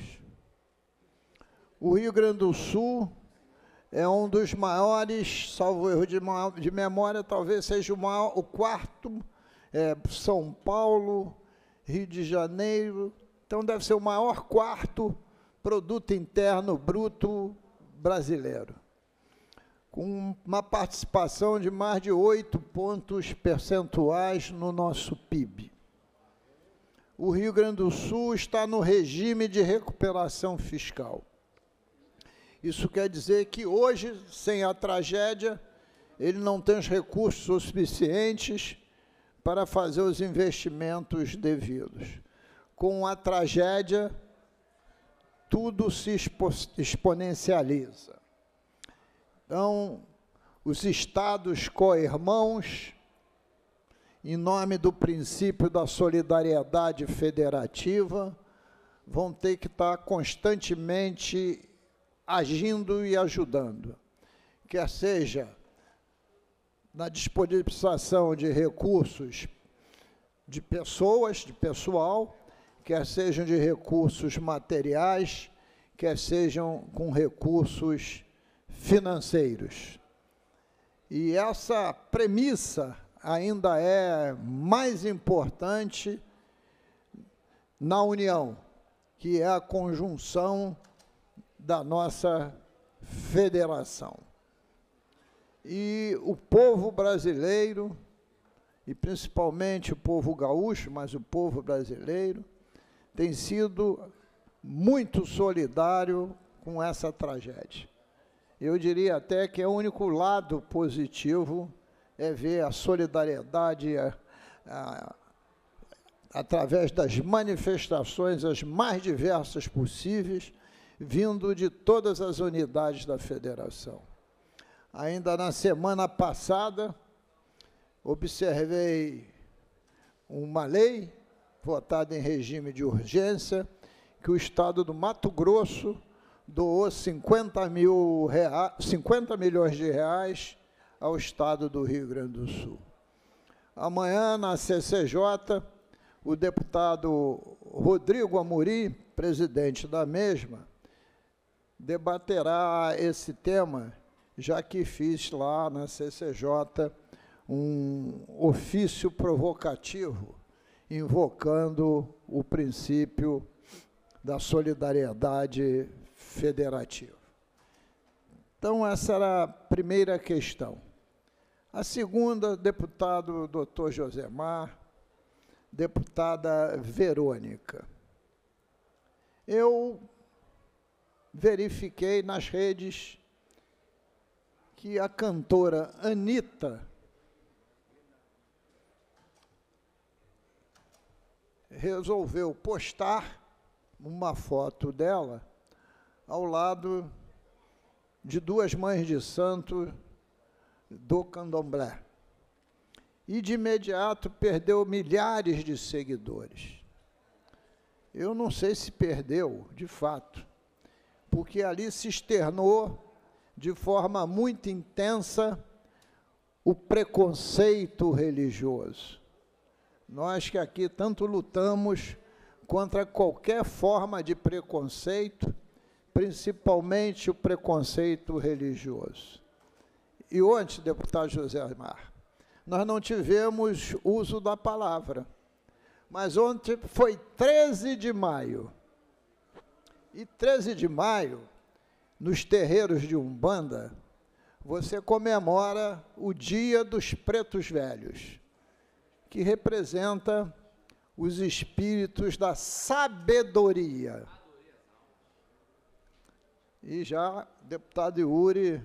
O Rio Grande do Sul é um dos maiores, salvo erro de, de memória, talvez seja o, maior, o quarto é, São Paulo, Rio de Janeiro. Então, deve ser o maior quarto produto interno bruto brasileiro, com uma participação de mais de oito pontos percentuais no nosso P I B. O Rio Grande do Sul está no regime de recuperação fiscal. Isso quer dizer que hoje, sem a tragédia, ele não tem os recursos suficientes para fazer os investimentos devidos. Com a tragédia, tudo se expo exponencializa. Então, os estados co-irmãos, em nome do princípio da solidariedade federativa, vão ter que estar constantemente agindo e ajudando, quer seja na disponibilização de recursos de pessoas, de pessoal, quer sejam de recursos materiais, quer sejam com recursos financeiros. E essa premissa ainda é mais importante na União, que é a conjunção da nossa federação. E o povo brasileiro, e principalmente o povo gaúcho, mas o povo brasileiro, tem sido muito solidário com essa tragédia. Eu diria até que é o único lado positivo é ver a solidariedade a, a, através das manifestações as mais diversas possíveis, vindo de todas as unidades da federação. Ainda na semana passada, observei uma lei votada em regime de urgência, que o Estado do Mato Grosso doou cinquenta mil reais, cinquenta milhões de reais ao Estado do Rio Grande do Sul. Amanhã, na C C J, o deputado Rodrigo Amorim, presidente da mesma, debaterá esse tema, já que fiz lá na C C J um ofício provocativo, invocando o princípio da solidariedade federativa. Então, essa era a primeira questão. A segunda, deputado doutor Josemar, deputada Verônica. Eu verifiquei nas redes que a cantora Anitta resolveu postar uma foto dela ao lado de duas mães de santo do candomblé. E, de imediato, perdeu milhares de seguidores. Eu não sei se perdeu, de fato, porque ali se externou de forma muito intensa o preconceito religioso. Nós que aqui tanto lutamos contra qualquer forma de preconceito, principalmente o preconceito religioso. E ontem, deputado José Amar, nós não tivemos uso da palavra, mas ontem foi treze de maio. E treze de maio, nos terreiros de Umbanda, você comemora o Dia dos Pretos Velhos, que representa os espíritos da sabedoria. E já o deputado Yuri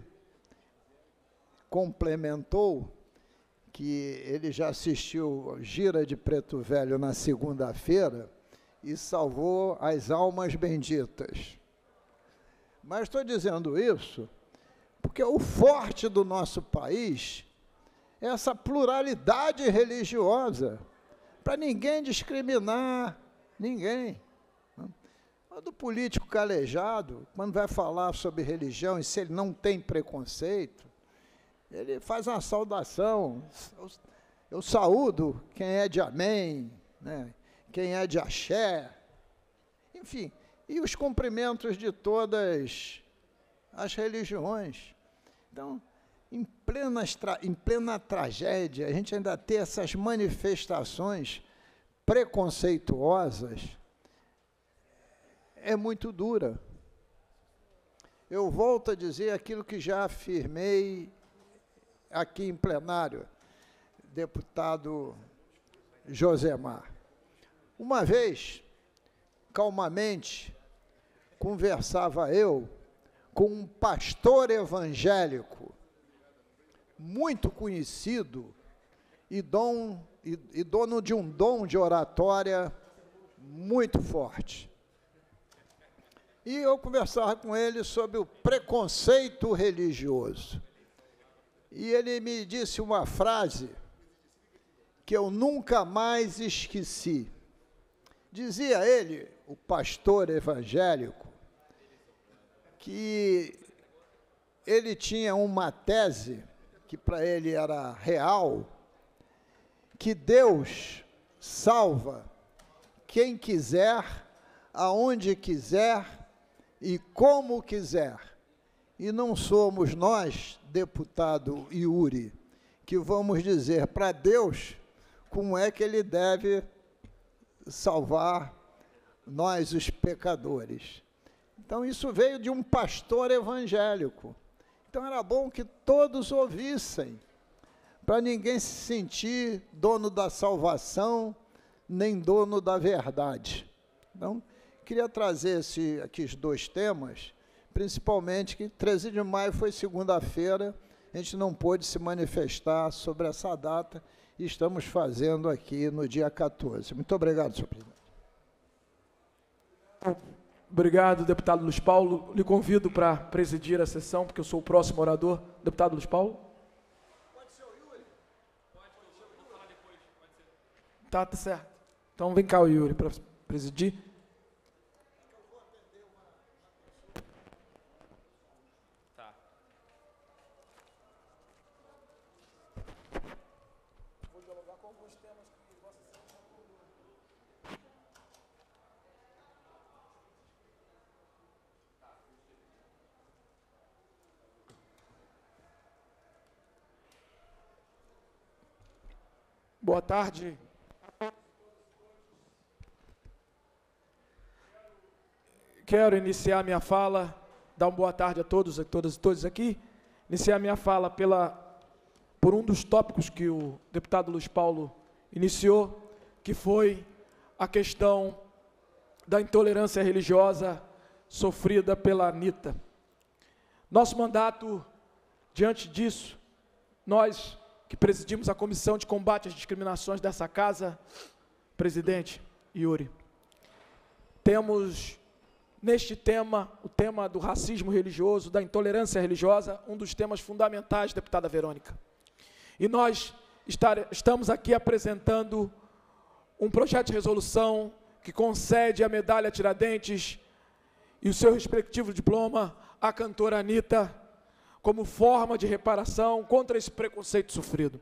complementou que ele já assistiu Gira de Preto Velho na segunda-feira e salvou as almas benditas. Mas estou dizendo isso porque o forte do nosso país é essa pluralidade religiosa, para ninguém discriminar ninguém. Do político calejado, quando vai falar sobre religião, e se ele não tem preconceito, ele faz uma saudação. Eu, eu saúdo quem é de amém, né? Quem é de axé, enfim, e os cumprimentos de todas as religiões. Então, em plena, em plena tragédia, a gente ainda ter essas manifestações preconceituosas, é muito dura. Eu volto a dizer aquilo que já afirmei aqui em plenário, deputado Josemar. Uma vez, calmamente, conversava eu com um pastor evangélico muito conhecido e, dom, e, e dono de um dom de oratória muito forte. E eu conversava com ele sobre o preconceito religioso. E ele me disse uma frase que eu nunca mais esqueci. Dizia ele, o pastor evangélico, que ele tinha uma tese, que para ele era real, que Deus salva quem quiser, aonde quiser e como quiser. E não somos nós, deputado Yuri, que vamos dizer para Deus como é que ele deve salvar nós, os pecadores. Então, isso veio de um pastor evangélico. Então, era bom que todos ouvissem, para ninguém se sentir dono da salvação, nem dono da verdade. Então, queria trazer esse, aqui os dois temas, principalmente que treze de maio foi segunda-feira, a gente não pôde se manifestar sobre essa data, e estamos fazendo aqui no dia quatorze. Muito obrigado, senhor presidente. Obrigado, deputado Luiz Paulo. Lhe convido para presidir a sessão, porque eu sou o próximo orador. Deputado Luiz Paulo. Pode ser o Yuri? Pode, pode ser. Vou falar depois. Pode ser. Tá, tá certo. Então, vem cá o Yuri para presidir. Tá. Vou dialogar com alguns temas que Vossa Excelência não. Boa tarde. Quero iniciar minha fala, dar uma boa tarde a todos, a todas e todos aqui. Iniciar minha fala pela, por um dos tópicos que o deputado Luiz Paulo iniciou, que foi a questão da intolerância religiosa sofrida pela Anitta. Nosso mandato, diante disso, nós que presidimos a Comissão de Combate às Discriminações dessa casa, presidente Yuri, temos neste tema, o tema do racismo religioso, da intolerância religiosa, um dos temas fundamentais, deputada Verônica. E nós estar, estamos aqui apresentando um projeto de resolução que concede a medalha Tiradentes e o seu respectivo diploma à cantora Anitta, como forma de reparação contra esse preconceito sofrido.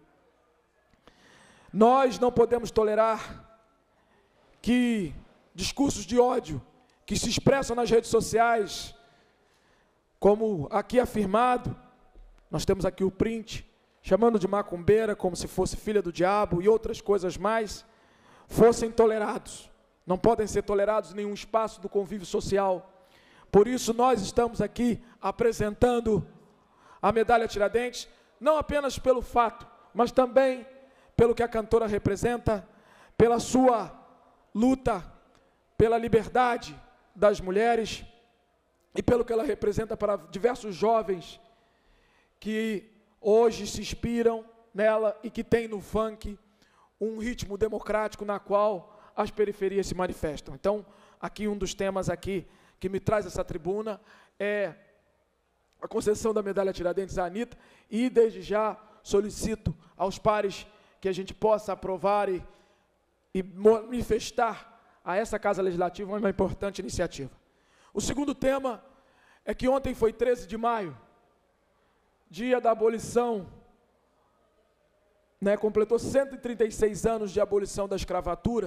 Nós não podemos tolerar que discursos de ódio que se expressam nas redes sociais, como aqui afirmado, nós temos aqui o print, chamando de macumbeira como se fosse filha do diabo e outras coisas mais, fossem tolerados. Não podem ser tolerados em nenhum espaço do convívio social. Por isso nós estamos aqui apresentando a medalha Tiradentes, não apenas pelo fato, mas também pelo que a cantora representa, pela sua luta pela liberdade das mulheres e pelo que ela representa para diversos jovens que hoje se inspiram nela e que tem no funk um ritmo democrático na qual as periferias se manifestam. Então, aqui um dos temas aqui que me traz essa tribuna é a concessão da medalha Tiradentes à Anitta, e desde já solicito aos pares que a gente possa aprovar e, e manifestar a essa Casa Legislativa uma importante iniciativa. O segundo tema é que ontem foi treze de maio, dia da abolição, né, completou cento e trinta e seis anos de abolição da escravatura.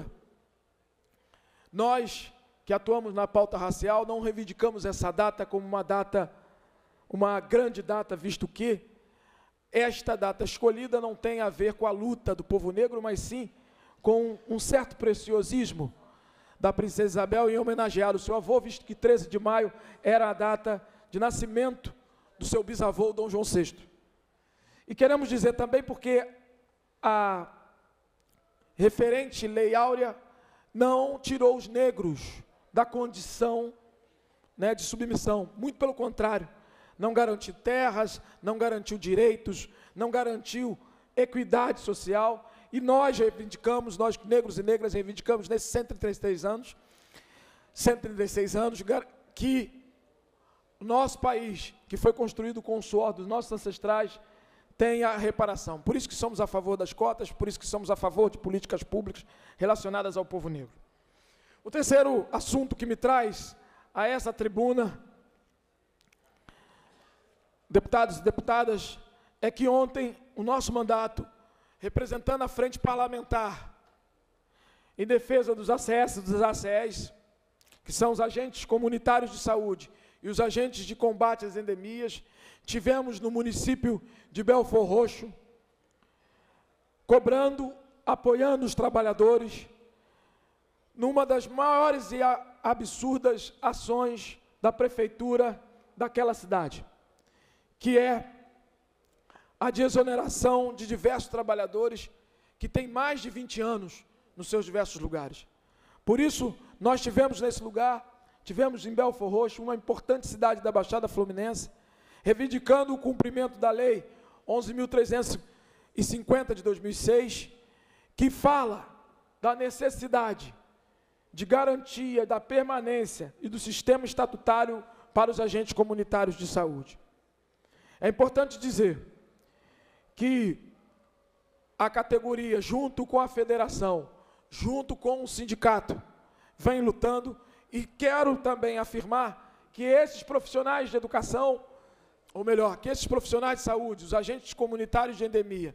Nós, que atuamos na pauta racial, não reivindicamos essa data como uma data, uma grande data, visto que esta data escolhida não tem a ver com a luta do povo negro, mas sim com um certo preciosismo da princesa Isabel em homenagear o seu avô, visto que treze de maio era a data de nascimento do seu bisavô, Dom João sexto. E queremos dizer também porque a referente Lei Áurea não tirou os negros da condição, né, de submissão, muito pelo contrário, não garantiu terras, não garantiu direitos, não garantiu equidade social, e nós reivindicamos, nós negros e negras reivindicamos nesses cento e trinta e três anos, cento e trinta e seis anos, que o nosso país, que foi construído com o suor dos nossos ancestrais, tenha reparação. Por isso que somos a favor das cotas, por isso que somos a favor de políticas públicas relacionadas ao povo negro. O terceiro assunto que me traz a essa tribuna, deputados e deputadas, é que ontem o nosso mandato, representando a frente parlamentar em defesa dos A C S e dos A C Es, que são os agentes comunitários de saúde e os agentes de combate às endemias, tivemos no município de Belford Roxo, cobrando, apoiando os trabalhadores, numa das maiores e absurdas ações da prefeitura daquela cidade, que é a de exoneração de diversos trabalhadores que têm mais de vinte anos nos seus diversos lugares. Por isso, nós tivemos nesse lugar, tivemos em Belford Roxo, uma importante cidade da Baixada Fluminense, reivindicando o cumprimento da Lei onze mil trezentos e cinquenta de dois mil e seis, que fala da necessidade de garantia da permanência e do sistema estatutário para os agentes comunitários de saúde. É importante dizer que a categoria, junto com a federação, junto com o sindicato, vem lutando, e quero também afirmar que esses profissionais de educação, ou melhor, que esses profissionais de saúde, os agentes comunitários de endemia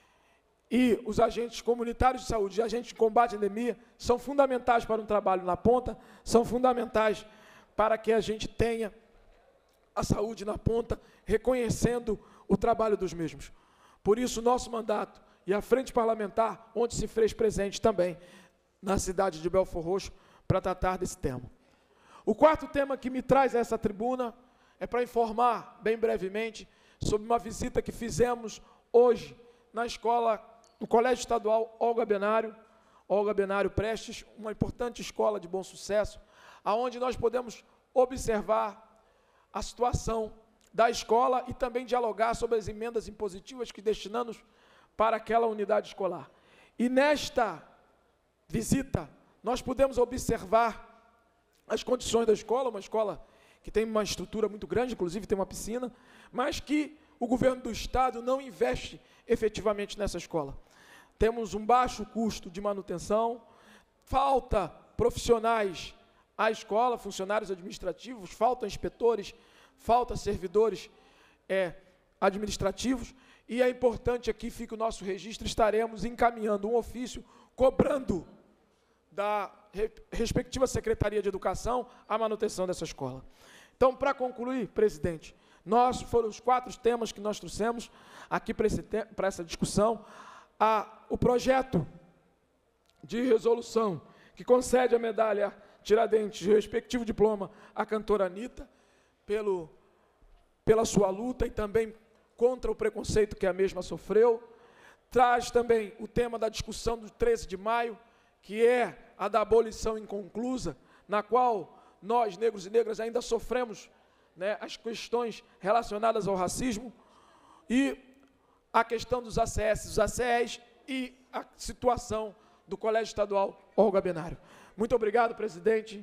e os agentes comunitários de saúde e agentes de combate à endemia são fundamentais para um trabalho na ponta, são fundamentais para que a gente tenha a saúde na ponta, reconhecendo o trabalho dos mesmos. Por isso, o nosso mandato e a frente parlamentar, onde se fez presente também, na cidade de Belford Roxo, para tratar desse tema. O quarto tema que me traz a essa tribuna é para informar, bem brevemente, sobre uma visita que fizemos hoje na escola, no Colégio Estadual Olga Benário, Olga Benário Prestes, uma importante escola de bom sucesso, aonde nós podemos observar a situação da escola e também dialogar sobre as emendas impositivas que destinamos para aquela unidade escolar. E nesta visita, nós pudemos observar as condições da escola, uma escola que tem uma estrutura muito grande, inclusive tem uma piscina, mas que o governo do estado não investe efetivamente nessa escola. Temos um baixo custo de manutenção, falta profissionais à escola, funcionários administrativos, faltam inspetores, falta servidores é, administrativos, e é importante aqui, fica o nosso registro, estaremos encaminhando um ofício cobrando da respectiva Secretaria de Educação a manutenção dessa escola. Então, para concluir, presidente, nós foram os quatro temas que nós trouxemos aqui para essa discussão. A, o projeto de resolução que concede a medalha Tiradentes, o respectivo diploma à cantora Anitta, pelo, pela sua luta e também contra o preconceito que a mesma sofreu. Traz também o tema da discussão do treze de maio, que é a da abolição inconclusa, na qual nós, negros e negras, ainda sofremos, né, as questões relacionadas ao racismo, e a questão dos A C S, dos A C Es e a situação do Colégio Estadual Olga Benário. Muito obrigado, presidente.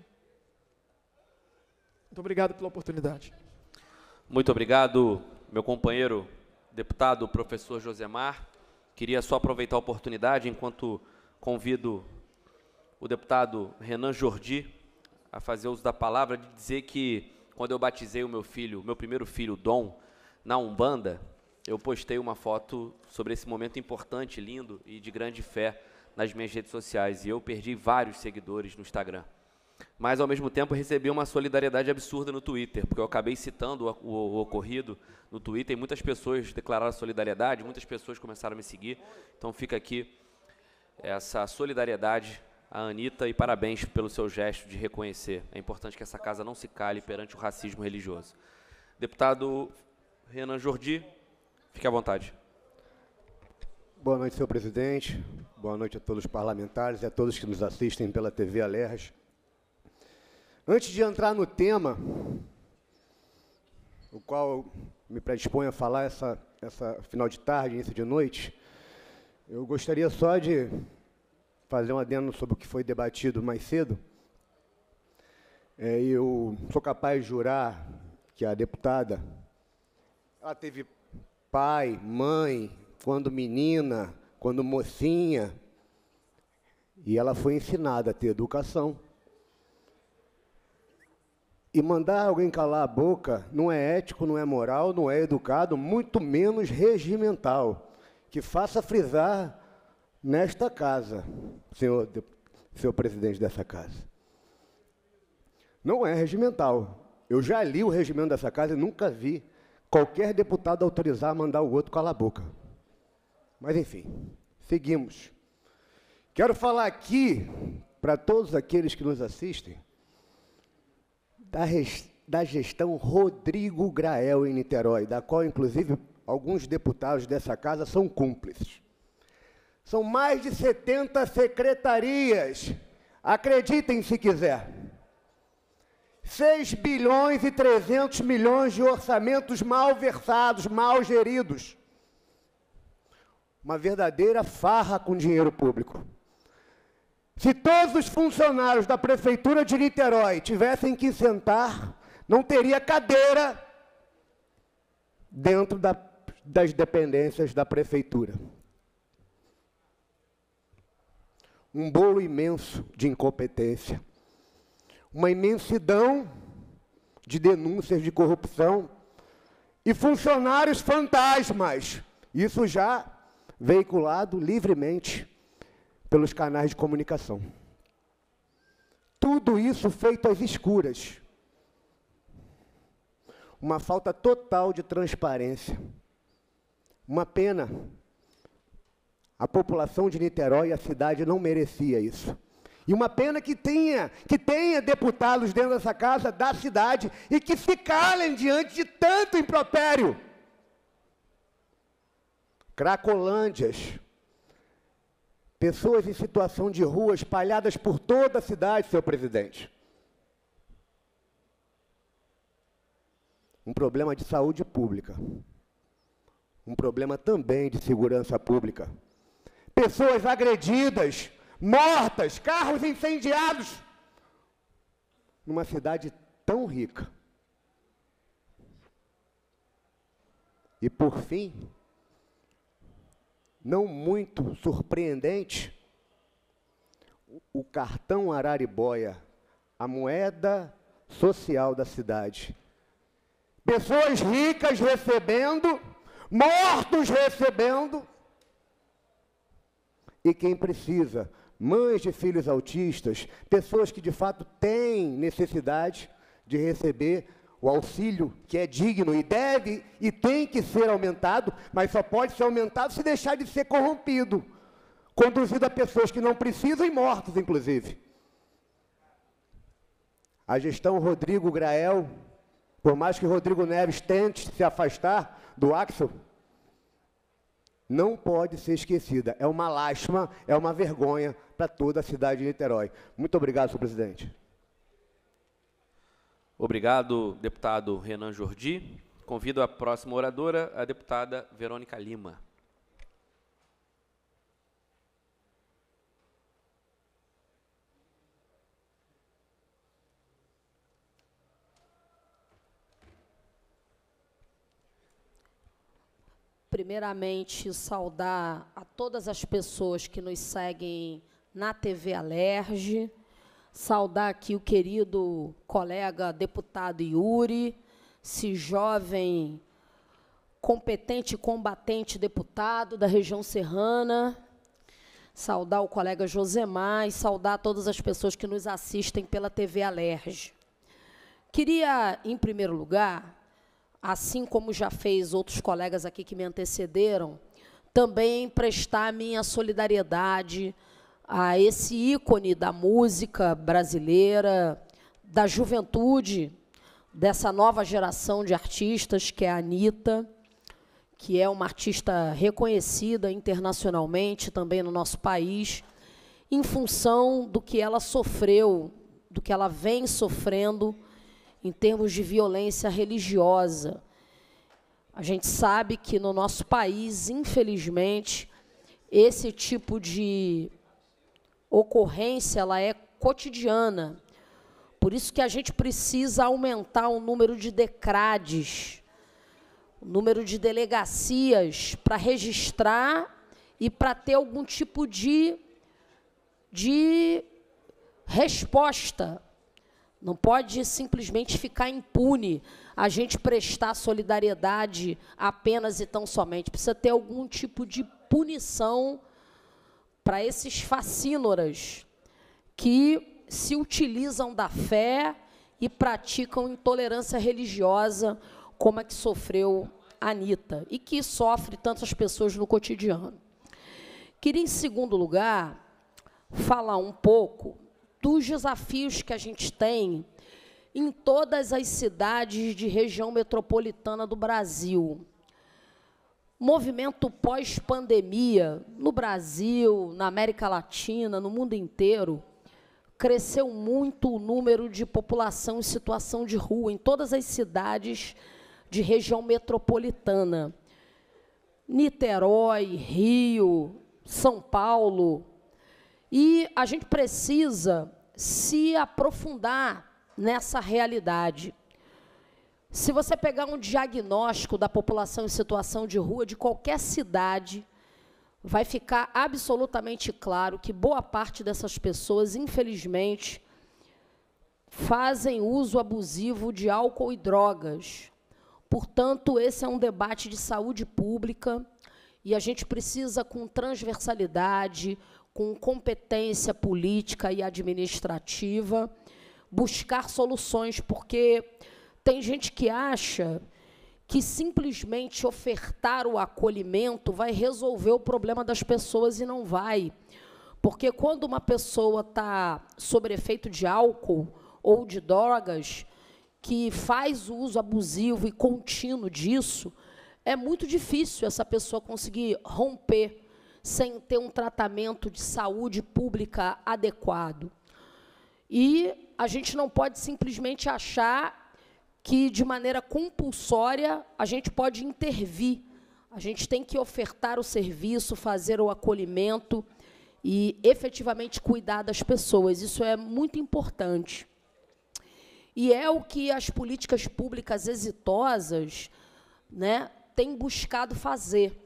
Muito obrigado pela oportunidade. Muito obrigado, meu companheiro deputado, professor Josemar. Queria só aproveitar a oportunidade, enquanto convido o deputado Renan Jordi a fazer uso da palavra, de dizer que, quando eu batizei o meu filho, meu primeiro filho, Dom, na Umbanda, eu postei uma foto sobre esse momento importante, lindo e de grande fé nas minhas redes sociais, e eu perdi vários seguidores no Instagram. mas, ao mesmo tempo, recebi uma solidariedade absurda no Twitter, porque eu acabei citando o, o, o ocorrido no Twitter, e muitas pessoas declararam solidariedade, muitas pessoas começaram a me seguir. Então, fica aqui essa solidariedade à Anitta e parabéns pelo seu gesto de reconhecer. É importante que essa casa não se cale perante o racismo religioso. Deputado Renan Jordi, fique à vontade. Boa noite, senhor presidente. Boa noite a todos os parlamentares e a todos que nos assistem pela T V Alerj. Antes de entrar no tema, o qual me predispõe a falar essa, essa final de tarde, início de noite, eu gostaria só de fazer um adendo sobre o que foi debatido mais cedo. É, eu sou capaz de jurar que a deputada, ela teve pai, mãe, quando menina, quando mocinha, e ela foi ensinada a ter educação. E mandar alguém calar a boca não é ético, não é moral, não é educado, muito menos regimental, que faça frisar nesta casa, senhor, senhor presidente dessa casa. Não é regimental. Eu já li o regimento dessa casa e nunca vi qualquer deputado autorizar a mandar o outro calar a boca. Mas, enfim, seguimos. Quero falar aqui, para todos aqueles que nos assistem, da, da gestão Rodrigo Grael em Niterói, da qual, inclusive, alguns deputados dessa casa são cúmplices. São mais de setenta secretarias, acreditem se quiser. seis bilhões e trezentos milhões de orçamentos mal versados, mal geridos. Uma verdadeira farra com dinheiro público. Se todos os funcionários da Prefeitura de Niterói tivessem que sentar, não teria cadeira dentro da, das dependências da Prefeitura. Um bolo imenso de incompetência. Uma imensidão de denúncias de corrupção e funcionários fantasmas. Isso já veiculado livremente pelos canais de comunicação. Tudo isso feito às escuras. Uma falta total de transparência. Uma pena. A população de Niterói e a cidade não merecia isso. E uma pena que tenha, que tenha deputados dentro dessa casa da cidade e que se calem diante de tanto impropério. Cracolândias, pessoas em situação de rua espalhadas por toda a cidade, senhor presidente. Um problema de saúde pública. Um problema também de segurança pública. Pessoas agredidas, mortas, carros incendiados, numa cidade tão rica. E, por fim, não muito surpreendente, o cartão Araribóia, a moeda social da cidade. Pessoas ricas recebendo, mortos recebendo, e quem precisa, mães de filhos autistas, pessoas que de fato têm necessidade de receber o auxílio, que é digno e deve e tem que ser aumentado, mas só pode ser aumentado se deixar de ser corrompido, conduzido a pessoas que não precisam e mortos, inclusive. A gestão Rodrigo Grael, por mais que Rodrigo Neves tente se afastar do Axel, não pode ser esquecida. É uma lástima, é uma vergonha para toda a cidade de Niterói. Muito obrigado, senhor presidente. Obrigado, deputado Renan Jordi. Convido a próxima oradora, a deputada Verônica Lima. Primeiramente, saudar a todas as pessoas que nos seguem na T V Alerj, saudar aqui o querido colega deputado Yuri, esse jovem, competente e combatente deputado da região serrana. saudar o colega Josemar e saudar todas as pessoas que nos assistem pela T V Alerj. Queria, em primeiro lugar, assim como já fez outros colegas aqui que me antecederam, também prestar a minha solidariedade a esse ícone da música brasileira, da juventude, dessa nova geração de artistas, que é a Anitta, que é uma artista reconhecida internacionalmente, também no nosso país, em função do que ela sofreu, do que ela vem sofrendo em termos de violência religiosa. A gente sabe que no nosso país, infelizmente, esse tipo de ocorrência ela é cotidiana. Por isso que a gente precisa aumentar o número de DECRADes, o número de delegacias para registrar e para ter algum tipo de, de resposta. Não pode simplesmente ficar impune a gente prestar solidariedade apenas e tão somente. Precisa ter algum tipo de punição para esses facínoras que se utilizam da fé e praticam intolerância religiosa, como a que sofreu a Anitta, e que sofre tantas pessoas no cotidiano. Queria, em segundo lugar, falar um pouco dos desafios que a gente tem em todas as cidades de região metropolitana do Brasil. Movimento pós-pandemia, no Brasil, na América Latina, no mundo inteiro, cresceu muito o número de população em situação de rua, em todas as cidades de região metropolitana. Niterói, Rio, São Paulo. E a gente precisa se aprofundar nessa realidade. Se você pegar um diagnóstico da população em situação de rua de qualquer cidade, vai ficar absolutamente claro que boa parte dessas pessoas, infelizmente, fazem uso abusivo de álcool e drogas. Portanto, esse é um debate de saúde pública e a gente precisa, com transversalidade, com competência política e administrativa, buscar soluções, porque tem gente que acha que simplesmente ofertar o acolhimento vai resolver o problema das pessoas, e não vai. Porque quando uma pessoa está sob efeito de álcool ou de drogas, que faz o uso abusivo e contínuo disso, é muito difícil essa pessoa conseguir romper sem ter um tratamento de saúde pública adequado. E a gente não pode simplesmente achar que, de maneira compulsória, a gente pode intervir. A gente tem que ofertar o serviço, fazer o acolhimento e, efetivamente, cuidar das pessoas. Isso é muito importante. E é o que as políticas públicas exitosas, né, têm buscado fazer.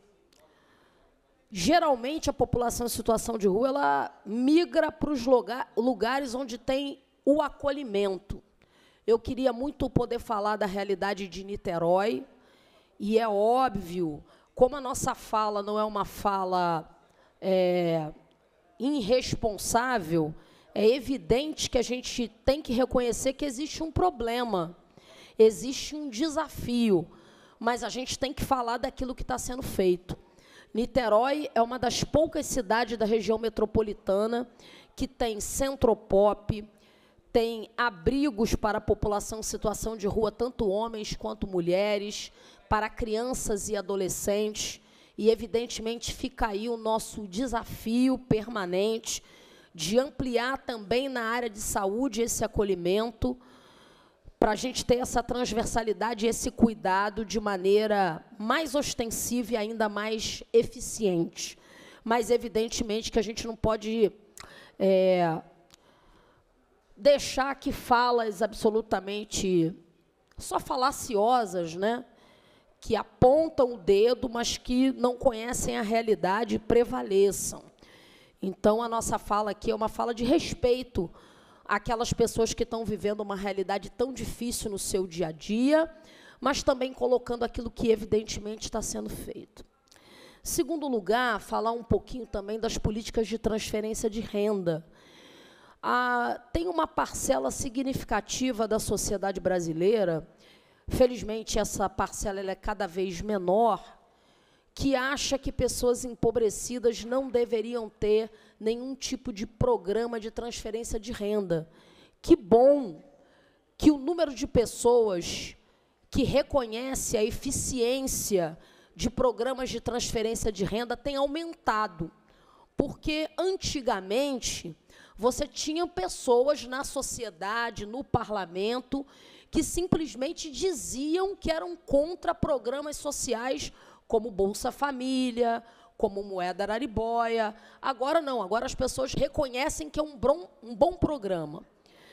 Geralmente, a população em situação de rua ela migra para os lugar, lugares onde tem o acolhimento. Eu queria muito poder falar da realidade de Niterói, e é óbvio, como a nossa fala não é uma fala é, irresponsável, é evidente que a gente tem que reconhecer que existe um problema, existe um desafio, mas a gente tem que falar daquilo que está sendo feito. Niterói é uma das poucas cidades da região metropolitana que tem centropop, tem abrigos para a população em situação de rua, tanto homens quanto mulheres, para crianças e adolescentes, e, evidentemente, fica aí o nosso desafio permanente de ampliar também na área de saúde esse acolhimento, para a gente ter essa transversalidade e esse cuidado de maneira mais ostensiva e ainda mais eficiente. Mas, evidentemente, que a gente não pode é, deixar que falas absolutamente só falaciosas, né, que apontam o dedo, mas que não conhecem a realidade, prevaleçam. Então, a nossa fala aqui é uma fala de respeito àquelas pessoas que estão vivendo uma realidade tão difícil no seu dia a dia, mas também colocando aquilo que, evidentemente, está sendo feito. Segundo lugar, falar um pouquinho também das políticas de transferência de renda. Ah, tem uma parcela significativa da sociedade brasileira, felizmente essa parcela ela é cada vez menor, que acha que pessoas empobrecidas não deveriam ter nenhum tipo de programa de transferência de renda. Que bom que o número de pessoas que reconhece a eficiência de programas de transferência de renda tem aumentado, porque antigamente você tinha pessoas na sociedade, no parlamento, que simplesmente diziam que eram contra programas sociais como Bolsa Família, como Moeda Araribóia. Agora não, agora as pessoas reconhecem que é um bom, um bom programa.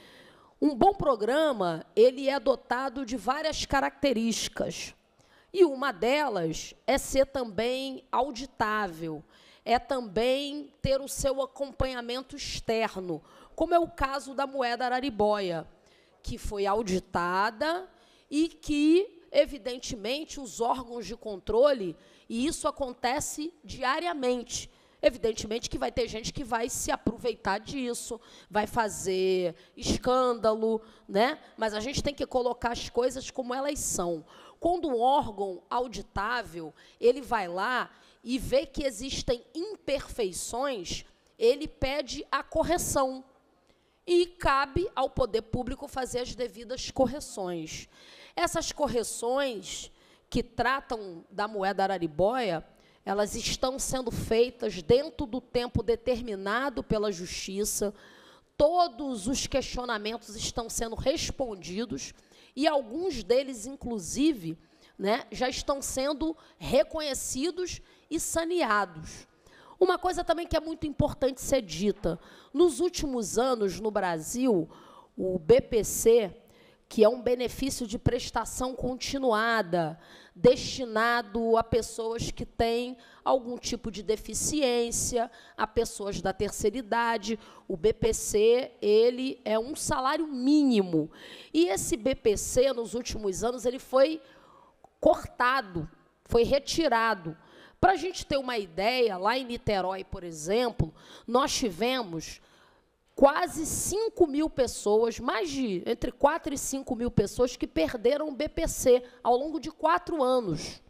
Um bom programa, ele é dotado de várias características. E uma delas é ser também auditável, é também ter o seu acompanhamento externo, como é o caso da Moeda Araribóia, que foi auditada e que, evidentemente, os órgãos de controle, e isso acontece diariamente, evidentemente que vai ter gente que vai se aproveitar disso, vai fazer escândalo, né? Mas a gente tem que colocar as coisas como elas são. Quando um órgão auditável, ele vai lá e vê que existem imperfeições, ele pede a correção. E cabe ao poder público fazer as devidas correções. Essas correções que tratam da Moeda Araribóia, elas estão sendo feitas dentro do tempo determinado pela Justiça, todos os questionamentos estão sendo respondidos, e alguns deles, inclusive, né, já estão sendo reconhecidos e saneados. Uma coisa também que é muito importante ser dita, nos últimos anos, no Brasil, o B P C, que é um benefício de prestação continuada, destinado a pessoas que têm algum tipo de deficiência, a pessoas da terceira idade. O B P C, ele é um salário mínimo. E esse B P C, nos últimos anos, ele foi cortado, foi retirado. Para a gente ter uma ideia, lá em Niterói, por exemplo, nós tivemos quase cinco mil pessoas, mais de entre quatro e cinco mil pessoas que perderam o B P C ao longo de quatro anos.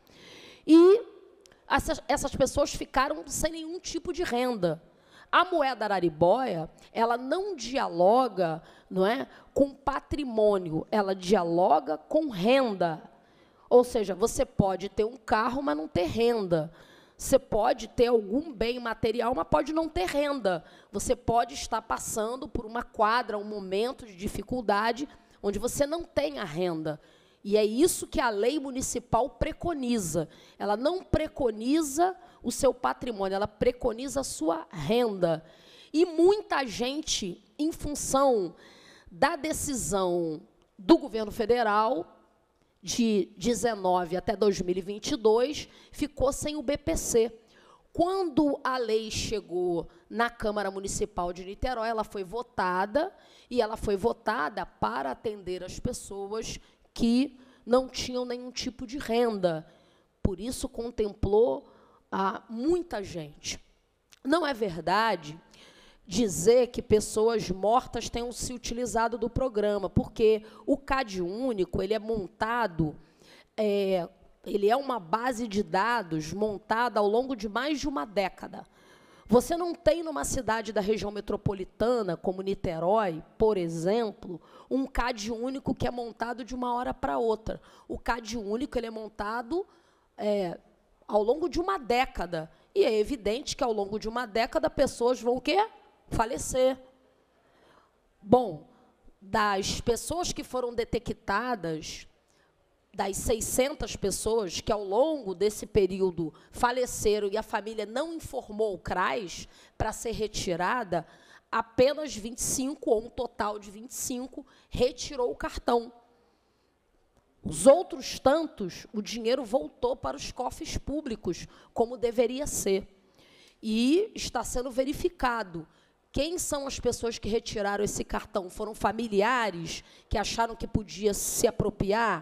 E essas, essas pessoas ficaram sem nenhum tipo de renda. A Moeda Araribóia, ela não dialoga, não é, com patrimônio, ela dialoga com renda. Ou seja, você pode ter um carro, mas não ter renda. Você pode ter algum bem material, mas pode não ter renda. Você pode estar passando por uma quadra, um momento de dificuldade, onde você não tem a renda. E é isso que a lei municipal preconiza. Ela não preconiza o seu patrimônio, ela preconiza a sua renda. E muita gente, em função da decisão do governo federal, de dezenove até dois mil e vinte e dois, ficou sem o B P C. Quando a lei chegou na Câmara Municipal de Niterói, ela foi votada, e ela foi votada para atender as pessoas que não tinham nenhum tipo de renda. Por isso, contemplou ah, muita gente. Não é verdade dizer que pessoas mortas tenham se utilizado do programa, porque o CadÚnico, ele é montado, é, ele é uma base de dados montada ao longo de mais de uma década. Você não tem, numa cidade da região metropolitana, como Niterói, por exemplo, um CadÚnico que é montado de uma hora para outra. O CadÚnico, ele é montado é, ao longo de uma década. E é evidente que, ao longo de uma década, pessoas vão o quê? Falecer. Bom, das pessoas que foram detectadas, das seiscentas pessoas que, ao longo desse período, faleceram e a família não informou o CRAS para ser retirada, apenas vinte e cinco, ou um total de vinte e cinco, retirou o cartão. Os outros tantos, o dinheiro voltou para os cofres públicos, como deveria ser. E está sendo verificado. Quem são as pessoas que retiraram esse cartão? Foram familiares que acharam que podia se apropriar?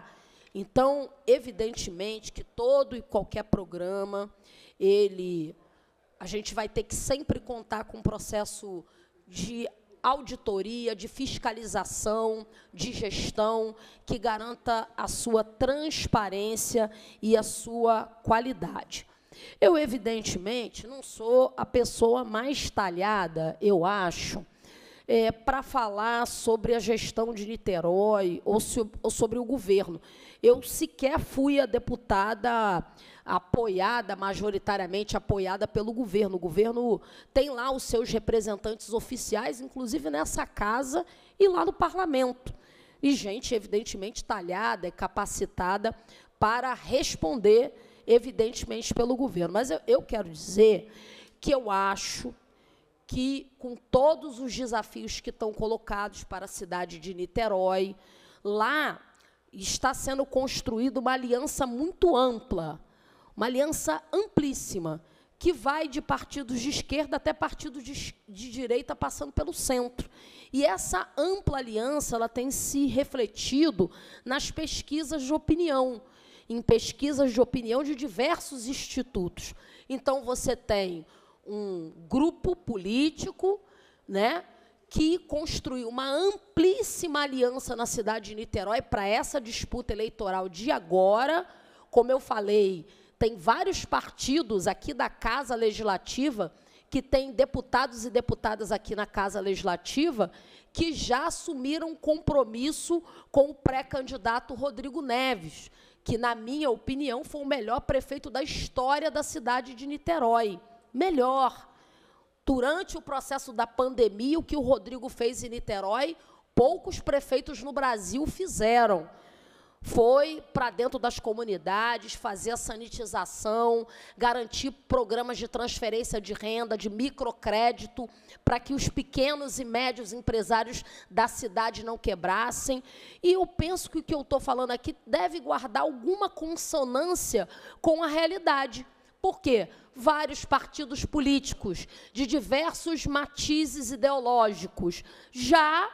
Então, evidentemente que todo e qualquer programa, ele, a gente vai ter que sempre contar com um processo de auditoria, de fiscalização, de gestão, que garanta a sua transparência e a sua qualidade. Eu, evidentemente, não sou a pessoa mais talhada, eu acho, é, para falar sobre a gestão de Niterói ou, se, ou sobre o governo. Eu sequer fui a deputada apoiada, majoritariamente apoiada pelo governo. O governo tem lá os seus representantes oficiais, inclusive nessa casa e lá no parlamento. E gente, evidentemente, talhada e capacitada para responder, evidentemente, pelo governo. Mas eu, eu quero dizer que eu acho que, com todos os desafios que estão colocados para a cidade de Niterói, lá está sendo construída uma aliança muito ampla, uma aliança amplíssima, que vai de partidos de esquerda até partidos de, de direita, passando pelo centro. E essa ampla aliança ela tem se refletido nas pesquisas de opinião, em pesquisas de opinião de diversos institutos. Então, você tem um grupo político, né, que construiu uma amplíssima aliança na cidade de Niterói para essa disputa eleitoral de agora. Como eu falei, tem vários partidos aqui da Casa Legislativa, que têm deputados e deputadas aqui na Casa Legislativa, que já assumiram compromisso com o pré-candidato Rodrigo Neves, que, na minha opinião, foi o melhor prefeito da história da cidade de Niterói. Melhor. Durante o processo da pandemia, o que o Rodrigo fez em Niterói, poucos prefeitos no Brasil fizeram. Foi para dentro das comunidades, fazer a sanitização, garantir programas de transferência de renda, de microcrédito, para que os pequenos e médios empresários da cidade não quebrassem. E eu penso que o que eu estou falando aqui deve guardar alguma consonância com a realidade. Por quê? Vários partidos políticos de diversos matizes ideológicos já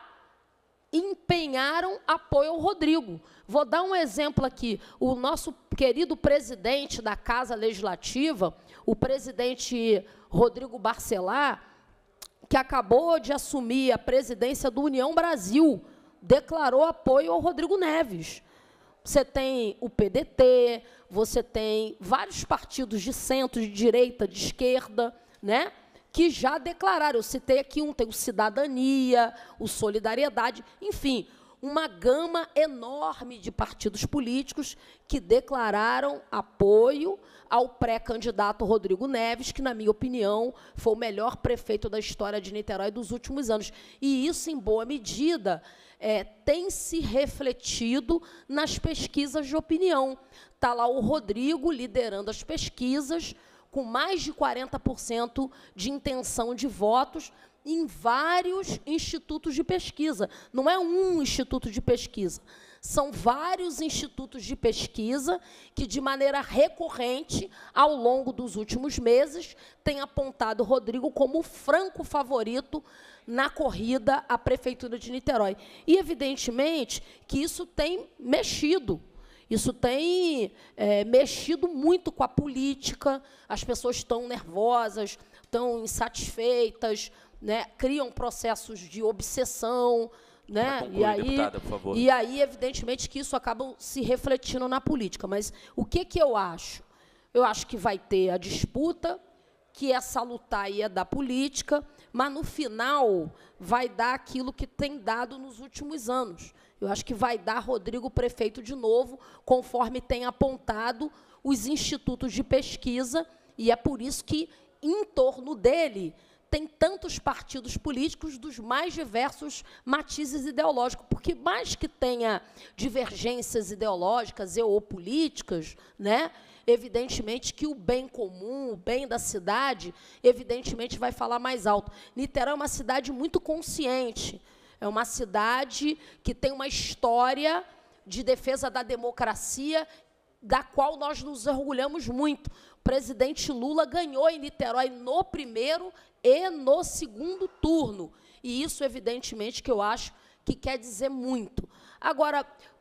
empenharam apoio ao Rodrigo. Vou dar um exemplo aqui. O nosso querido presidente da Casa Legislativa, o presidente Rodrigo Barcelar, que acabou de assumir a presidência do União Brasil, declarou apoio ao Rodrigo Neves. Você tem o P D T, você tem vários partidos de centro, de direita, de esquerda, né, que já declararam. Eu citei aqui um, tem o Cidadania, o Solidariedade, enfim, uma gama enorme de partidos políticos que declararam apoio ao pré-candidato Rodrigo Neves, que, na minha opinião, foi o melhor prefeito da história de Niterói dos últimos anos. E isso, em boa medida, é, tem se refletido nas pesquisas de opinião. Está lá o Rodrigo liderando as pesquisas, com mais de quarenta por cento de intenção de votos em vários institutos de pesquisa. Não é um instituto de pesquisa, são vários institutos de pesquisa que, de maneira recorrente, ao longo dos últimos meses, têm apontado o Rodrigo como o franco favorito na corrida à Prefeitura de Niterói. E, evidentemente, que isso tem mexido. Isso tem é, mexido muito com a política, as pessoas estão nervosas, estão insatisfeitas, né, criam processos de obsessão, né, concluir, e, aí, deputada, por favor. e aí, evidentemente, que isso acaba se refletindo na política. Mas o que, que eu acho? Eu acho que vai ter a disputa, que é salutar e é da política, mas, no final, vai dar aquilo que tem dado nos últimos anos. Eu acho que vai dar Rodrigo prefeito de novo, conforme tem apontado os institutos de pesquisa, e é por isso que, em torno dele, tem tantos partidos políticos dos mais diversos matizes ideológicos, porque, mais que tenha divergências ideológicas e ou políticas, né, evidentemente que o bem comum, o bem da cidade, evidentemente vai falar mais alto. Niterói é uma cidade muito consciente, é uma cidade que tem uma história de defesa da democracia, da qual nós nos orgulhamos muito. O presidente Lula ganhou em Niterói no primeiro e no segundo turno. E isso, evidentemente, que eu acho que quer dizer muito. Agora,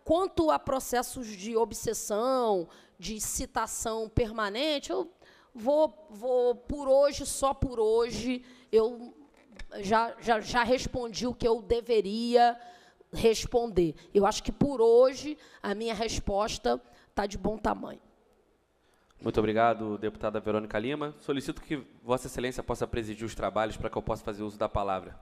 quanto a processos de obsessão, de citação permanente, eu vou, vou por hoje, só por hoje, eu já, já, já respondi o que eu deveria responder. Eu acho que, por hoje, a minha resposta está de bom tamanho. Muito obrigado, deputada Verônica Lima. Solicito que Vossa Excelência possa presidir os trabalhos para que eu possa fazer uso da palavra.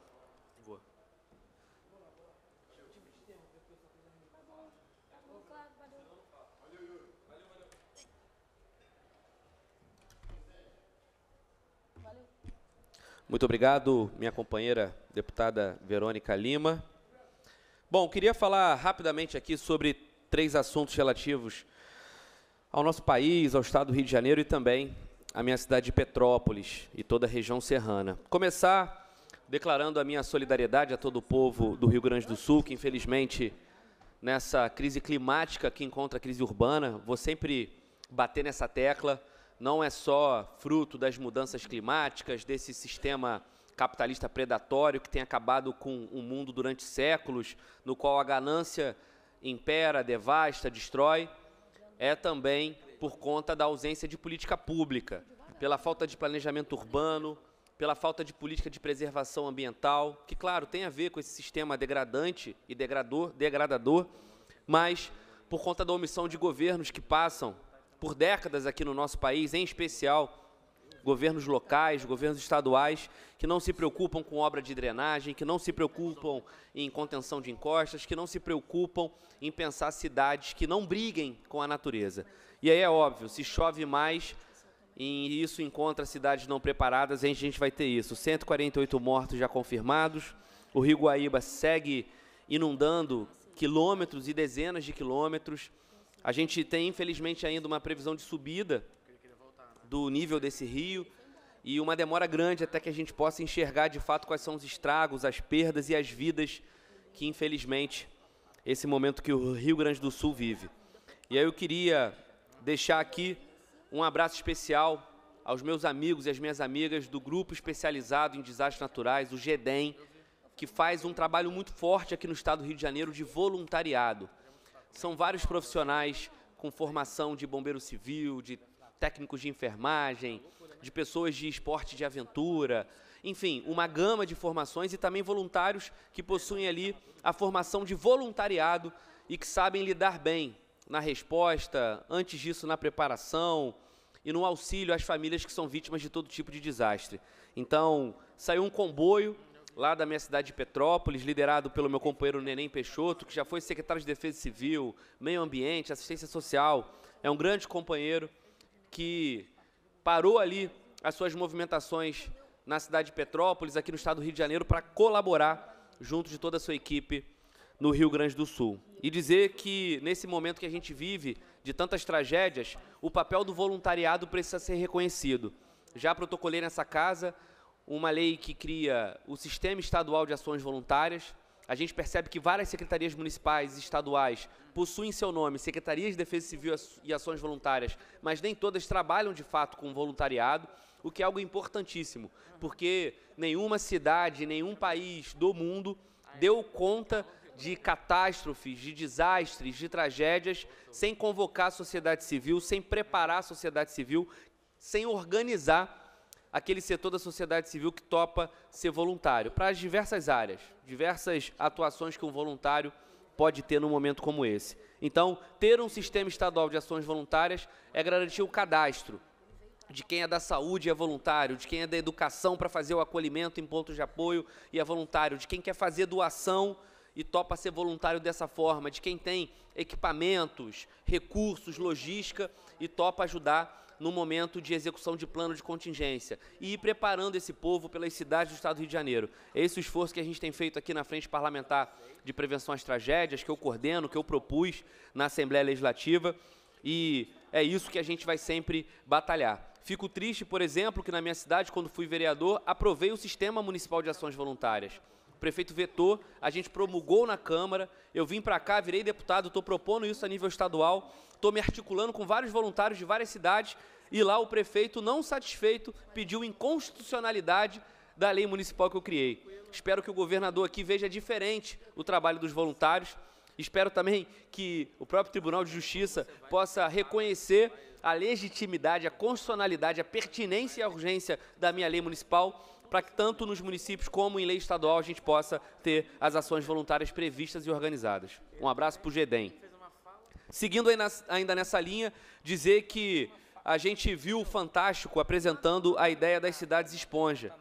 Muito obrigado, minha companheira deputada Verônica Lima. Bom, queria falar rapidamente aqui sobre três assuntos relativos ao nosso país, ao estado do Rio de Janeiro e também à minha cidade de Petrópolis e toda a região serrana. Começar declarando a minha solidariedade a todo o povo do Rio Grande do Sul, que infelizmente nessa crise climática que encontra a crise urbana, vou sempre bater nessa tecla, não é só fruto das mudanças climáticas, desse sistema capitalista predatório que tem acabado com o mundo durante séculos, no qual a ganância impera, devasta, destrói, é também por conta da ausência de política pública, pela falta de planejamento urbano, pela falta de política de preservação ambiental, que, claro, tem a ver com esse sistema degradante e degrador, degradador, mas por conta da omissão de governos que passam por décadas aqui no nosso país, em especial governos locais, governos estaduais, que não se preocupam com obra de drenagem, que não se preocupam em contenção de encostas, que não se preocupam em pensar cidades que não briguem com a natureza. E aí é óbvio, se chove mais e isso encontra cidades não preparadas, a gente vai ter isso. cento e quarenta e oito mortos já confirmados, o Rio Guaíba segue inundando quilômetros e dezenas de quilômetros. A gente tem, infelizmente, ainda uma previsão de subida do nível desse rio e uma demora grande até que a gente possa enxergar de fato quais são os estragos, as perdas e as vidas que, infelizmente, esse momento que o Rio Grande do Sul vive. E aí eu queria deixar aqui um abraço especial aos meus amigos e às minhas amigas do Grupo Especializado em Desastres Naturais, o GEDEM, que faz um trabalho muito forte aqui no estado do Rio de Janeiro de voluntariado. São vários profissionais com formação de bombeiro civil, de técnicos de enfermagem, de pessoas de esporte de aventura, enfim, uma gama de formações e também voluntários que possuem ali a formação de voluntariado e que sabem lidar bem na resposta, antes disso na preparação e no auxílio às famílias que são vítimas de todo tipo de desastre. Então, saiu um comboio lá da minha cidade de Petrópolis, liderado pelo meu companheiro Neném Peixoto, que já foi secretário de Defesa Civil, Meio Ambiente, Assistência Social, é um grande companheiro que parou ali as suas movimentações na cidade de Petrópolis, aqui no estado do Rio de Janeiro, para colaborar junto de toda a sua equipe no Rio Grande do Sul. E dizer que, nesse momento que a gente vive, de tantas tragédias, o papel do voluntariado precisa ser reconhecido. Já protocolei nessa casa uma lei que cria o Sistema Estadual de Ações Voluntárias. A gente percebe que várias secretarias municipais e estaduais possuem em seu nome Secretarias de Defesa Civil e Ações Voluntárias, mas nem todas trabalham de fato com voluntariado, o que é algo importantíssimo, porque nenhuma cidade, nenhum país do mundo deu conta de catástrofes, de desastres, de tragédias, sem convocar a sociedade civil, sem preparar a sociedade civil, sem organizar aquele setor da sociedade civil que topa ser voluntário, para as diversas áreas, diversas atuações que um voluntário pode ter num momento como esse. Então, ter um sistema estadual de ações voluntárias é garantir o cadastro de quem é da saúde e é voluntário, de quem é da educação para fazer o acolhimento em pontos de apoio e é voluntário, de quem quer fazer doação e topa ser voluntário dessa forma, de quem tem equipamentos, recursos, logística e topa ajudar no momento de execução de plano de contingência e ir preparando esse povo pelas cidades do estado do Rio de Janeiro. É esse o esforço que a gente tem feito aqui na Frente Parlamentar de Prevenção às Tragédias, que eu coordeno, que eu propus na Assembleia Legislativa, e é isso que a gente vai sempre batalhar. Fico triste, por exemplo, que na minha cidade, quando fui vereador, aprovei o Sistema Municipal de Ações Voluntárias. O prefeito vetou, a gente promulgou na Câmara, eu vim para cá, virei deputado, estou propondo isso a nível estadual, estou me articulando com vários voluntários de várias cidades, e lá o prefeito, não satisfeito, pediu inconstitucionalidade da lei municipal que eu criei. Espero que o governador aqui veja diferente o trabalho dos voluntários Espero também que o próprio Tribunal de Justiça possa reconhecer a legitimidade, a constitucionalidade, a pertinência e a urgência da minha lei municipal, para que tanto nos municípios como em lei estadual a gente possa ter as ações voluntárias previstas e organizadas. Um abraço para o GEDEM. Seguindo ainda nessa linha, dizer que a gente viu o Fantástico apresentando a ideia das cidades esponja.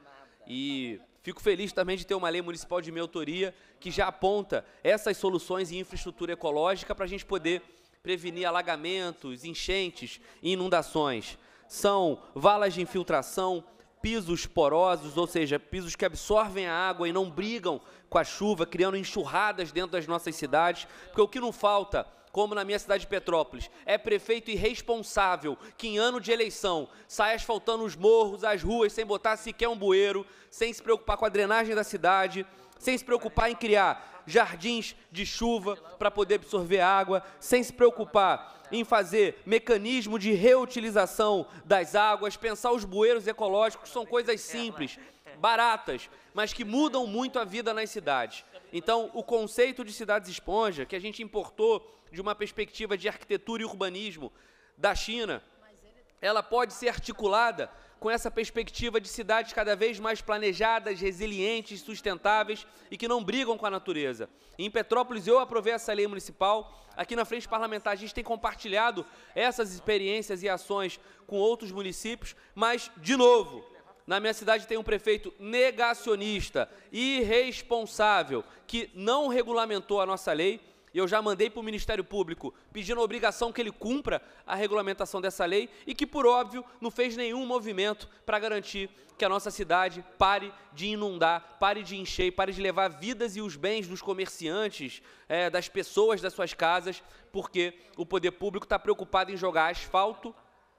E fico feliz também de ter uma lei municipal de minha autoria que já aponta essas soluções em infraestrutura ecológica para a gente poder prevenir alagamentos, enchentes e inundações. São valas de infiltração, pisos porosos, ou seja, pisos que absorvem a água e não brigam com a chuva, criando enxurradas dentro das nossas cidades, porque o que não falta, como na minha cidade de Petrópolis, é prefeito irresponsável que em ano de eleição sai asfaltando os morros, as ruas, sem botar sequer um bueiro, sem se preocupar com a drenagem da cidade, sem se preocupar em criar jardins de chuva para poder absorver água, sem se preocupar em fazer mecanismo de reutilização das águas, pensar os bueiros ecológicos, são coisas simples, baratas, mas que mudam muito a vida nas cidades. Então, o conceito de cidades esponja, que a gente importou de uma perspectiva de arquitetura e urbanismo da China, ela pode ser articulada com essa perspectiva de cidades cada vez mais planejadas, resilientes, sustentáveis e que não brigam com a natureza. Em Petrópolis, eu aprovei essa lei municipal. Aqui na Frente Parlamentar, a gente tem compartilhado essas experiências e ações com outros municípios, mas, de novo, na minha cidade tem um prefeito negacionista, irresponsável, que não regulamentou a nossa lei. Eu já mandei para o Ministério Público pedindo a obrigação que ele cumpra a regulamentação dessa lei e que, por óbvio, não fez nenhum movimento para garantir que a nossa cidade pare de inundar, pare de encher, pare de levar vidas e os bens dos comerciantes, é, das pessoas das suas casas, porque o poder público está preocupado em jogar asfalto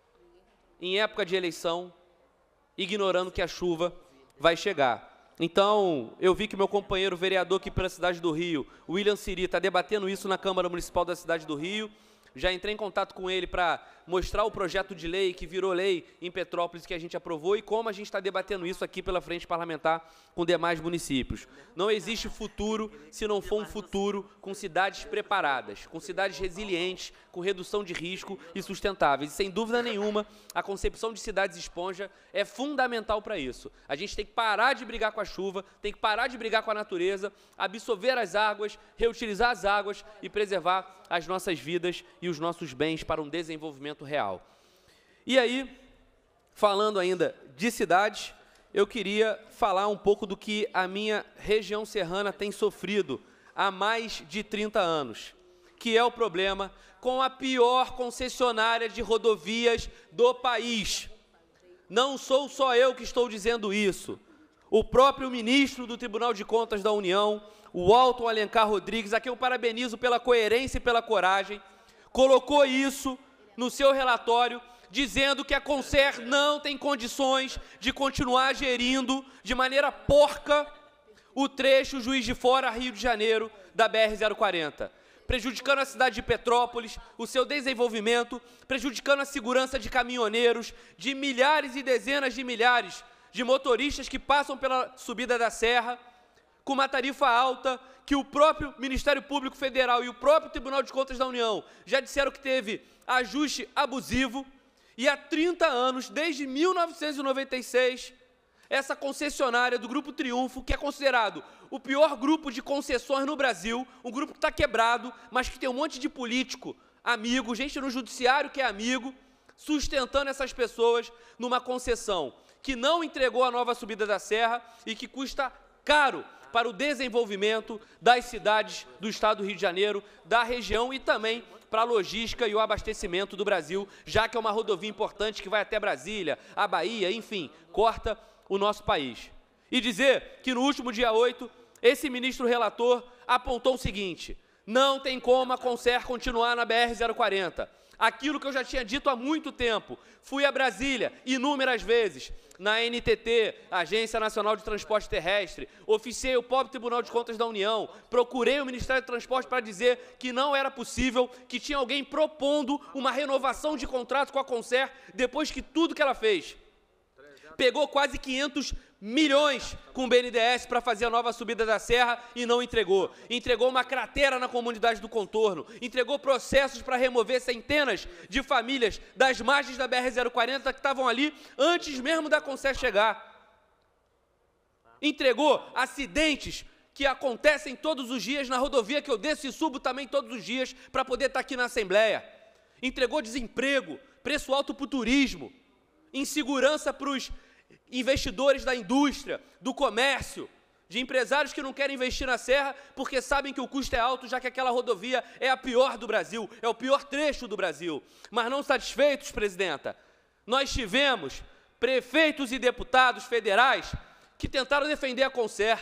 em época de eleição, ignorando que a chuva vai chegar. Então, eu vi que meu companheiro vereador aqui pela cidade do Rio, William Siri, está debatendo isso na Câmara Municipal da cidade do Rio. Já entrei em contato com ele para mostrar o projeto de lei que virou lei em Petrópolis, que a gente aprovou, e como a gente está debatendo isso aqui pela Frente Parlamentar com demais municípios. Não existe futuro se não for um futuro com cidades preparadas, com cidades resilientes, com redução de risco e sustentáveis. E, sem dúvida nenhuma, a concepção de cidades esponja é fundamental para isso. A gente tem que parar de brigar com a chuva, tem que parar de brigar com a natureza, absorver as águas, reutilizar as águas e preservar as nossas vidas e os nossos bens para um desenvolvimento real. E aí, falando ainda de cidades, eu queria falar um pouco do que a minha região serrana tem sofrido há mais de trinta anos, que é o problema com a pior concessionária de rodovias do país. Não sou só eu que estou dizendo isso. O próprio ministro do Tribunal de Contas da União, o Alton Alencar Rodrigues, a quem eu parabenizo pela coerência e pela coragem, colocou isso no seu relatório, dizendo que a Concer não tem condições de continuar gerindo de maneira porca o trecho Juiz de Fora, Rio de Janeiro, da B R zero quarenta, prejudicando a cidade de Petrópolis, o seu desenvolvimento, prejudicando a segurança de caminhoneiros, de milhares e dezenas de milhares de motoristas que passam pela subida da serra, com uma tarifa alta, que o próprio Ministério Público Federal e o próprio Tribunal de Contas da União já disseram que teve ajuste abusivo, e há trinta anos, desde mil novecentos e noventa e seis, essa concessionária do Grupo Triunfo, que é considerado o pior grupo de concessões no Brasil, um grupo que está quebrado, mas que tem um monte de político, amigo, gente no judiciário que é amigo, sustentando essas pessoas numa concessão que não entregou a nova subida da serra e que custa caro para o desenvolvimento das cidades do estado do Rio de Janeiro, da região e também para a logística e o abastecimento do Brasil, já que é uma rodovia importante que vai até Brasília, a Bahia, enfim, corta o nosso país. E dizer que no último dia oito, esse ministro relator apontou o seguinte: não tem como a Concer continuar na B R zero quarenta. Aquilo que eu já tinha dito há muito tempo. Fui a Brasília inúmeras vezes, na N T T, Agência Nacional de Transporte Terrestre, oficiei o próprio Tribunal de Contas da União, procurei o Ministério do Transporte para dizer que não era possível, que tinha alguém propondo uma renovação de contrato com a Concer, depois que tudo que ela fez. Pegou quase quinhentos milhões com o B N D E S para fazer a nova subida da serra e não entregou. Entregou uma cratera na comunidade do contorno, entregou processos para remover centenas de famílias das margens da B R zero quarenta que estavam ali antes mesmo da Concer chegar. Entregou acidentes que acontecem todos os dias na rodovia que eu desço e subo também todos os dias para poder estar aqui na Assembleia. Entregou desemprego, preço alto para o turismo, insegurança para os investidores da indústria, do comércio, de empresários que não querem investir na serra porque sabem que o custo é alto, já que aquela rodovia é a pior do Brasil, é o pior trecho do Brasil. Mas não satisfeitos, presidenta, nós tivemos prefeitos e deputados federais que tentaram defender a Concer,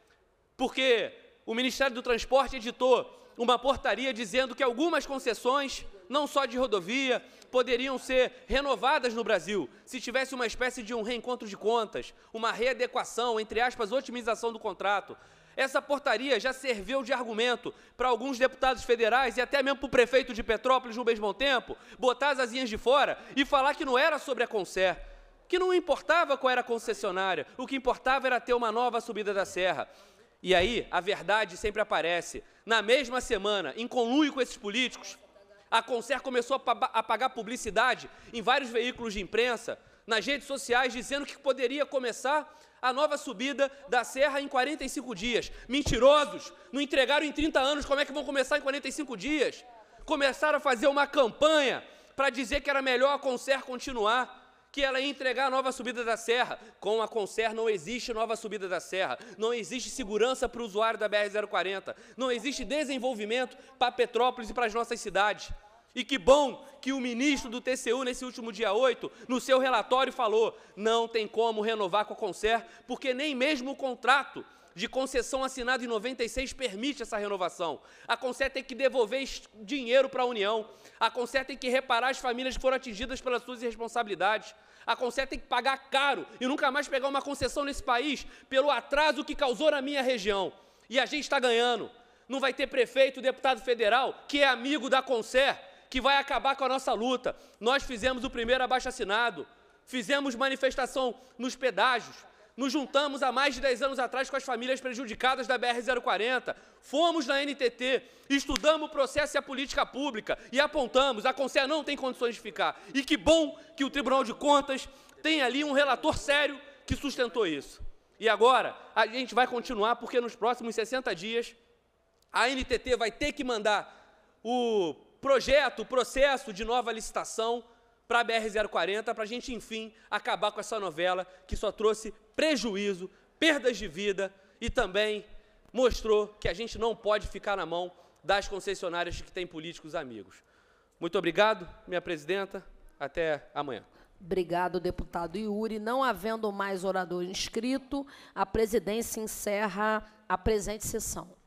porque o Ministério do Transporte editou uma portaria dizendo que algumas concessões, não só de rodovia, poderiam ser renovadas no Brasil, se tivesse uma espécie de um reencontro de contas, uma readequação, entre aspas, otimização do contrato. Essa portaria já serviu de argumento para alguns deputados federais e até mesmo para o prefeito de Petrópolis, no mesmo tempo, botar as asinhas de fora e falar que não era sobre a Concer, que não importava qual era a concessionária, o que importava era ter uma nova subida da serra. E aí, a verdade sempre aparece. Na mesma semana, em conluio com esses políticos, a Concer começou a pagar publicidade em vários veículos de imprensa, nas redes sociais, dizendo que poderia começar a nova subida da serra em quarenta e cinco dias. Mentirosos! Não entregaram em trinta anos, como é que vão começar em quarenta e cinco dias? Começaram a fazer uma campanha para dizer que era melhor a Concer continuar, que ela ia entregar a nova subida da serra. Com a Concer não existe nova subida da serra, não existe segurança para o usuário da B R zero quarenta, não existe desenvolvimento para Petrópolis e para as nossas cidades. E que bom que o ministro do T C U, nesse último dia oito, no seu relatório falou, não tem como renovar com a Concer, porque nem mesmo o contrato de concessão assinado em noventa e seis permite essa renovação. A Concer tem que devolver dinheiro para a União, a Concer tem que reparar as famílias que foram atingidas pelas suas irresponsabilidades, a Concer tem que pagar caro e nunca mais pegar uma concessão nesse país pelo atraso que causou na minha região. E a gente está ganhando. Não vai ter prefeito, deputado federal, que é amigo da Concer, que vai acabar com a nossa luta. Nós fizemos o primeiro abaixo-assinado, fizemos manifestação nos pedágios, nos juntamos há mais de dez anos atrás com as famílias prejudicadas da B R zero quarenta, fomos na N T T, estudamos o processo e a política pública e apontamos, a Concer não tem condições de ficar. E que bom que o Tribunal de Contas tem ali um relator sério que sustentou isso. E agora, a gente vai continuar, porque nos próximos sessenta dias, a N T T vai ter que mandar o projeto, o processo de nova licitação para a B R zero quarenta, para a gente, enfim, acabar com essa novela que só trouxe prejuízo, perdas de vida e também mostrou que a gente não pode ficar na mão das concessionárias que têm políticos amigos. Muito obrigado, minha presidenta. Até amanhã. Obrigado, deputado Yuri. Não havendo mais orador inscrito, a presidência encerra a presente sessão.